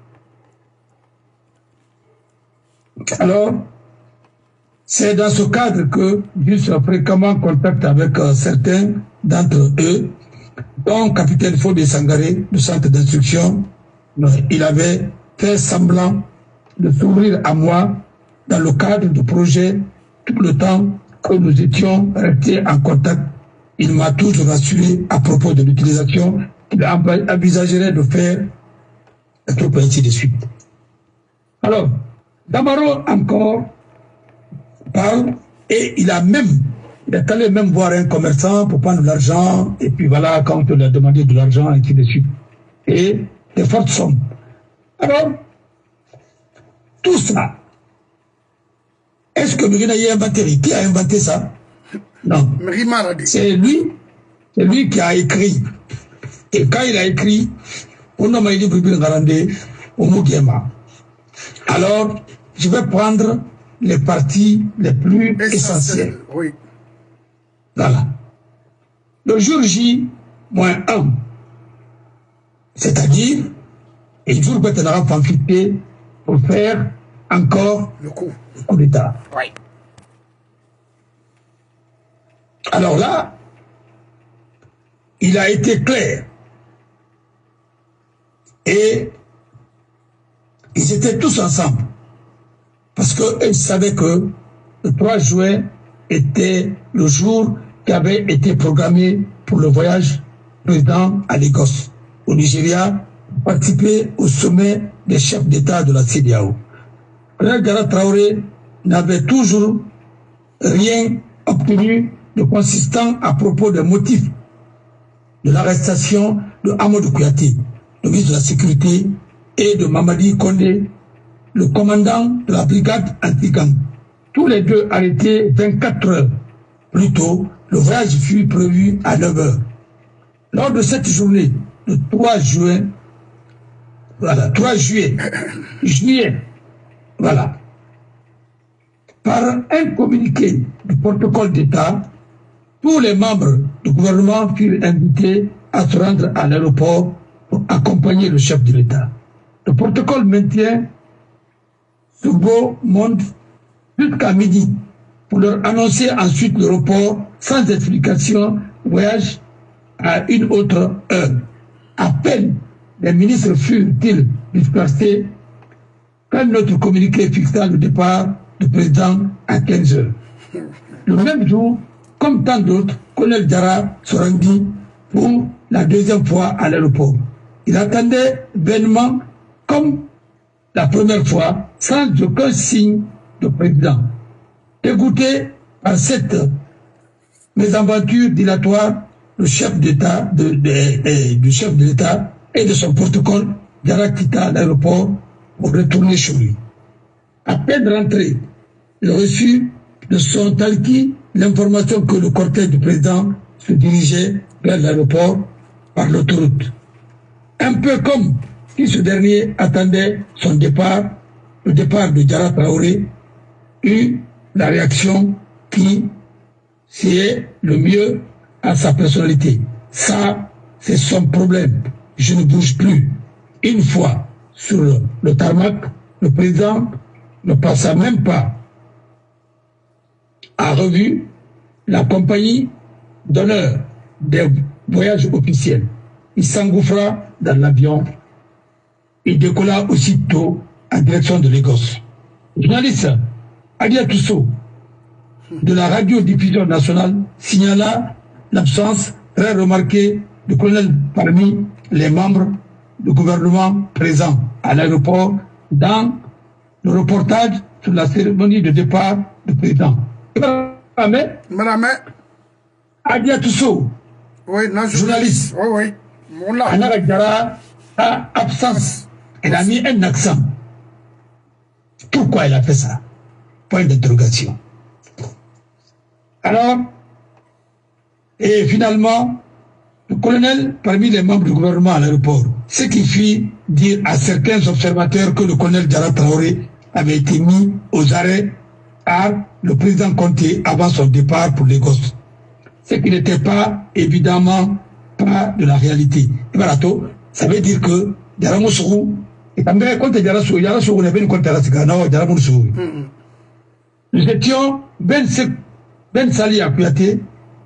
Alors, c'est dans ce cadre que j'eus fréquemment contact avec certains d'entre eux, dont capitaine Fodé Sangaré, du centre d'instruction. Il avait fait semblant de s'ouvrir à moi dans le cadre du projet tout le temps que nous étions restés en contact. Il m'a toujours rassuré à propos de l'utilisation qu'il envisagerait de faire, et tout ainsi de suite. Alors, Damaro encore parle et il est allé même voir un commerçant pour prendre de l'argent, et puis voilà, quand on lui a demandé de l'argent, et ainsi de suite. Et de fortes sommes. Alors, tout ça, est-ce que Mérina y a inventé? Qui a inventé ça? Non. C'est lui qui a écrit. Et quand il a écrit, on a dit alors, je vais prendre les parties les plus essentielles. Oui. Voilà. Le jour J-1, c'est-à-dire, et le jour maintenant fanfité pour faire encore le coup d'État. Oui. Alors là, il a été clair. Et ils étaient tous ensemble. Parce qu'ils savaient que le 3 juin était le jour qui avait été programmé pour le voyage du président à Lagos, au Nigeria, pour participer au sommet des chefs d'État de la CEDEAO. Le Diarra Traoré n'avait toujours rien obtenu de consistant à propos des motifs de l'arrestation de Amadou Kouyaté, le ministre de la Sécurité, et de Mamadi Kondé, le commandant de la brigade anti-gang. Tous les deux arrêtés 24 heures plus tôt. Le voyage fut prévu à 9 heures. Lors de cette journée, le 3 juin, voilà, 3 juillet, voilà, par un communiqué du protocole d'État, tous les membres du gouvernement furent invités à se rendre à l'aéroport pour accompagner le chef de l'État. Le protocole maintient ce beau monde jusqu'à midi pour leur annoncer ensuite le report sans explication, voyage à une autre heure. À peine les ministres furent-ils dispersés quand notre communiqué fixant le départ du président à 15 heures. Le même jour, comme tant d'autres, colonel Diarra se rendit pour la deuxième fois à l'aéroport. Il attendait vainement, comme la première fois sans aucun signe de président. Dégoûté par cette mésaventure dilatoire, le chef d'État du chef de l'État et de son protocole, Diarra quitta l'aéroport pour retourner chez lui. À peine rentré, il reçut de son talki l'information que le cortège du président se dirigeait vers l'aéroport par l'autoroute. Un peu comme si ce dernier attendait son départ, le départ de Diarra Traoré, eut la réaction qui sied le mieux à sa personnalité. Ça, c'est son problème. Je ne bouge plus. Une fois sur le tarmac, le président ne passa même pas à revue la compagnie d'honneur des voyages officiels. Il s'engouffra dans l'avion et décolla aussitôt en direction de Lagos. Le journaliste Adia Tousso de la radiodiffusion nationale signala l'absence très remarquée du colonel parmi les membres du gouvernement présents à l'aéroport dans le reportage sur la cérémonie de départ du président. Madame Adia Tousso, oui, journaliste, oui. Anara Diarra a absence. Elle a mis un accent. Pourquoi elle a fait ça? Point d'interrogation. Alors, et finalement, le colonel, parmi les membres du gouvernement à l'aéroport, ce qui fit dire à certains observateurs que le colonel Diarra Traoré avait été mis aux arrêts par le président Conté avant son départ pour Lagos. Ce qui n'était pas, évidemment, pas de la réalité. Et voilà, ça veut dire que Diarra Moussou, et quand Diarra Moussou n'est pas une compte Diarra Moussou. Nous étions Ben Sali Akouyaté,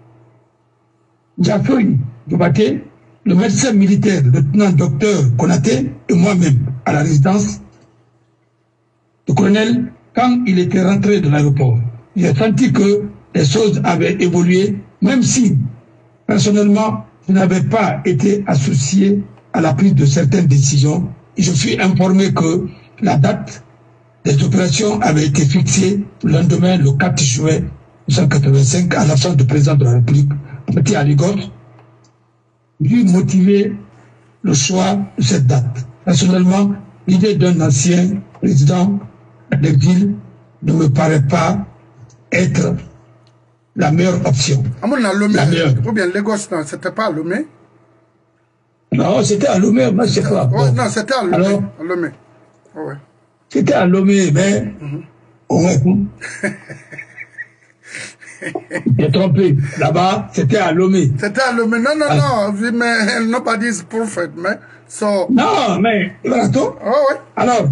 Diafori Djobaté, le médecin militaire, le lieutenant-docteur Konaté et moi-même à la résidence du colonel quand il était rentré de l'aéroport. J'ai senti que les choses avaient évolué, même si, personnellement, je n'avais pas été associé à la prise de certaines décisions. Et je suis informé que la date des opérations avait été fixée le lendemain, le 4 juin 1985, à l'absence du président de la République, parti à Lagos, lui motiver le choix de cette date. Personnellement, l'idée d'un ancien président d'exil ne me paraît pas être la meilleure option. La meilleure. Ou bien Lagos, non, c'était pas à Lomé? Non, c'était à Lomé, moi je sais pas. Oh, non, c'était à Lomé. Alors, à Lomé. Oh, ouais. C'était à Lomé, mais j'ai trompé. Là-bas, c'était à Lomé. C'était à Lomé. Non, mais nobody's perfect, mais so. Non, mais voilà tout. Oh, ouais. Alors,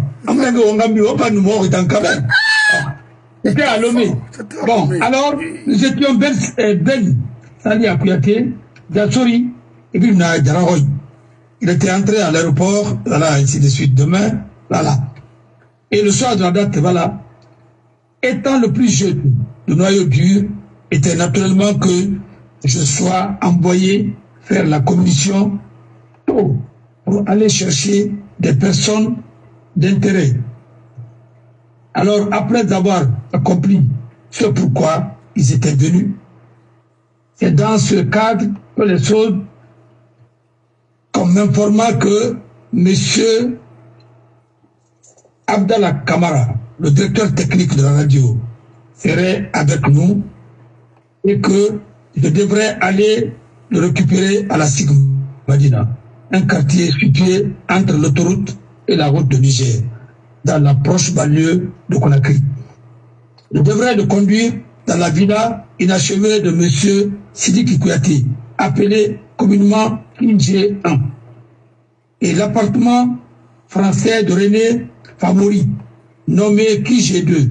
c'était à Lomé. Bon, alors, nous étions Ben Sali Akouyaté, Diatsori, et puis Diarra. Il était entré à l'aéroport, voilà, ainsi de suite, demain, voilà. Et le soir de la date, voilà, étant le plus jeune, le noyau dur était naturellement que je sois envoyé faire la commission pour aller chercher des personnes d'intérêt. Alors, après avoir accompli ce pourquoi ils étaient venus, c'est dans ce cadre que les choses, comme m'informa que M. Abdallah Kamara, le directeur technique de la radio, serait avec nous et que je devrais aller le récupérer à la Sigma Madina, un quartier situé entre l'autoroute et la route de Niger, dans la proche banlieue de Conakry. Je devrais le conduire dans la villa inachevée de M. Sidiki Kouyaté, appelé communément Kinje 1, et l'appartement français de René Famori, nommé Kinje 2.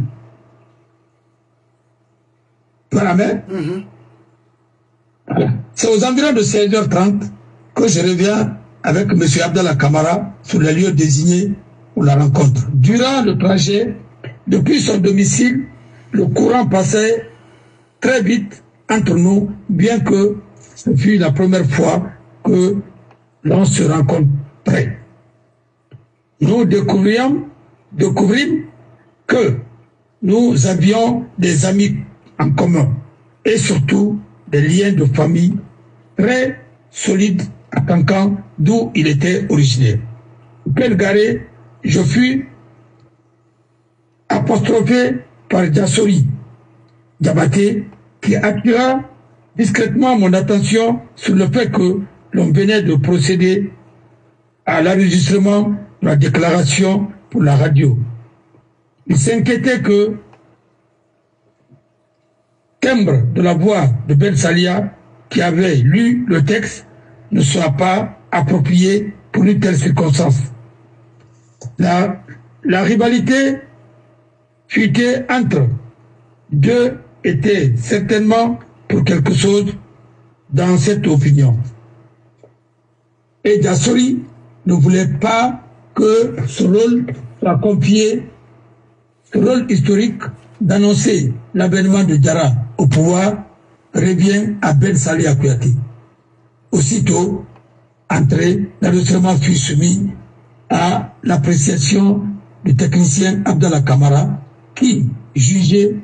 Voilà, mais voilà. C'est aux environs de 16h30 que je reviens avec M. Abdallah Kamara sur les lieux désignés pour la rencontre. Durant le trajet, depuis son domicile, le courant passait très vite entre nous, bien que ce fut la première fois que l'on se rencontrait. Nous découvrions découvrir que nous avions des amis en commun et surtout des liens de famille très solides à Kankan, d'où il était originaire. Pelgaré, je fus apostrophé par Jassori Diabaté, qui attira discrètement mon attention sur le fait que l'on venait de procéder à l'enregistrement de la déclaration pour la radio. Il s'inquiétait que timbre de la voix de Ben Salia, qui avait lu le texte, ne soit pas approprié pour une telle circonstance. La rivalité fuitée entre deux était certainement pour quelque chose dans cette opinion. Et Jassori ne voulait pas que ce rôle soit confié, ce rôle historique d'annoncer l'avènement de Diarra au pouvoir revient à Ben Salia Kouyaté. Aussitôt entré, l'enregistrement fut soumis à l'appréciation du technicien Abdallah Kamara qui jugeait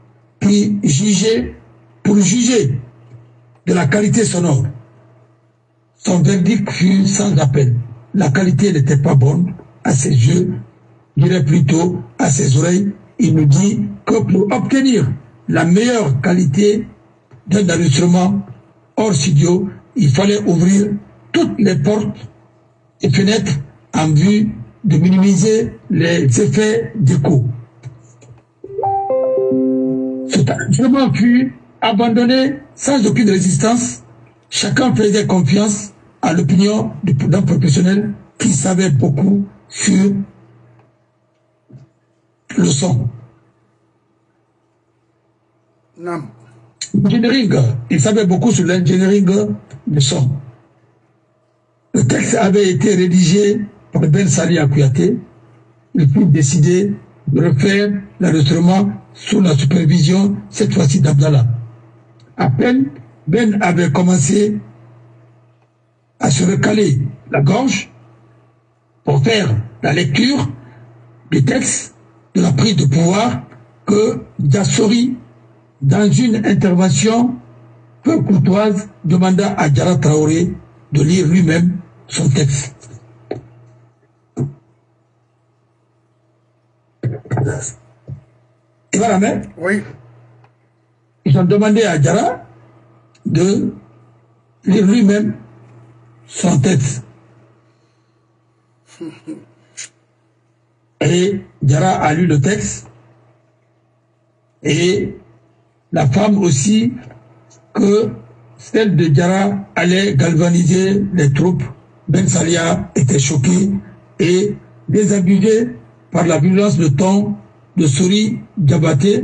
pour juger de la qualité sonore. Son verdict fut sans appel. La qualité n'était pas bonne à ses yeux, je dirais plutôt à ses oreilles. Il nous dit que pour obtenir la meilleure qualité d'un enregistrement hors studio, il fallait ouvrir toutes les portes et fenêtres en vue de minimiser les effets d'écho. Cet enregistrement fut abandonné sans aucune résistance. Chacun faisait confiance à l'opinion d'un professionnel qui savait beaucoup sur le son. Non. Engineering, il savait beaucoup sur l'engineering du son. Le texte avait été rédigé par Ben Salia Kouyaté. Il fut décidé de refaire l'enregistrement sous la supervision, cette fois-ci d'Abdallah. À peine Ben avait commencé à se recaler la gorge pour faire la lecture du texte de la prise de pouvoir que Jassori, dans une intervention peu courtoise, demanda à Diarra Traoré de lire lui-même son texte. Tu vois la main? Oui. Ils ont demandé à Diarra de lire lui-même son texte. Et Diarra a lu le texte. Et la femme aussi, que celle de Diarra allait galvaniser les troupes. Ben Salia était choqué et désabusé par la violence de ton de Sori Diabaté.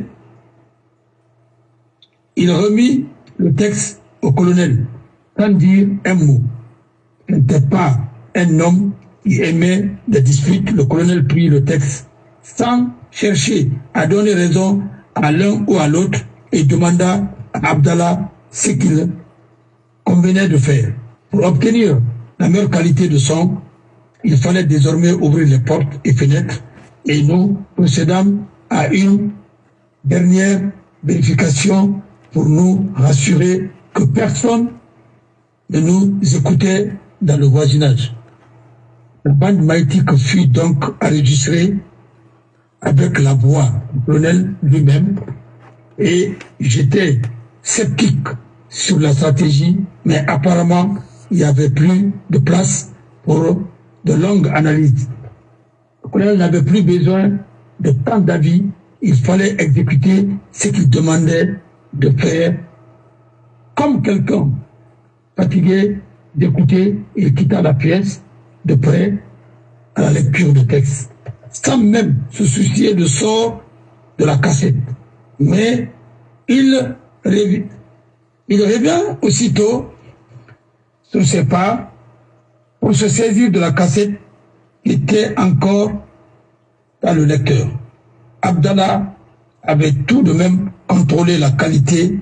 Il remit le texte au colonel sans dire un mot. Il n'était pas un homme qui aimait les disputes. Le colonel prit le texte sans chercher à donner raison à l'un ou à l'autre et demanda à Abdallah ce qu'il convenait de faire. Pour obtenir la meilleure qualité de son, il fallait désormais ouvrir les portes et fenêtres et nous procédâmes à une dernière vérification pour nous rassurer que personne ne nous écoutait dans le voisinage. La bande maïtique fut donc enregistrée avec la voix du colonel lui-même et j'étais sceptique sur la stratégie, mais apparemment il n'y avait plus de place pour de longues analyses. Le colonel n'avait plus besoin de tant d'avis, il fallait exécuter ce qu'il demandait de faire. Comme quelqu'un fatigué d'écouter, il quitta la pièce de près à la lecture du texte, sans même se soucier du sort de la cassette. Mais il revient aussitôt sur ses pas pour se saisir de la cassette qui était encore dans le lecteur. Abdallah avait tout de même contrôlé la qualité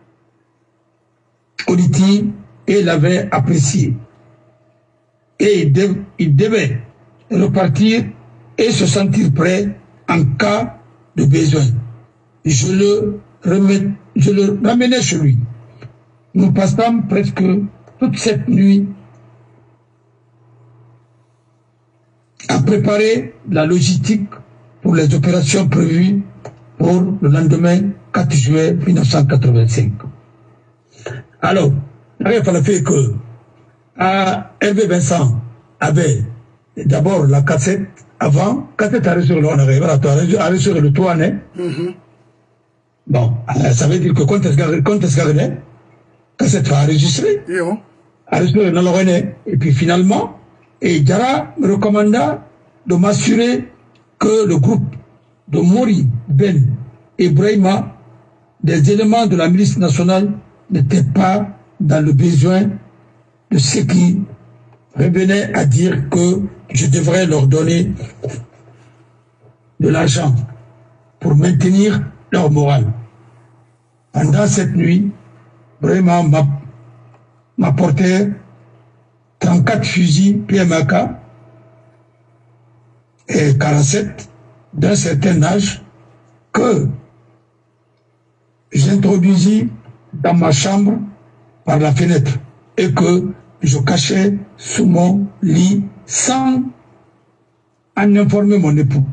auditive et l'avait appréciée. Et il devait repartir et se sentir prêt en cas de besoin. Je le ramenais chez lui. Nous passâmes presque toute cette nuit à préparer la logistique pour les opérations prévues pour le lendemain 4 juillet 1985. Alors, il fallait faire que Hervé Vincent avait d'abord la cassette avant, cassette à sur le toit, bon, ça veut dire que quand est-ce qu'elle cassette va enregistrer, enregistrer dans l'oreille, et puis finalement, et Jara me recommanda de m'assurer que le groupe de Mori, Ben et Brahima, des éléments de la milice nationale, n'étaient pas dans le besoin de ce qui revenait à dire que je devrais leur donner de l'argent pour maintenir leur morale. Pendant cette nuit, Brahima m'apportait 34 fusils PMAK et 47 d'un certain âge que j'introduisis dans ma chambre par la fenêtre et que je cachais sous mon lit sans en informer mon épouse.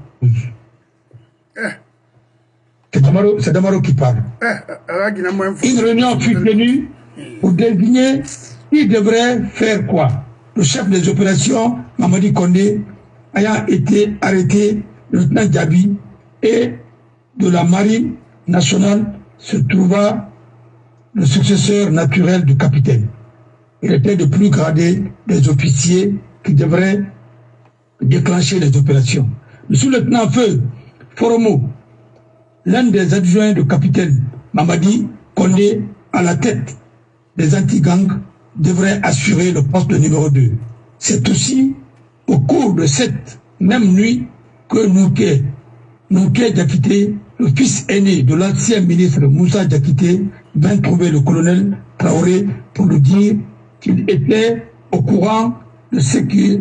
C'est Damaro qui parle. Une réunion fut tenue pour désigner qui devrait faire quoi. Le chef des opérations, Mamadi Kondé, ayant été arrêté, le lieutenant Djabi, et de la marine nationale se trouva le successeur naturel du capitaine. Il était de plus gradé des officiers qui devraient déclencher les opérations. Le sous-lieutenant Feu Foromo, l'un des adjoints du capitaine Mamadi Kondé, à la tête des anti-gangs, devrait assurer le poste de numéro 2. C'est aussi au cours de cette même nuit que Nouké Diakité, le fils aîné de l'ancien ministre Moussa Diakité, vint trouver le colonel Traoré pour lui dire qu'il était au courant de ce que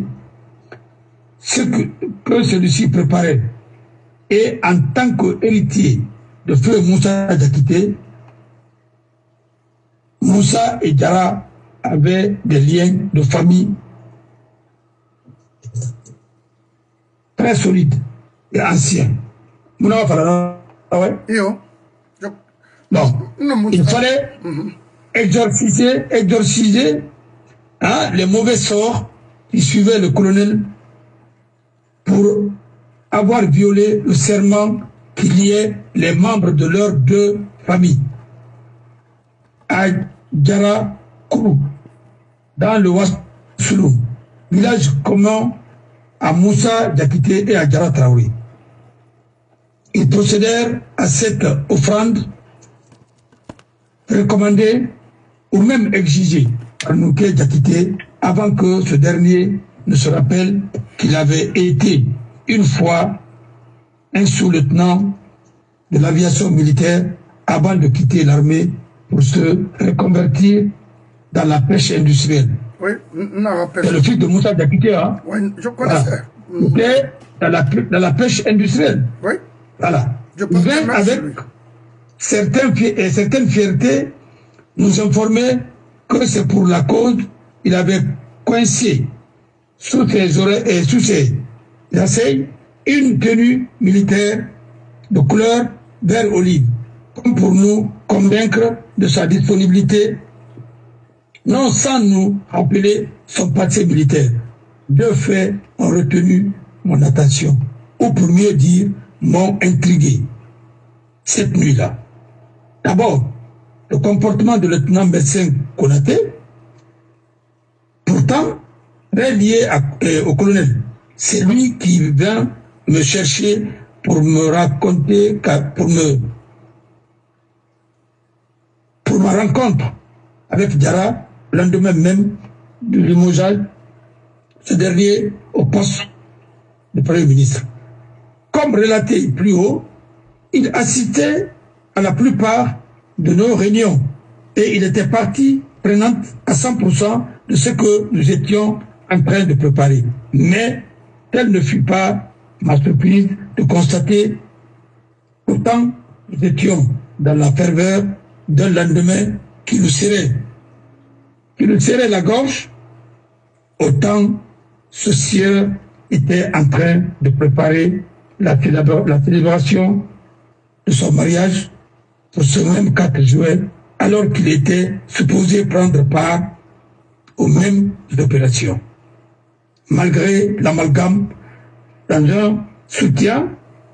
celui-ci préparait. Et en tant qu'héritier de feu Moussa Diakité, Moussa et Diarra avaient des liens de famille très solides et anciens. Bon, il fallait exorciser les mauvais sorts qui suivaient le colonel pour avoir violé le serment qui liait les membres de leurs deux familles. À Diarra Kourou, dans le Wassoulou, village commun à Moussa Diakité et à Diarra Traoré. Ils procédèrent à cette offrande recommandée ou même exigée par Nouké Diakité avant que ce dernier ne se rappelle qu'il avait été une fois un sous-lieutenant de l'aviation militaire avant de quitter l'armée pour se reconvertir dans la pêche industrielle. Oui, c'est le fils de Moussa Diakité, hein? Oui, je connaissais. Voilà. Dans la pêche industrielle. Oui. Voilà. Il vient avec certaines fiertés nous informer que c'est pour la cause il avait coincé sous ses oreilles et sous ses asseilles une tenue militaire de couleur vert olive, comme pour nous convaincre de sa disponibilité, non sans nous rappeler son passé militaire. Deux faits ont retenu mon attention, ou pour mieux dire, m'ont intrigué cette nuit-là. D'abord, le comportement du lieutenant médecin Konaté, pourtant très lié au colonel. C'est lui qui vient me chercher pour me raconter, pour ma rencontre avec Diarra, le lendemain même du limogeage, ce dernier au poste de Premier ministre. Comme relaté plus haut, il assistait à la plupart de nos réunions et il était partie prenante à 100% de ce que nous étions en train de préparer. Mais tel ne fut pas ma surprise de constater qu'autant nous étions dans la ferveur d'un lendemain qui nous serrait la gorge, autant ce sieur était en train de préparer la célébration de son mariage pour ce même 4 juin, alors qu'il était supposé prendre part aux mêmes opérations. Malgré l'amalgame dans un soutien,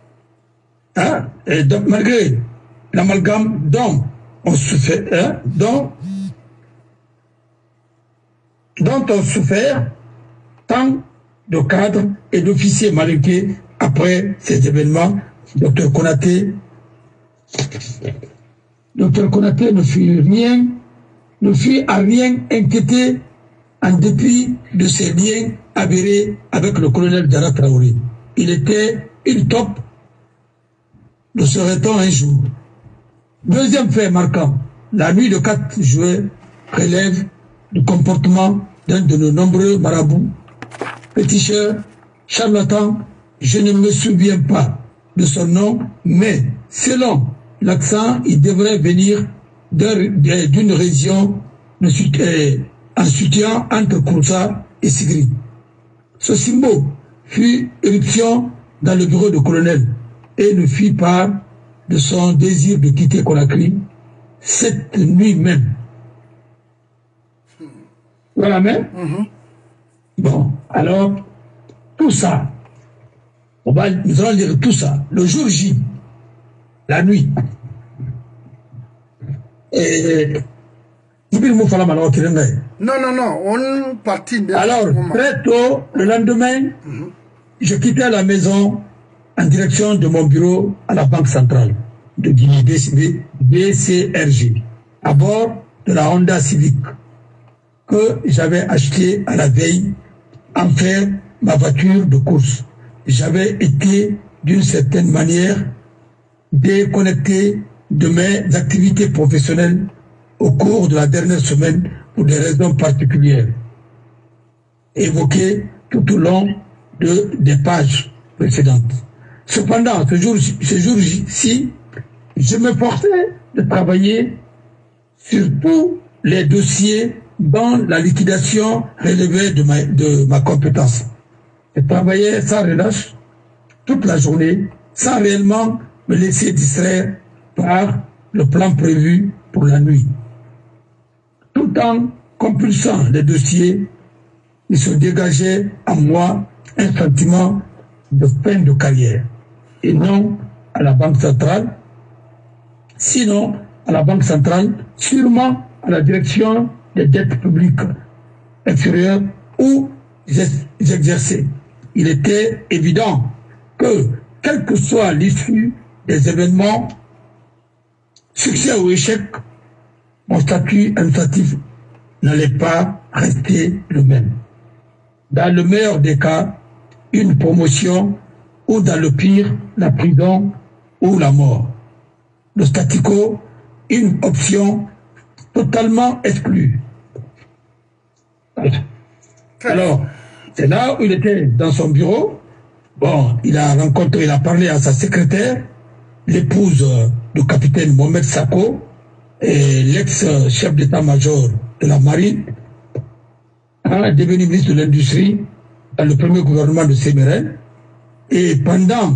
malgré l'amalgame dont on souffert, dont ont souffert tant de cadres et d'officiers malinqués après ces événements, Dr Konaté ne fut à rien inquiété en dépit de ses liens avérés avec le colonel Dara Traoré. Il était une top, le serait-on un jour. Deuxième fait marquant, la nuit de 4 juin relève du comportement d'un de nos nombreux marabouts, féticheurs, charlatans. Je ne me souviens pas de son nom, mais selon l'accent, il devrait venir d'une région en soutien entre Kouroussa et Sigri. Ce symbole fut éruption dans le bureau du colonel et ne fit part de son désir de quitter Conakry cette nuit même. Voilà même. Bon, alors, tout ça, nous allons lire tout ça. Le jour J, la nuit. Non, on partit. Alors, très tôt, le lendemain, je quittais la maison en direction de mon bureau à la Banque centrale de Guinée, BCRG, à bord de la Honda Civic que j'avais achetée à la veille en faire ma voiture de course. J'avais été, d'une certaine manière, déconnecté de mes activités professionnelles au cours de la dernière semaine pour des raisons particulières, évoquées tout au long des pages précédentes. Cependant, ce jour-ci, je me forçais de travailler sur tous les dossiers dont la liquidation relevait de ma compétence. Je travaillais sans relâche toute la journée, sans réellement me laisser distraire par le plan prévu pour la nuit. Tout en compulsant les dossiers, il se dégageait en moi un sentiment de fin de carrière, et non à la Banque centrale, sinon à la Banque centrale, sûrement à la direction des dettes publiques inférieures où j'exerçais. Il était évident que, quelle que soit l'issue des événements, succès ou échec, mon statut administratif n'allait pas rester le même. Dans le meilleur des cas, une promotion, ou dans le pire, la prison ou la mort. Le statu quo, une option totalement exclue. Alors, c'est là où il était dans son bureau. Bon, il a parlé à sa secrétaire, l'épouse du capitaine Mohamed Sako, et l'ex-chef d'état-major de la marine, devenu ministre de l'Industrie dans le premier gouvernement de Sémérel. Et pendant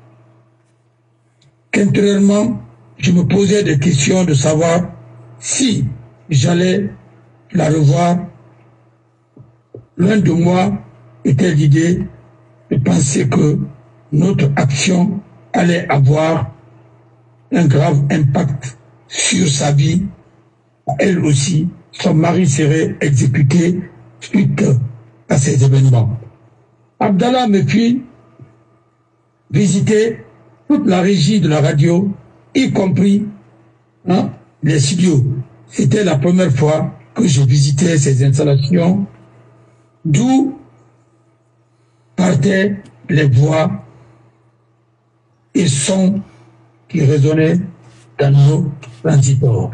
qu'intérieurement, je me posais des questions de savoir si j'allais la revoir, loin de moi était l'idée de penser que notre action allait avoir un grave impact sur sa vie. Elle aussi, son mari serait exécuté suite à ces événements. Abdallah me fit visiter toute la régie de la radio, y compris les studios. C'était la première fois que je visitais ces installations, d'où partaient les voix et sons qui résonnaient dans nos transitors.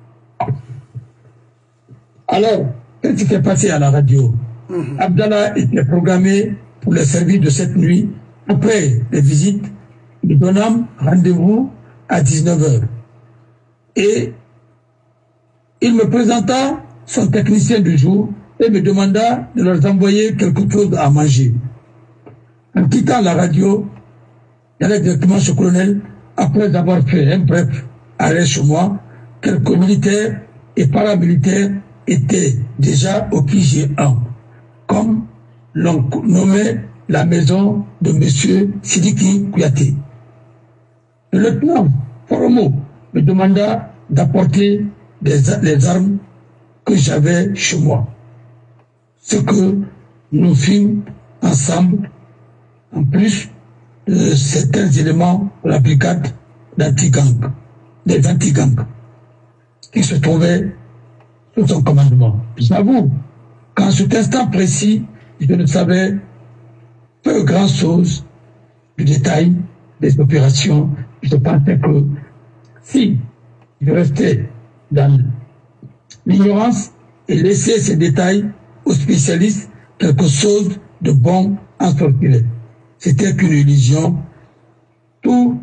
Alors, qu'est-ce qui s'est passé à la radio? Abdallah était programmé pour le service de cette nuit Après les visites, nous donnâmes rendez-vous à 19h. Et il me présenta son technicien du jour et me demanda de leur envoyer quelque chose à manger. En quittant la radio, j'allais directement chez le colonel, après avoir fait un bref arrêt chez moi. Quelques militaires et paramilitaires étaient déjà au QG1, comme l'on nommait la maison de M. Sidiki Kouyaté. Le lieutenant Foromo me demanda d'apporter les armes que j'avais chez moi. Ce que nous fîmes ensemble, en plus de certains éléments de la brigade d'anti-gang, des anti-gangs, qui se trouvaient sous son commandement. J'avoue qu'en cet instant précis, je ne savais peu grand-chose du détail des opérations. Je pensais que si je restais dans l'ignorance et laissais ces détails aux spécialistes, quelque chose de bon en sortirait. C'était qu'une illusion. Tout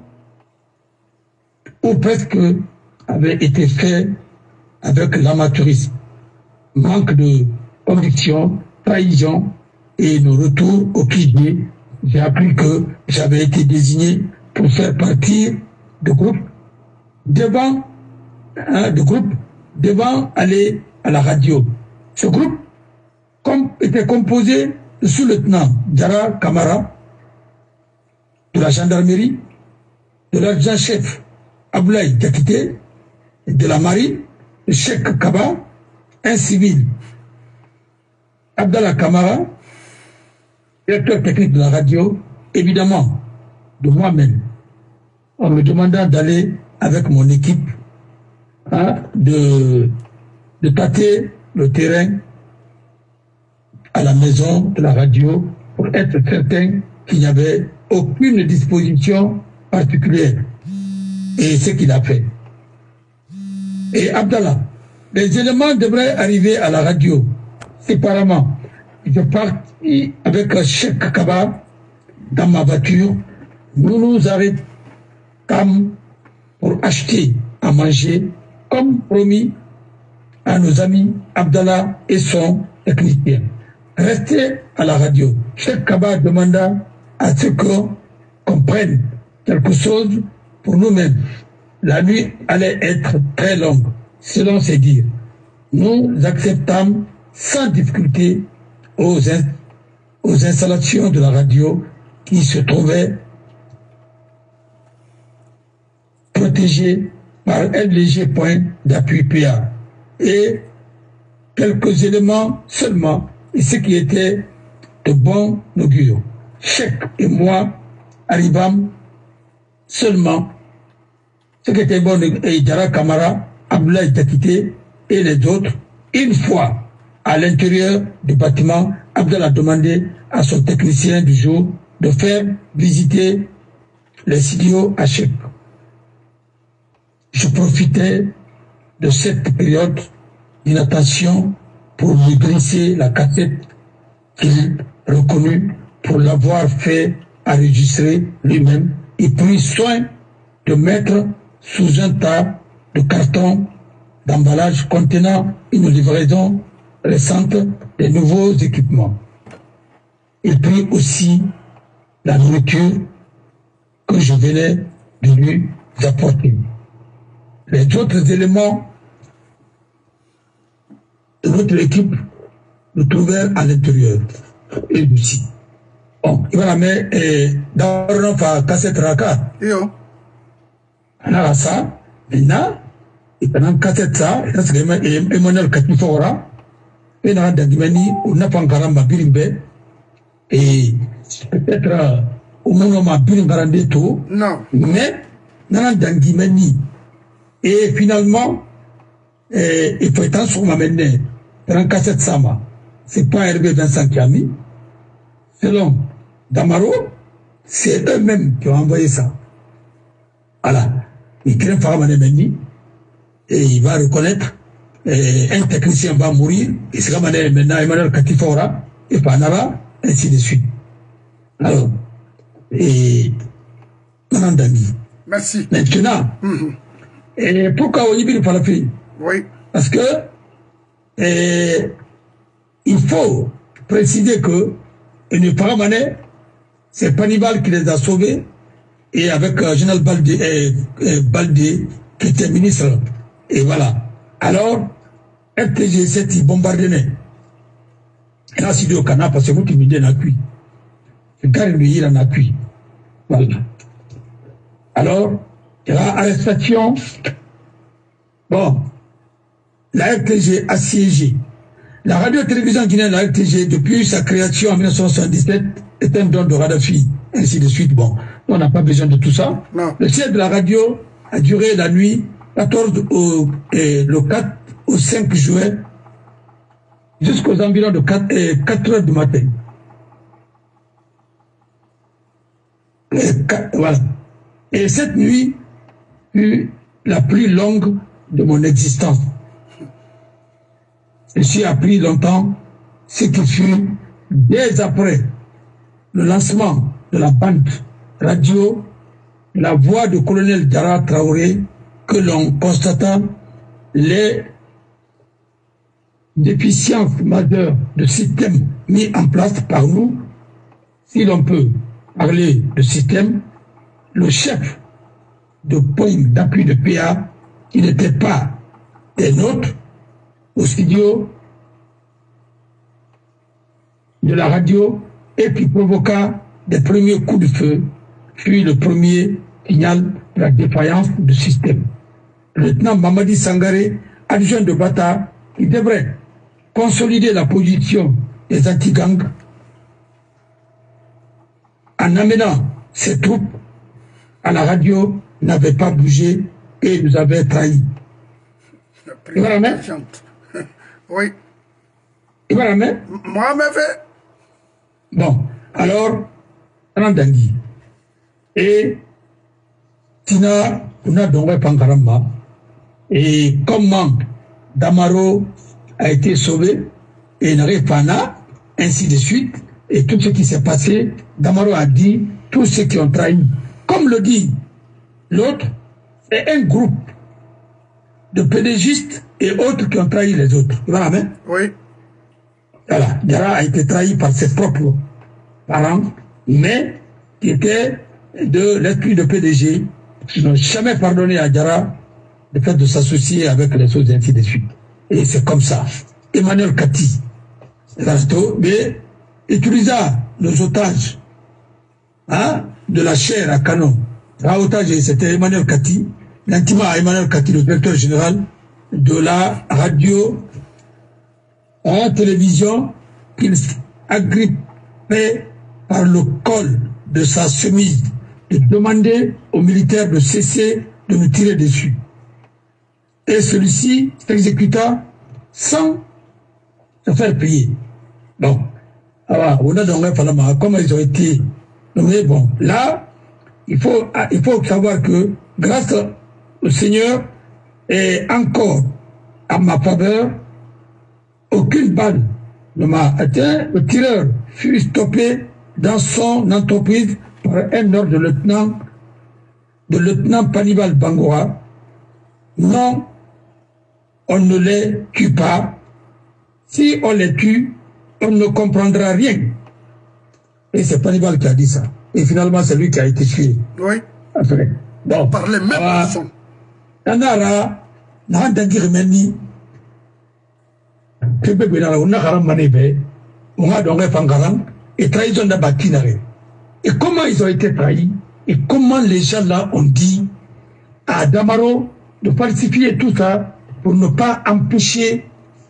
ou presque avait été fait avec l'amateurisme, manque de conviction, trahison et nos retours au QG. J'ai appris que j'avais été désigné pour faire partie de groupe devant aller à la radio. Ce groupe était composé de sous-lieutenant Djara Kamara de la gendarmerie, de l'adjudant-chef Abdoulaye Diakité, de la marine, le Cheikh Kaba, un civil, Abdallah Kamara, directeur technique de la radio, évidemment, de moi-même, en me demandant d'aller avec mon équipe de tâter le terrain à la maison de la radio pour être certain qu'il n'y avait aucune disposition particulière. Et c'est ce qu'il a fait. Et Abdallah, les éléments devraient arriver à la radio séparément. Je partis avec Cheikh Kaba dans ma voiture. Nous nous arrêtâmes pour acheter à manger, comme promis à nos amis Abdallah et son technicien. Restez à la radio. Cheikh Kaba demanda à ce qu'on prenne quelque chose pour nous-mêmes. La nuit allait être très longue, selon ses dires. Nous acceptâmes sans difficulté aux installations de la radio qui se trouvaient protégées par un léger point d'appui PA et quelques éléments seulement, et ce qui était de bon augure. Cheikh et moi arrivâmes seulement, ce qui était bon, et Djara Kamara, Abdoulaye Diakité et les autres. Une fois à l'intérieur du bâtiment, Abdallah a demandé à son technicien du jour de faire visiter les studios à Cheikh. Je profitais de cette période d'inattention pour lui glisser la cassette qu'il reconnut pour l'avoir fait enregistrer lui-même et prit soin de mettre sous un tas de cartons d'emballage contenant une livraison récente des nouveaux équipements. Il prit aussi la nourriture que je venais de lui apporter. Les autres éléments de notre équipe nous trouvèrent à l'intérieur. Et aussi. Bon, il va la mettre dans la cassette raka. On a ça, maintenant, il prend cassette ça, et c'est Emmanuel Katifora, et dans la Dagimani, on a pas encore ma birimbe, et peut-être au moment ma birimbarande tout, mais dans la Dagimani, et finalement, il faut être sur ma mène, prend cassette sama, c'est pas Hervé Vincent qui a mis, selon Damaro, c'est eux-mêmes qui ont envoyé ça. Voilà. Il crée Faramane et il va reconnaître, un technicien va mourir, et c'est comme maintenant Emmanuel Katifora, et Panara, ainsi de suite. Alors, et Manandami. Merci. Maintenant, et pourquoi on y parle plus? Oui. Parce que il faut préciser que ne pas maner, c'est Panibal qui les a sauvés et avec Général Baldé qui était ministre. Et voilà. Alors, FTG 7 il bombardait. Et là, c'est au canard parce que vous qui me dites un cuit. Le gars, il en a cuit. Voilà. Alors, il y a arrestation. Bon, la RTG assiégée. La radio-télévision guinéenne, la RTG, depuis sa création en 1977, est un don de Radhafi, ainsi de suite. Bon, on n'a pas besoin de tout ça. Non. Le siège de la radio a duré la nuit 14 le 4 au 5 juin jusqu'aux environs de 4 heures du matin. Voilà. Et cette nuit fut la plus longue de mon existence. Je suis appris longtemps ce qui fut dès après le lancement de la bande radio, la voix du colonel Dara Traoré, que l'on constata les déficiences majeures de système mis en place par nous. Si l'on peut parler de système, le chef de point d'appui de PA, qui n'était pas des nôtres, au studio de la radio, et qui provoqua des premiers coups de feu, puis le premier signal de la défaillance du système. Le lieutenant Mamadi Sangaré, adjoint de Bata, qui devrait consolider la position des anti-gangs en amenant ses troupes à la radio, n'avait pas bougé et nous avait trahis. Il va la mettre? Oui. Il va la mettre? Moi, mais fait. Bon, alors, Randangui. Et Tina, on a donc Pankaramba. Et comment Damaro a été sauvé, et Narefana, ainsi de suite, et tout ce qui s'est passé, Damaro a dit, tous ceux qui ont trahi, comme le dit l'autre, c'est un groupe de pédégistes et autres qui ont trahi les autres. Tu vois la main? Oui. Voilà, Dara a été trahi par ses propres parents, mais qui étaient de l'esprit de PDG, qui n'ont jamais pardonné à Dara le fait de s'associer avec les autres, ainsi de suite. Et c'est comme ça. Emmanuel Kati, mais utilisa nos otages de la chair à canon. Otage, c'était Emmanuel Kati, l'intima à Emmanuel Kati, le directeur général de la radio télévision, qu'il agrippait par le col de sa chemise, de demander aux militaires de cesser de nous tirer dessus. Et celui-ci s'exécuta sans se faire payer. Bon, alors, on a donc comment ils ont été nommés. Bon, là, il faut savoir que grâce au Seigneur et encore à ma faveur, aucune balle ne m'a atteint. Le tireur fut stoppé dans son entreprise par un ordre de lieutenant Panibal Bangoa. Non, on ne les tue pas. Si on les tue, on ne comprendra rien. Et c'est Panibal qui a dit ça. Et finalement, c'est lui qui a été tué. Oui. Après. Bon. Par les mêmes personnes. Nandara, Nahandangi Remeni, on a Haram Manebe, on a donc Fangaram, et trahison d'Abakinare. Et comment ils ont été trahis, et comment les gens là ont dit à Damaro de falsifier tout ça pour ne pas empêcher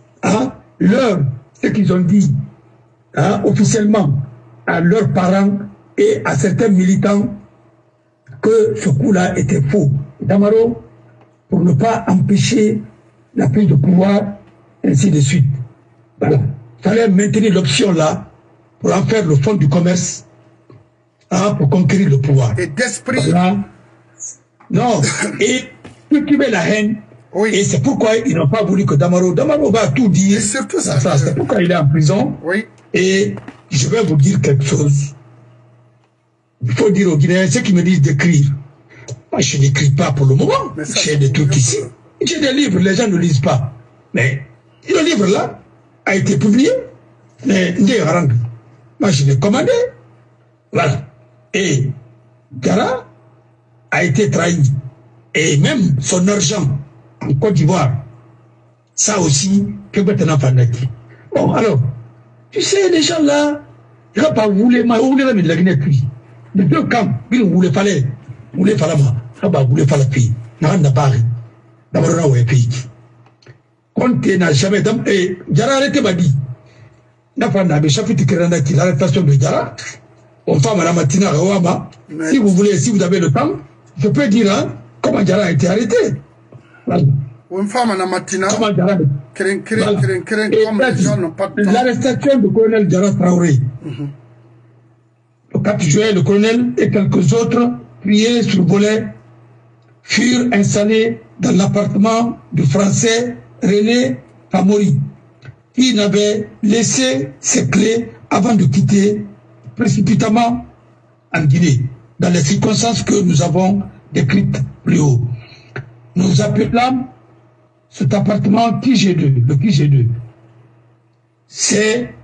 ce qu'ils ont dit officiellement à leurs parents et à certains militants que ce coup-là était faux. Damaro, pour ne pas empêcher la prise de pouvoir, ainsi de suite. Voilà. Il fallait maintenir l'option là pour en faire le fonds du commerce pour conquérir le pouvoir. Et d'esprit. Voilà. Non. Et cultiver la haine. Oui. Et c'est pourquoi ils n'ont pas voulu que Damaro va tout dire. Et surtout ça. C'est pourquoi il est en prison. Oui. Et je vais vous dire quelque chose. Il faut dire aux Guinéens, ceux qui me disent d'écrire. Moi, je n'écris pas pour le moment. J'ai des trucs ici. J'ai des livres, les gens ne lisent pas. Mais le livre-là a été publié. Mais moi, je l'ai commandé. Voilà. Et Diarra a été trahi. Et même son argent en Côte d'Ivoire, ça aussi, que maintenant Fandaki. Bon, alors, tu sais, les gens là, ils n'ont pas voulu, mais de la Guinée puis. Les deux camps, ils voulaient faire moi. Ils voulaient faire le pays. N'a pas d'abord, on a pays. Quand tu n'as jamais, et Diarra arrêté m'a dit, n'a pas d'abord, chapitre qui l'arrestation de Diarra, on fait Madame Matina Rawama. Si vous voulez, si vous avez le temps, je peux dire, hein, comment Diarra a été arrêté. Voilà. Une femme en matin, l'arrestation du colonel Diarra Traoré. Le 4 juin, le colonel et quelques autres, priés sur le volet, furent installés dans l'appartement du Français René Famori, qui n'avait laissé ses clés avant de quitter précipitamment en Guinée, dans les circonstances que nous avons décrites plus haut. Nous appelons cet appartement QG2, le QG2. C'est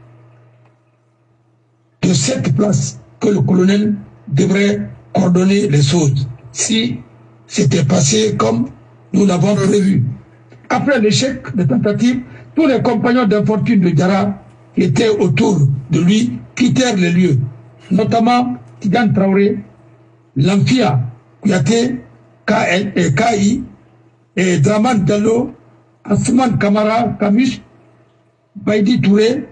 de cette place que le colonel devrait coordonner les choses, si c'était passé comme nous l'avons prévu. Après l'échec des tentatives, tous les compagnons d'infortune de Diarra qui étaient autour de lui quittèrent les lieux, notamment Tigan Traoré, Lamfia Kouyaté, KI, et Draman Diallo, Asuman Kamara, Kamus, Badi Touré,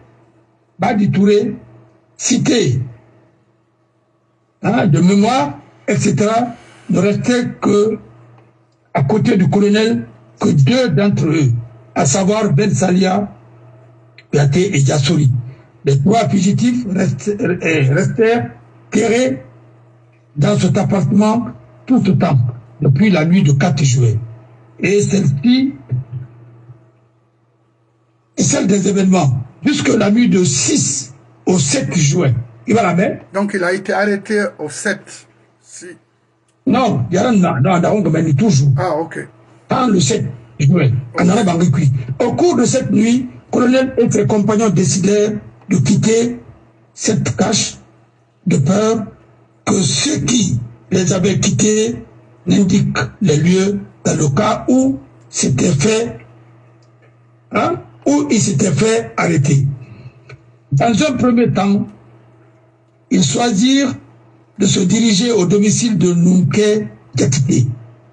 Cité, hein, de mémoire, etc., ne restait que, à côté du colonel, que deux d'entre eux, à savoir Ben Salia, Kouyaté et Diassori. Les trois fugitifs restèrent terrés dans cet appartement tout ce temps, depuis la nuit du 4 juillet. Et celle-ci est celle des événements, jusque la nuit de 6 au 7 juin. Il va la mettre. Donc il a été arrêté au 7. Si. Non, il y a un toujours. Ah, ok. Dans le 7 juin, en Arabie Saoudite. Au cours de cette nuit, le colonel et ses compagnons décidèrent de quitter cette cache de peur que ceux qui les avaient quittés n'indiquent les lieux dans le cas où c'était fait, hein, où il s'était fait arrêter. Dans un premier temps, ils choisirent de se diriger au domicile de Nunke Diakité,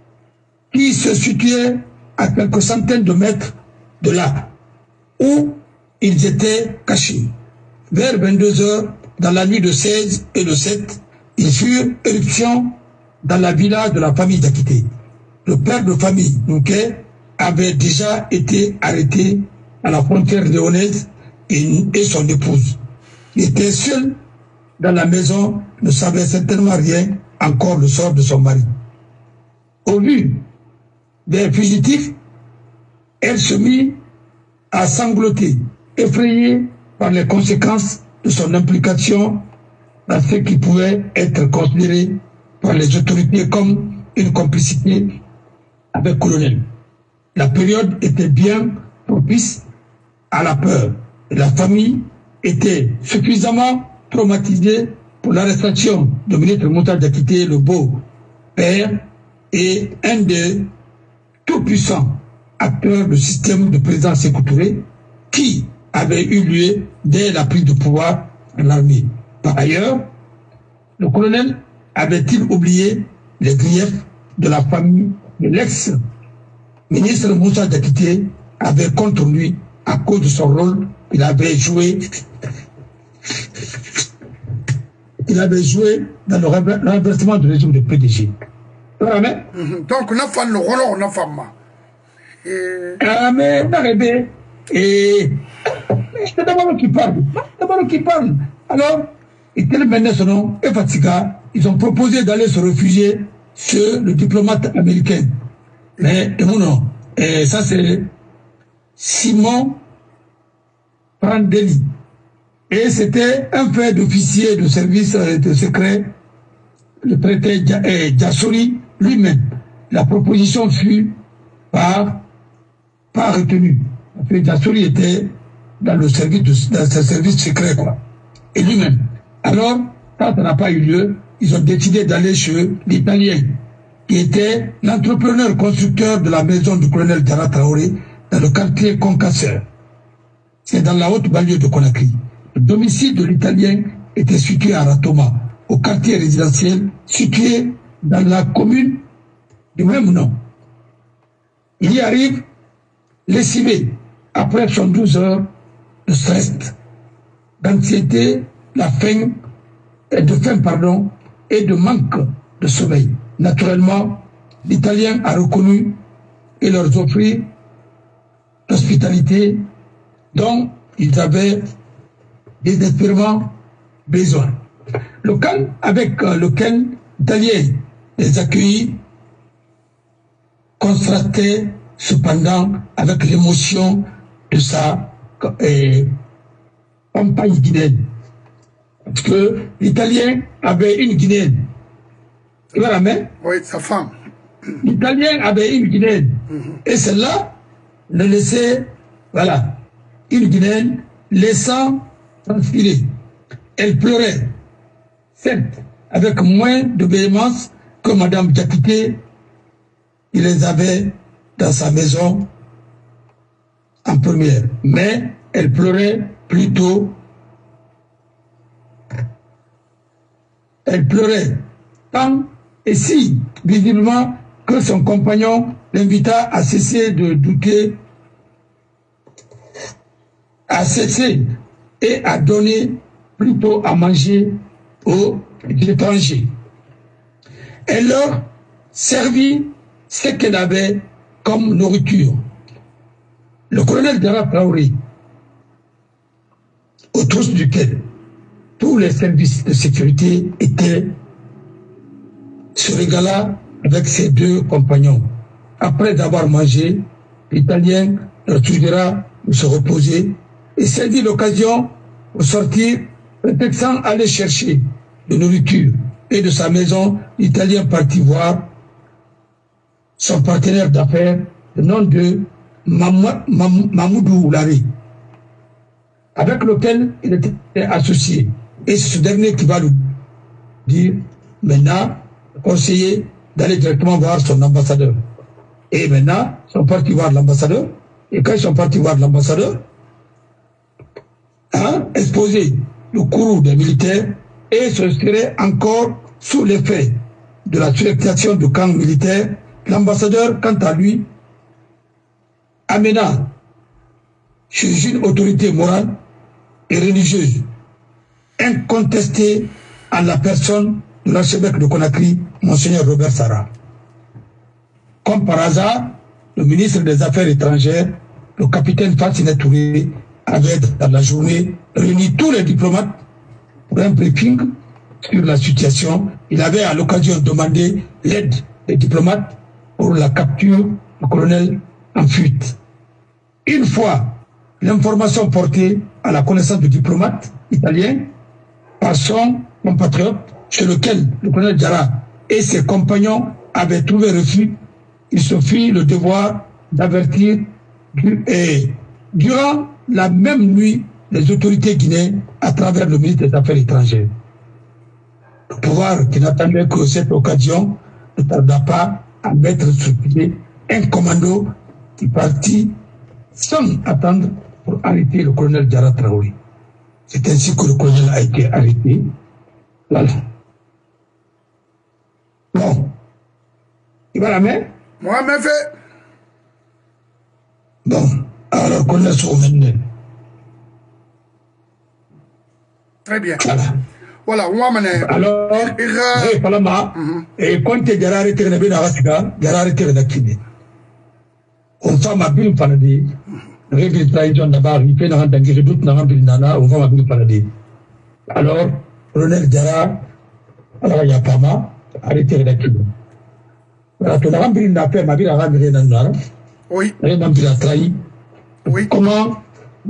qui se situait à quelques centaines de mètres de là, où ils étaient cachés. Vers 22 heures, dans la nuit de 16 et le 7, ils furent éruption dans la villa de la famille Diakité. Le père de famille, Nunke, avait déjà été arrêté à la frontière léonaise et son épouse. Il était seul dans la maison, ne savait certainement rien, encore le sort de son mari. Au vu des fugitifs, elle se mit à sangloter, effrayée par les conséquences de son implication dans ce qui pouvait être considéré par les autorités comme une complicité avec le colonel. La période était bien propice à la peur. Et la famille était suffisamment traumatisée pour l'arrestation de ministre Moussa Diakité, le beau-père, et un des tout-puissants acteurs du système de président Sékou Touré, qui avait eu lieu dès la prise de pouvoir en armée. Par ailleurs, le colonel avait-il oublié les griefs de la famille de l'ex-ministre Moussa Diakité avait contre lui à cause de son rôle qu'il avait joué. Il avait joué dans le renversement du régime de PDG. Donc, on a fait le rôle, on a fait ma. Mais n'arrêtez. Et c'est d'abord qui parle. D'abord qui parle. Alors, et tel maintenant son nom, et Fatiga, ils ont proposé d'aller se réfugier chez le diplomate américain. Mais, et mon nom, et ça c'est Simon Prandelli. Et c'était un fait d'officier de service de secret le traité Jassori lui-même, la proposition fut pas retenue. Parce que Jassori était dans le service, dans ce service secret, quoi. Et lui-même. Alors, quand ça n'a pas eu lieu, ils ont décidé d'aller chez l'Italien, qui était l'entrepreneur constructeur de la maison du colonel Diarra Traoré, dans le quartier Concasseur. C'est dans la haute banlieue de Conakry. Le domicile de l'Italien était situé à Ratoma, au quartier résidentiel situé dans la commune du même nom. Il y arrive lessivé après 72 heures de stress, d'anxiété, et de manque de sommeil. Naturellement, l'Italien a reconnu et leur offrit l'hospitalité dont ils avaient désespérément besoin. Le calme avec lequel l'Italien les accueillit contrastait cependant avec l'émotion de sa campagne guinéenne. Parce que l'Italien avait une Guinéenne. Tu vois la main? Oui, sa femme. L'Italien avait une Guinéenne. Et celle-là le laissait, voilà, une Guinéenne laissant transpirer. Elle pleurait, certes, avec moins de véhémence que Madame Diakité. Il les avait dans sa maison en première. Mais elle pleurait plutôt. Elle pleurait tant et si visiblement que son compagnon l'invita à cesser de douter, à cesser et à donner plutôt à manger aux étrangers. Elle leur servit ce qu'elle avait comme nourriture. Le colonel Diarra Traoré, aux trousses duquel tous les services de sécurité se régala avec ses deux compagnons. Après avoir mangé, l'Italien leur suggéra de se reposer et saisit l'occasion pour sortir, prétextant aller chercher de nourriture. Et de sa maison, l'Italien partit voir son partenaire d'affaires, le nom de Mamoudou Laré, avec lequel il était associé. Et c'est ce dernier qui va lui dire maintenant, conseiller d'aller directement voir son ambassadeur. Et maintenant, ils sont partis voir l'ambassadeur. Et quand ils sont partis voir l'ambassadeur, exposer le courroux des militaires et se serait encore sous l'effet de la suréactation du camp militaire, l'ambassadeur, quant à lui, amena chez une autorité morale et religieuse incontestée en la personne de l'archevêque de Conakry, Monseigneur Robert Sarah. Comme par hasard, le ministre des Affaires étrangères, le capitaine Fassine Touré, avait dans la journée réuni tous les diplomates pour un briefing sur la situation. Il avait à l'occasion demandé l'aide des diplomates pour la capture du colonel en fuite. Une fois l'information portée à la connaissance du diplomate italien par son compatriote, chez lequel le colonel Diarra et ses compagnons avaient trouvé refuge, il se fit le devoir d'avertir durant la même nuit les autorités guinéennes à travers le ministre des Affaires étrangères. Le pouvoir qui n'attendait que cette occasion ne tarda pas à mettre sur pied un commando qui partit sans attendre pour arrêter le colonel Diarra Traoré. C'est ainsi que le colonel a été arrêté. Voilà. Bon. Il va la main? Moi, mais fait. Bon. Alors, le colonel se remet. Très bien. Voilà. Voilà, on va mener. Alors, et quand tu es Diarra Traoré, Diarra Traoré, on fait ma bille paradis. Réglé trahison d'abord, il fait dans un doute dans un bille nana, on fait ma bille paradis. Alors, colonel Diarra, alors il y a pas mal, arrêtez la Cuba. Voilà, tu n'as pas bille d'affaires, ma bille a ramené dans le oui. Rien a trahi. Oui. Comment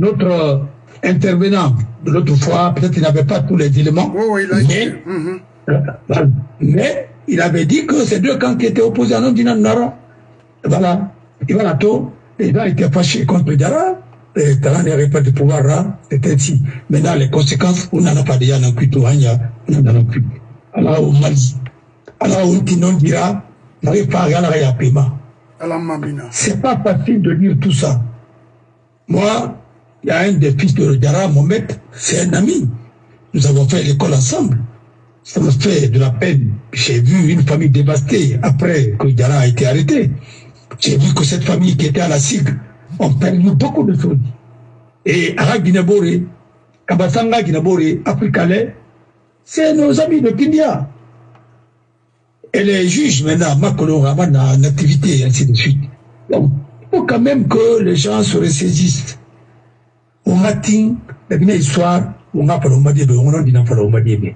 notre intervenant de l'autre fois, peut-être qu'il n'avait pas tous les éléments, oui, mais Voilà. Mais il avait dit que ces deux camps qui étaient opposés à Nondina Nara, voilà, et voilà tout, les gens étaient fâchés contre Dara, et Dara n'avait pas de pouvoir là, c'était ainsi. Maintenant, les conséquences, on n'en a pas déjà dans Kuto, on n'en a plus. Alors, au Mali, alors, on dit non dira, n'arrive pas à regarder à paiement. C'est pas facile de dire tout ça. Moi, il y a un des fils de Dara, Mohamed, c'est un ami. Nous avons fait l'école ensemble. Ça me fait de la peine. J'ai vu une famille dévastée après que Dara a été arrêté. J'ai vu que cette famille qui était à la SIG ont perdu beaucoup de choses. Et Ara Guinabore, Kabasanga Guinabore, Africalais, c'est nos amis de Kindia. Et les juges maintenant, Makolo Raman en activité, et ainsi de suite. Donc, il faut quand même que les gens se ressaisissent. On a tin, la Guinée histoire, on a pas le Madiébé, on a dit n'a pas le Madiébé.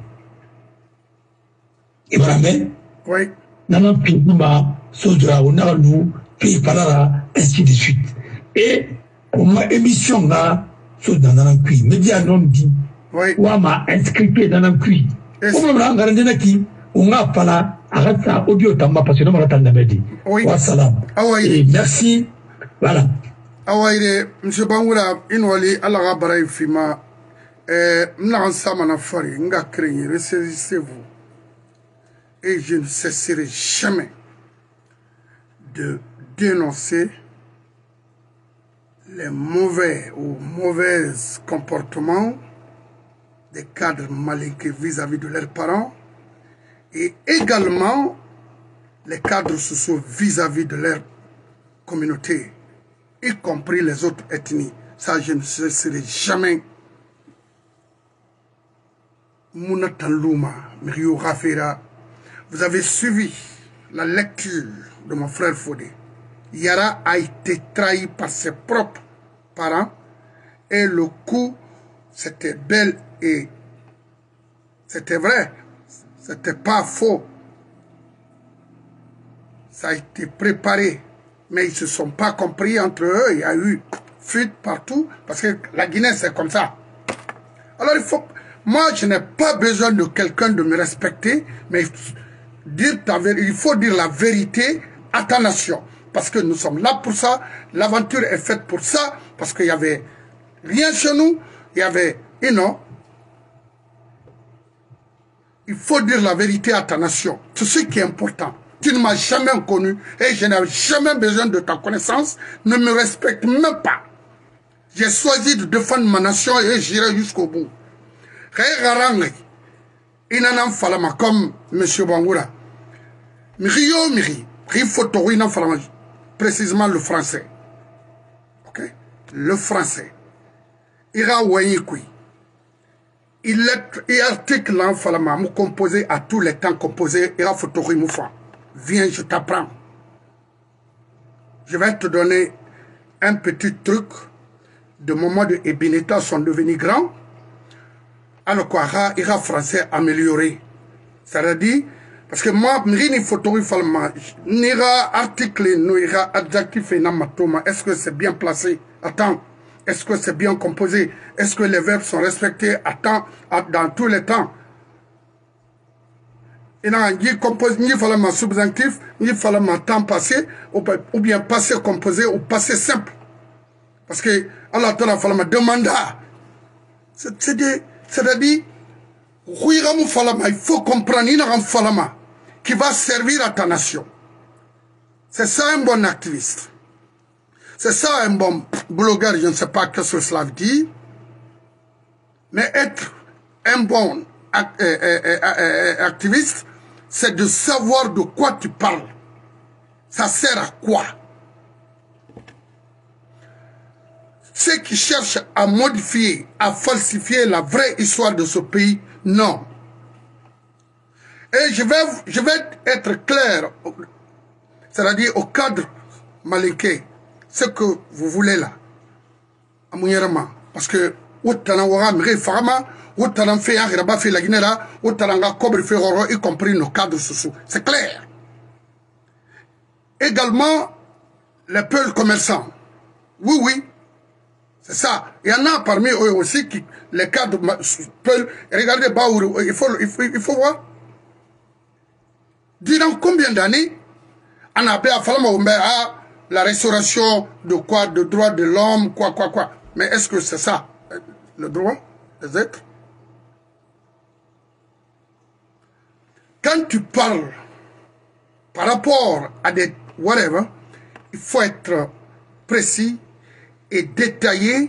Et voilà, mais, oui. Nanan Pinduma, Sodra, on a nous, puis Palara, ainsi de suite. Et, on a émission là, Sodra Nanan Kui, média non dit, ou on m'a inscrit dans Nanan Kui. On m'a regardé qui, on a pas là, arrête ça, audio tamba, parce que nous m'attendons d'Amedi. Oui. Wassalam. Et merci. Voilà. Awaïre, M. Bangoura, Inwali, Allah Baraï Fima, Mnan Samana Fari, Nga Kreni, ressaisissez-vous. Et je ne cesserai jamais de dénoncer les mauvais ou mauvais comportements des cadres malinqués vis-à-vis de leurs parents et également les cadres sociaux vis-à-vis de leur communauté, y compris les autres ethnies. Ça, je ne cesserai jamais. Mounatan Louma, Mirio Rafera, vous avez suivi la lecture de mon frère Fodé. Yara a été trahi par ses propres parents et le coup, c'était bel et c'était vrai, c'était pas faux. Ça a été préparé, mais ils ne se sont pas compris entre eux. Il y a eu fuite partout, parce que la Guinée, c'est comme ça. Alors, moi, je n'ai pas besoin de quelqu'un de me respecter, mais il faut dire la vérité à ta nation. Parce que nous sommes là pour ça, l'aventure est faite pour ça, parce qu'il n'y avait rien chez nous, il y avait, il faut dire la vérité à ta nation. C'est ce qui est important. Tu ne m'as jamais connu et je n'ai jamais besoin de ta connaissance. Ne me respecte même pas. J'ai choisi de défendre ma nation et j'irai jusqu'au bout. Inanam falama comme M. Bangoura. Mirio miri. Rifoto inam falama. Précisément le français. Ok? Le français. Ira wayikui. Il article en falama. Mou composé à tous les temps composé. Ira fotori moufa. Viens, je t'apprends. Je vais te donner un petit truc. De moment de Ebineta sont devenus grands. Alors quoi, ira français amélioré. Ça veut dire, parce que moi, m'rini photo falma, n'ira article, n'ira adjectif et namatoma. Est-ce que c'est bien placé? Attends. Est-ce que c'est bien composé? Est-ce que les verbes sont respectés à temps, dans tous les temps? Il y a ni composé, ni falma subjonctif, ni falma temps passé, ou bien passé composé, ou passé simple. Parce que, Allah t'en falma demanda. C'est-à-dire, il faut comprendre qui va servir à ta nation. C'est ça un bon activiste. C'est ça un bon blogueur, je ne sais pas ce que cela veut dire. Mais être un bon activiste, c'est de savoir de quoi tu parles. Ça sert à quoi? Ceux qui cherchent à modifier, à falsifier la vraie histoire de ce pays, non. Et je vais être clair, c'est-à-dire au cadre malinqué, ce que vous voulez là, à Mouniérama, parce que y compris nos cadres sociaux. C'est clair. Également, les peuples commerçants. Oui, oui. C'est ça. Il y en a parmi eux aussi qui, les cadres peuvent, regardez Baourou, il faut voir. Durant combien d'années on a la restauration de quoi? De droits de l'homme, quoi. Mais est-ce que c'est ça, le droit des êtres? Quand tu parles par rapport à des whatever, il faut être précis et détaillé.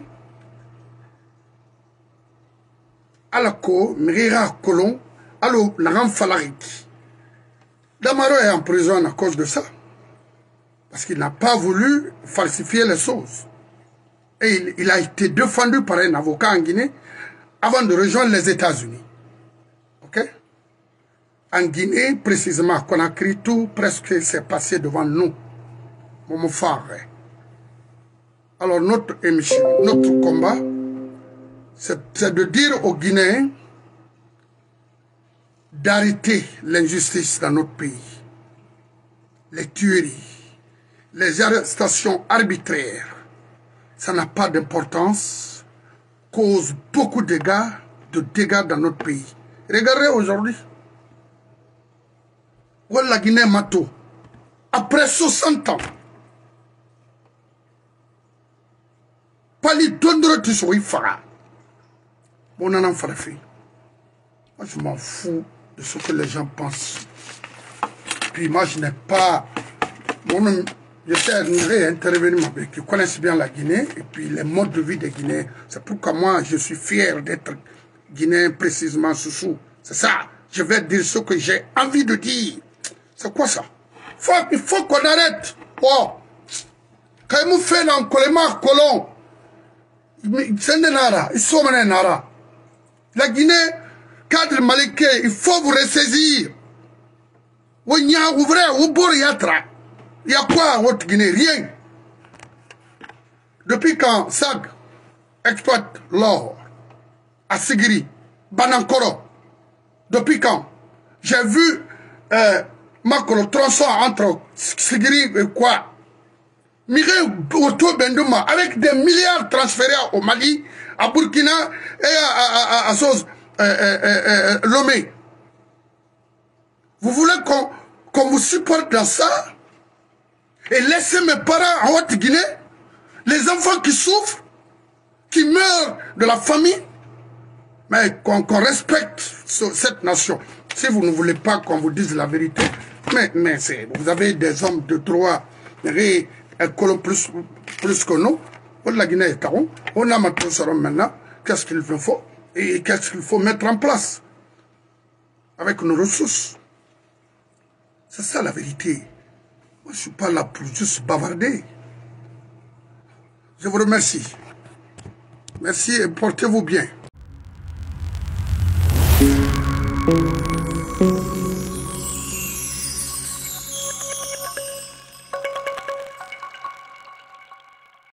À la co, Mrira Colon, allo Naram Falariki. Damaro est en prison à cause de ça. Parce qu'il n'a pas voulu falsifier les choses. Et il a été défendu par un avocat en Guinée avant de rejoindre les États-Unis. Ok? En Guinée, précisément, Conakry, tout presque s'est passé devant nous. Mon phare. Alors notre émission, notre combat, c'est de dire aux Guinéens d'arrêter l'injustice dans notre pays. Les tueries, les arrestations arbitraires, ça n'a pas d'importance, cause beaucoup de dégâts dans notre pays. Regardez aujourd'hui, la Guinée Mato, après 60 ans, Pali Dondro Tissoui Fara. Bon, on en fait. Moi, je m'en fous de ce que les gens pensent. Puis moi, je n'ai pas... Je sais intervenir, mais qui connaissent bien la Guinée et puis les modes de vie des Guinéens. C'est pourquoi moi, je suis fier d'être Guinéen précisément sous. C'est ça. Je vais dire ce que j'ai envie de dire. C'est quoi ça? Il faut qu'on arrête. Oh. Quand ils me fait l'encollement colon, c'est des nara. Ils sont des nara. La Guinée, cadre maliké, il faut vous ressaisir. Il y a quoi en haute Guinée? Rien. Depuis quand SAG exploite l'or à Sigiri, Banankoro, depuis quand? J'ai vu le tronçon entre Sigiri et quoi? Mireille Oto Bendouma, avec des milliards transférés au Mali, à Burkina et à Lomé. Vous voulez qu'on vous supporte dans ça? Et laisser mes parents en Haute-Guinée, les enfants qui souffrent, qui meurent de la famine, mais qu'on respecte cette nation. Si vous ne voulez pas qu'on vous dise la vérité, mais vous avez des hommes de droit, plus que nous, la Guinée est carreau, on a maintenant maintenant, qu'est-ce qu'il faut et qu'est-ce qu'il faut mettre en place avec nos ressources. C'est ça la vérité. Moi, je ne suis pas là pour juste bavarder. Je vous remercie. Merci et portez-vous bien.